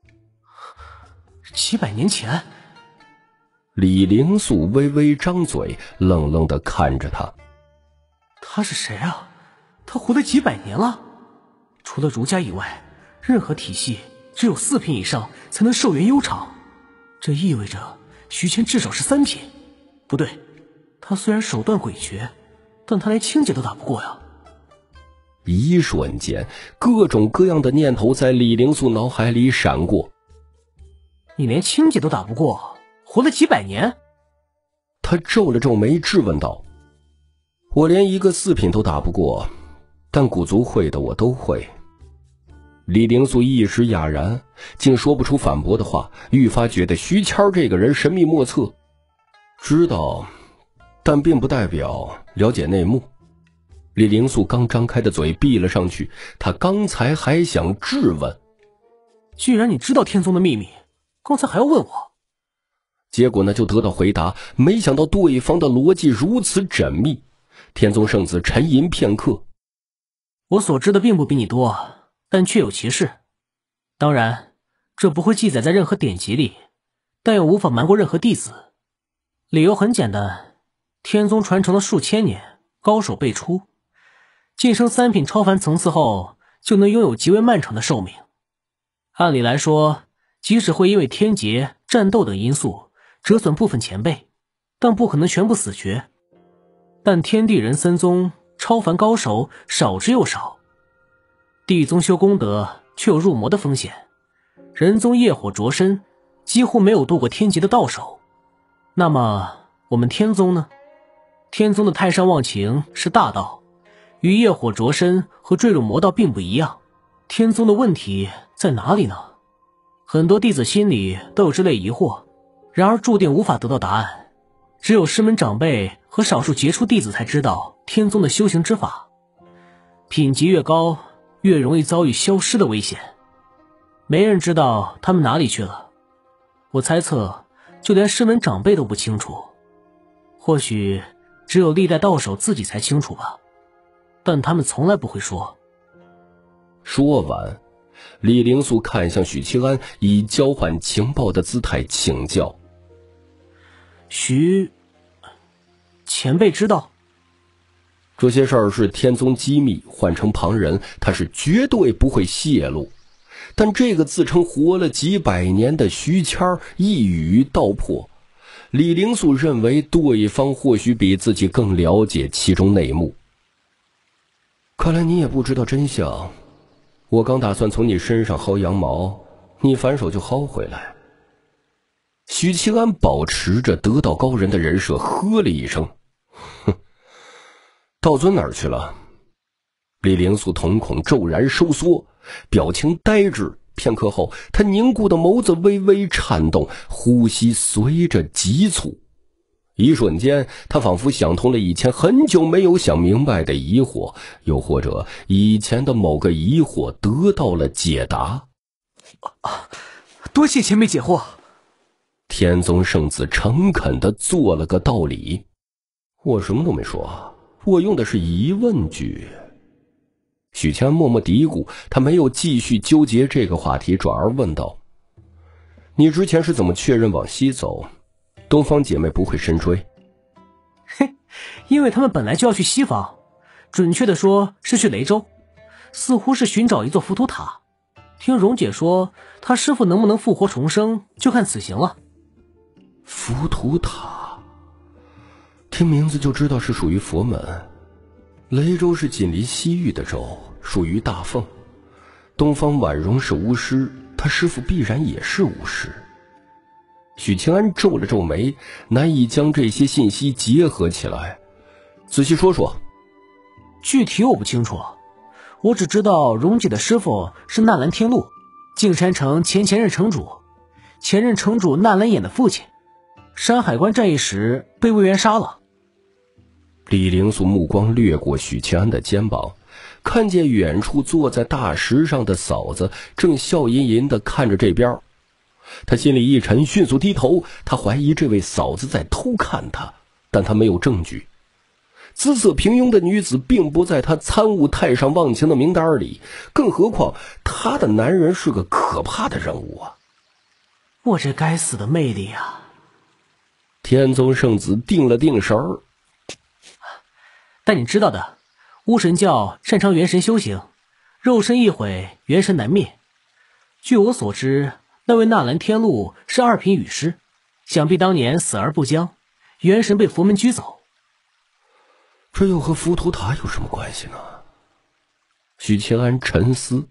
E: 几百年前？
A: 李灵素微微张嘴，愣愣地看着他。
E: 他是谁啊？他活了几百年了？除了儒家以外，任何体系只有四品以上才能寿元悠长，这意味着徐谦至少是三品。不对，他虽然手段诡谲，但他连青姐都打不过呀。
A: 一瞬间，各种各样的念头在李灵素脑海里闪过。
E: 你连青姐都打不过，活了几百年？
A: 他皱了皱眉，质问道：我连一个四品都打不过，但古族会的我都会。李灵素一时哑然，竟说不出反驳的话，愈发觉得徐谦这个人神秘莫测。知道，但并不代表了解内幕。李灵素刚张开的嘴闭了上去，他刚才还想质问，
E: 既然你知道天宗的秘密，刚才还要问我？
A: 结果呢，就得到回答。没想到对方的逻辑如此缜密。天宗圣子沉吟片刻：
E: 我所知的并不比你多，但确有其事。当然，这不会记载在任何典籍里，但又无法瞒过任何弟子。理由很简单，天宗传承了数千年，高手辈出，晋升三品超凡层次后，就能拥有极为漫长的寿命。按理来说，即使会因为天劫、战斗等因素折损部分前辈，但不可能全部死绝。但天地人三宗超凡高手少之又少，地宗修功德却有入魔的风险，人宗业火灼身，几乎没有度过天劫的道手。那么我们天宗呢？天宗的太上忘情是大道，与业火灼身和坠入魔道并不一样。天宗的问题在哪里呢？很多弟子心里都有这类疑惑，然而注定无法得到答案。只有师门长辈和少数杰出弟子才知道天宗的修行之法，品级越高，越容易遭遇消失的危险。没人知道他们哪里去了。我猜测，就连师门长辈都不清楚。或许只有历代道手自己才清楚吧，但他们从来不会说。
A: 说完，李灵素看向许七安，以交换情报的姿态请教：
E: 徐前辈知道
A: 这些事儿是天宗机密，换成旁人他是绝对不会泄露。但这个自称活了几百年的徐谦一语道破，李灵素认为对方或许比自己更了解其中内幕。看来你也不知道真相，我刚打算从你身上薅羊毛，你反手就薅回来。许七安保持着得道高人的人设，呵了一声：哼，道尊哪儿去了？李灵素瞳孔骤然收缩，表情呆滞，片刻后，他凝固的眸子微微颤动，呼吸随着急促。一瞬间，他仿佛想通了以前很久没有想明白的疑惑，又或者以前的某个疑惑得到了解答。
E: 多谢前辈解惑。
A: 天宗圣子诚恳地做了个道理。我什么都没说，我用的是疑问句。许谦默默嘀咕，他没有继续纠结这个话题，转而问道：你之前是怎么确认往西走？东方姐妹不会深追？
E: 嘿，因为他们本来就要去西方，准确的说是去雷州，似乎是寻找一座浮屠塔。听蓉姐说，她师父能不能复活重生，就看此行了。
A: 浮屠塔，听名字就知道是属于佛门。雷州是紧邻西域的州，属于大凤。东方婉容是巫师，他师父必然也是巫师。许清安皱了皱眉，难以将这些信息结合起来。仔细说说。
E: 具体我不清楚，我只知道荣姐的师傅是纳兰天禄，径山城前前任城主，前任城主纳兰衍的父亲，山海关战役时被魏源杀了。
A: 李灵素目光掠过许清安的肩膀，看见远处坐在大石上的嫂子正笑吟吟地看着这边，他心里一沉，迅速低头。他怀疑这位嫂子在偷看他，但他没有证据。姿色平庸的女子并不在他参悟太上忘情的名单里，更何况他的男人是个可怕的人物啊！
E: 我这该死的魅力啊！
A: 天宗圣子定了定神儿。
E: 但你知道的，巫神教擅长元神修行，肉身一毁，元神难灭。据我所知，那位纳兰天禄是二品羽师，想必当年死而不僵，元神被佛门拘走。
A: 这又和浮屠塔有什么关系呢？许清安沉思。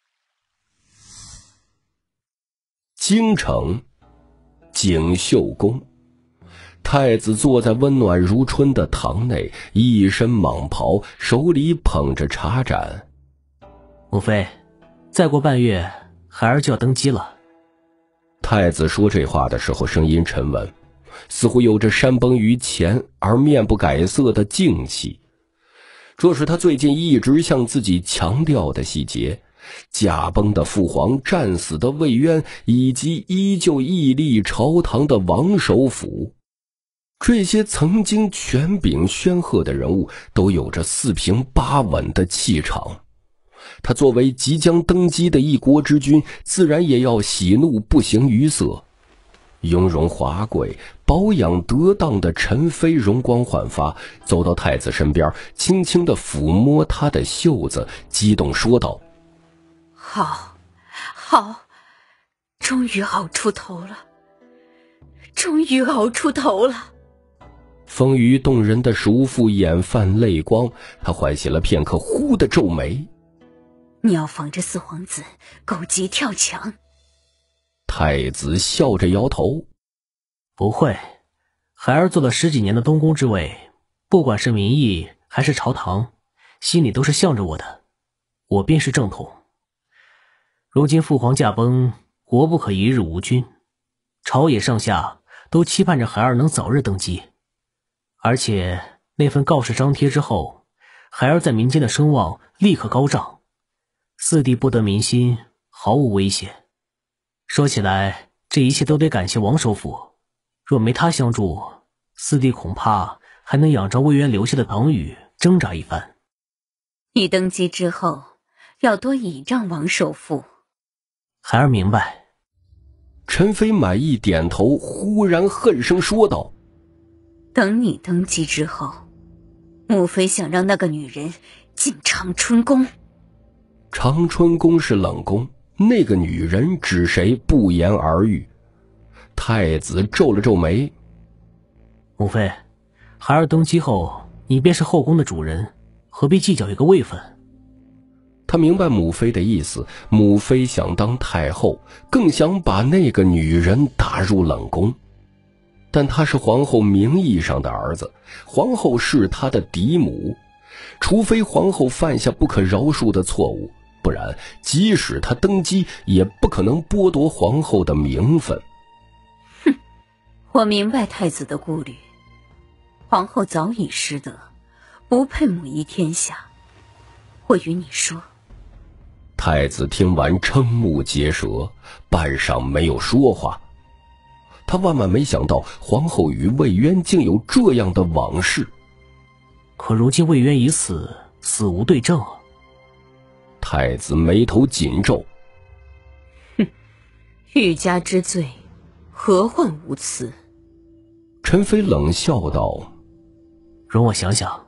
A: 京城锦绣宫，太子坐在温暖如春的堂内，一身蟒袍，手里捧着茶盏。
E: 母妃，再过半月孩儿就要登基了。
A: 太子说这话的时候声音沉稳，似乎有着山崩于前而面不改色的静气。这是他最近一直向自己强调的细节。驾崩的父皇，战死的魏渊，以及依旧屹立朝堂的王首府，这些曾经权柄煊赫的人物都有着四平八稳的气场。他作为即将登基的一国之君，自然也要喜怒不形于色。雍容华贵、保养得当的陈妃容光焕发，走到太子身边，轻轻地抚摸他的袖子，激动说道：
P: 好，好，终于熬出头了，终于熬出头了。
A: 丰腴动人的叔父眼泛泪光，他缓息了片刻，忽地皱眉：
P: 你要防着四皇子狗急跳墙。
A: 太子笑着摇头：
E: 不会，孩儿做了十几年的东宫之位，不管是民意还是朝堂，心里都是向着我的，我便是正统。如今父皇驾崩，国不可一日无君，朝野上下都期盼着孩儿能早日登基。而且那份告示张贴之后，孩儿在民间的声望立刻高涨，四弟不得民心，毫无危险。说起来，这一切都得感谢王首府，若没他相助，四弟恐怕还能仰着魏渊留下的党羽挣扎一番。
P: 你登基之后，要多倚仗王首府。
E: 孩儿明白。
A: 陈妃满意点头，忽然恨声说道：
P: 等你登基之后，母妃想让那个女人进长春宫。
A: 长春宫是冷宫，那个女人指谁不言而喻。太子皱了皱眉：
E: 母妃，孩儿登基后，你便是后宫的主人，何必计较一个位分？
A: 他明白母妃的意思，母妃想当太后，更想把那个女人打入冷宫。但他是皇后名义上的儿子，皇后是他的嫡母，除非皇后犯下不可饶恕的错误，不然即使他登基，也不可能剥夺皇后的名分。
P: 哼，我明白太子的顾虑，皇后早已失德，不配母仪天下。我与你说。
A: 太子听完瞠目结舌，半晌没有说话。他万万没想到皇后与魏渊竟有这样的往事。
E: 可如今魏渊已死，死无对证啊。
A: 太子眉头紧皱：
P: 哼，欲加之罪，何患无辞？
A: 陈妃冷笑道：
E: 容我想想。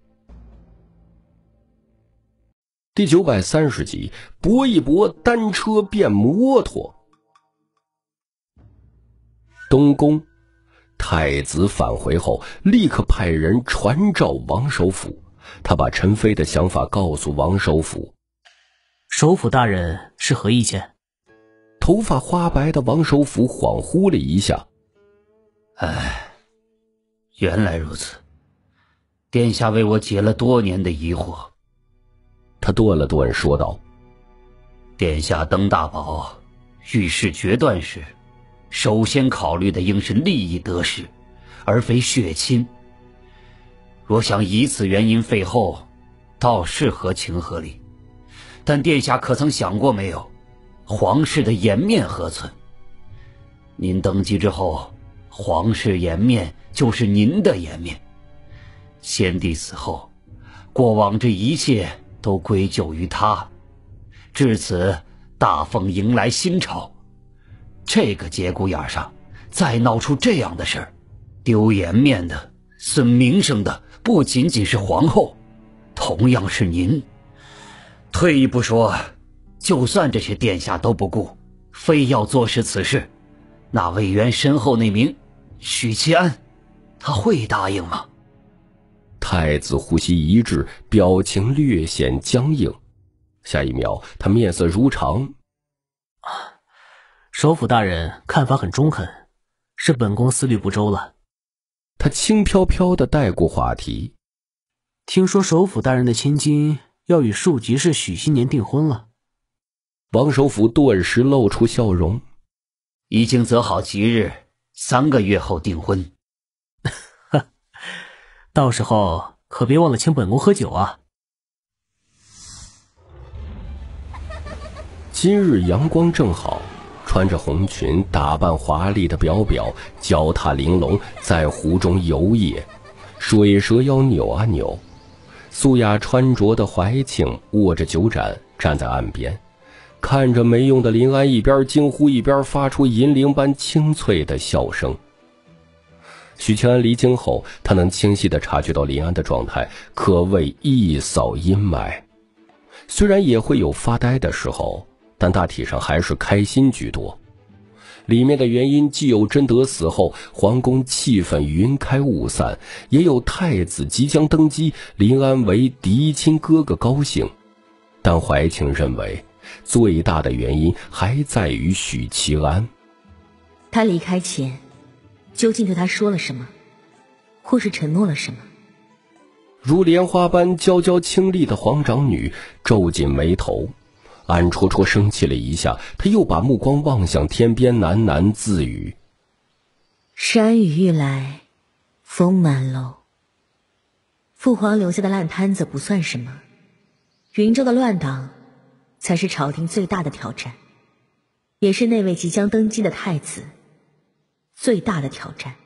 A: 第九百三十集，搏一搏，单车变摩托。东宫，太子返回后，立刻派人传召王首府。他把陈妃的想法告诉王首府。
E: 首府大人是何意见？
A: 头发花白的王首府恍惚了一下。
L: 哎，原来如此。
Q: 殿下为我解了多年的疑惑。
A: 他顿了顿，说道：
Q: 殿下登大宝，遇事决断时，首先考虑的应是利益得失，而非血亲。若想以此原因废后，倒是合情合理。但殿下可曾想过没有，皇室的颜面何存？您登基之后，皇室颜面就是您的颜面。先帝死后，过往这一切都归咎于他，至此大风迎来新朝。这个节骨眼上再闹出这样的事儿，丢颜面的、损名声的不仅仅是皇后，同样是您。退一步说，就算这些殿下都不顾，非要坐实此事，那魏源身后那名许七安，他会答应吗？
A: 太子呼吸一滞，表情略显僵硬。下一秒，他面色如常。
E: 首辅大人看法很中肯，是本宫思虑不周了。
A: 他轻飘飘地带过话题。
E: 听说首辅大人的千金要与庶吉士许新年订婚了。
A: 王首辅顿时露出笑容。
Q: 已经择好吉日，三个月后订婚。
E: 到时候可别忘了请本宫喝酒啊。
A: 今日阳光正好，穿着红裙，打扮华丽的表表脚踏玲珑，在湖中游曳，水蛇腰扭啊扭。素雅穿着的怀庆握着酒盏站在岸边，看着没用的林安，一边惊呼一边发出银铃般清脆的笑声。许清安离京后，他能清晰地察觉到林安的状态可谓一扫阴霾，虽然也会有发呆的时候，但大体上还是开心居多。里面的原因既有贞德死后皇宫气氛云开雾散，也有太子即将登基，林安为嫡亲哥哥高兴，但怀庆认为最大的原因还在于许七安。
R: 他离开前究竟对他说了什么，或是承诺了什么？
A: 如莲花般娇娇清丽的皇长女皱紧眉头，暗戳戳生气了一下，她又把目光望向天边，喃喃自语：
R: 山雨欲来风满楼。父皇留下的烂摊子不算什么，云州的乱党才是朝廷最大的挑战，也是那位即将登基的太子最大的挑战。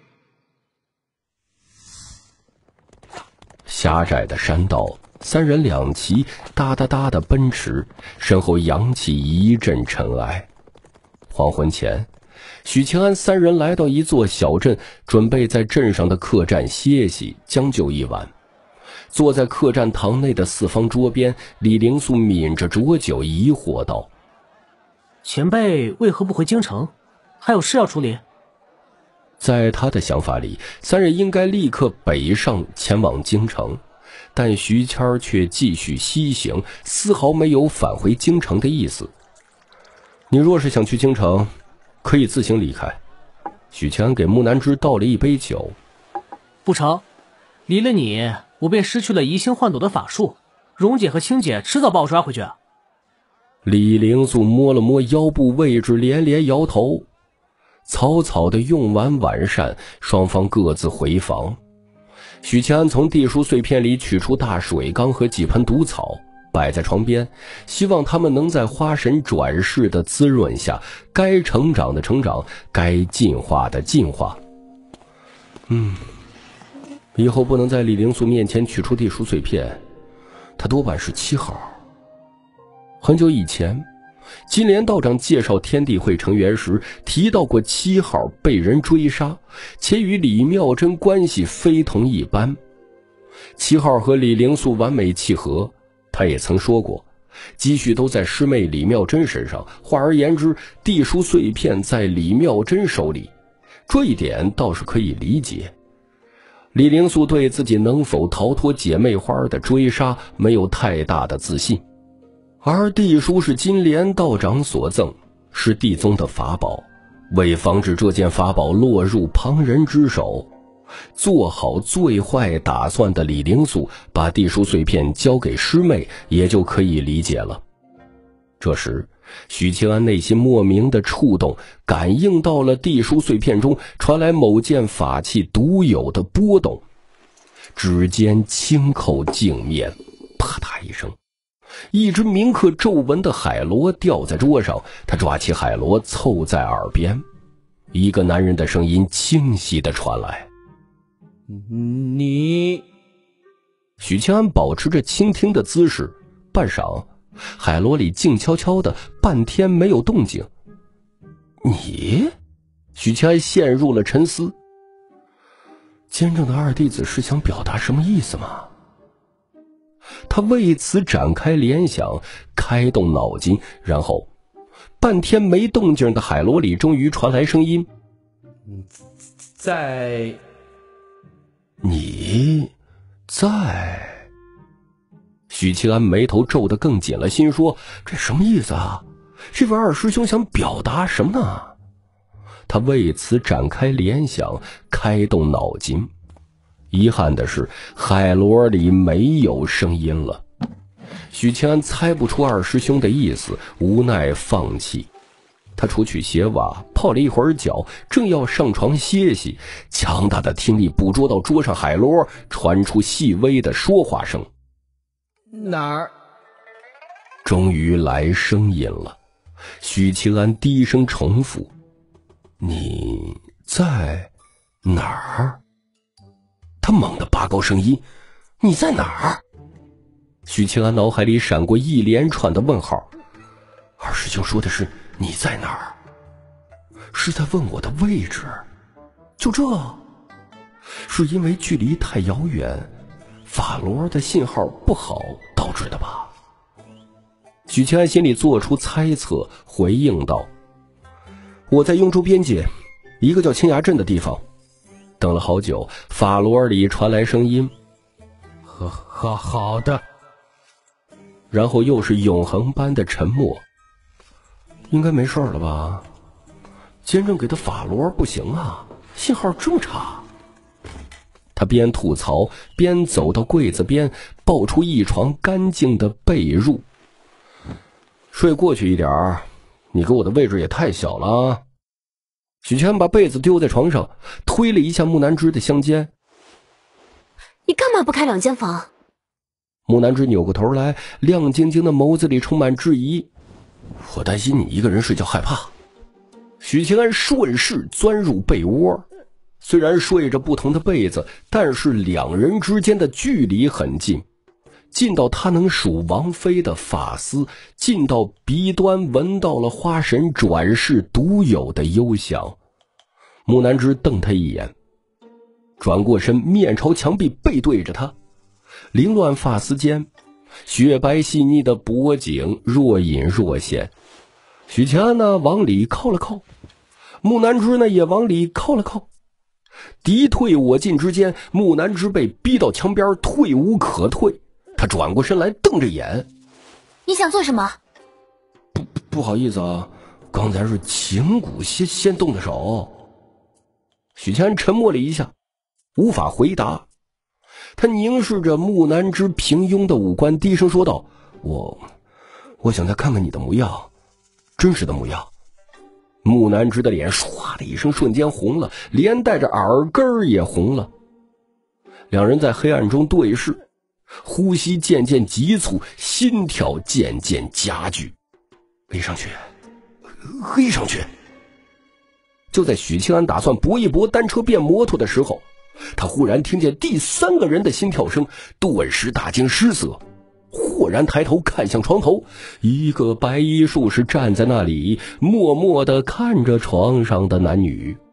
A: 狭窄的山道，三人两骑哒哒哒的奔驰，身后扬起一阵尘埃。黄昏前，许清安三人来到一座小镇，准备在镇上的客栈歇息，将就一晚。坐在客栈堂内的四方桌边，李灵素抿着浊酒，疑惑道：
E: 前辈为何不回京城？还有事要处理？
A: 在他的想法里，三人应该立刻北上前往京城，但徐谦却继续西行，丝毫没有返回京城的意思。你若是想去京城，可以自行离开。许谦给木南枝倒了一杯酒。
E: 不成，离了你，我便失去了移星换斗的法术，蓉姐和青姐迟早把我抓回去。
A: 李灵素摸了摸腰部位置，连连摇头。草草的用完晚膳，双方各自回房。许清安从地书碎片里取出大水缸和几盆毒草，摆在床边，希望他们能在花神转世的滋润下，该成长的成长，该进化的进化。嗯，以后不能在李灵素面前取出地书碎片，他多半是七号。很久以前，金莲道长介绍天地会成员时提到过七号被人追杀，且与李妙真关系非同一般。七号和李灵素完美契合，他也曾说过积蓄都在师妹李妙真身上，换而言之，地书碎片在李妙真手里，这一点倒是可以理解。李灵素对自己能否逃脱姐妹花的追杀没有太大的自信，而地书是金莲道长所赠，是地宗的法宝，为防止这件法宝落入旁人之手， 做好最坏打算的李灵素把地书碎片交给师妹，也就可以理解了。这时许清安内心莫名的触动，感应到了地书碎片中传来某件法器独有的波动。指尖轻扣镜面，啪嗒一声，一只铭刻皱纹的海螺掉在桌上。他抓起海螺凑在耳边，一个男人的声音清晰地传来：
L: 你。
A: 许清安保持着倾听的姿势，半晌，海螺里静悄悄的，半天没有动静。你？许清安陷入了沉思。监正的二弟子是想表达什么意思吗？他为此展开联想，开动脑筋，然后半天没动静的海螺里终于传来声音：
L: 在。
A: 你在。许清安眉头皱得更紧了，心说这什么意思啊？这位二师兄想表达什么呢？他为此展开联想，开动脑筋。遗憾的是，海螺里没有声音了。许清安猜不出二师兄的意思，无奈放弃。他除去鞋袜，泡了一会儿脚，正要上床歇息，强大的听力捕捉到桌上海螺传出细微的说话声：
L: 哪儿？
A: 终于来声音了。许清安低声重复：你在哪儿？他猛地拔高声音：你在哪儿？许清安脑海里闪过一连串的问号。二师兄说的是你在哪儿？是在问我的位置？就这？是因为距离太遥远，法罗的信号不好导致的吧？许清安心里做出猜测，回应道：我在雍州边界一个叫青崖镇的地方。等了好久，法罗里传来声音：
L: 好好好的。
A: 然后又是永恒般的沉默。应该没事了吧？监正给的法罗不行啊，信号这么差。他边吐槽边走到柜子边，抱出一床干净的被褥。睡过去一点儿，你给我的位置也太小了啊！许谦把被子丢在床上，推了一下木南枝的香肩。
N: 你干嘛不开两间房？
A: 木南枝扭过头来，亮晶晶的眸子里充满质疑。我担心你一个人睡觉害怕。许清安顺势钻入被窝，虽然睡着不同的被子，但是两人之间的距离很近，近到他能数王妃的发丝，近到鼻端闻到了花神转世独有的幽香。木南枝瞪他一眼，转过身，面朝墙壁，背对着他，凌乱发丝间，雪白细腻的脖颈若隐若现。许清安呢往里靠了靠，木南枝呢也往里靠了靠。敌退我进之间，木南枝被逼到墙边，退无可退。他转过身来，瞪着眼：
D: 你想做什么？
A: 不不好意思啊，刚才是情蛊先先动的手。许清安沉默了一下，无法回答。他凝视着木南枝平庸的五官，低声说道：我我想再看看你的模样，真实的模样。木南枝的脸唰的一声瞬间红了，连带着耳根也红了。两人在黑暗中对视，呼吸渐渐急促，心跳渐渐加剧。黑上去，黑上去。就在许清安打算搏一搏单车变摩托的时候，他忽然听见第三个人的心跳声，顿时大惊失色，豁然抬头看向床头，一个白衣术士站在那里，默默地看着床上的男女。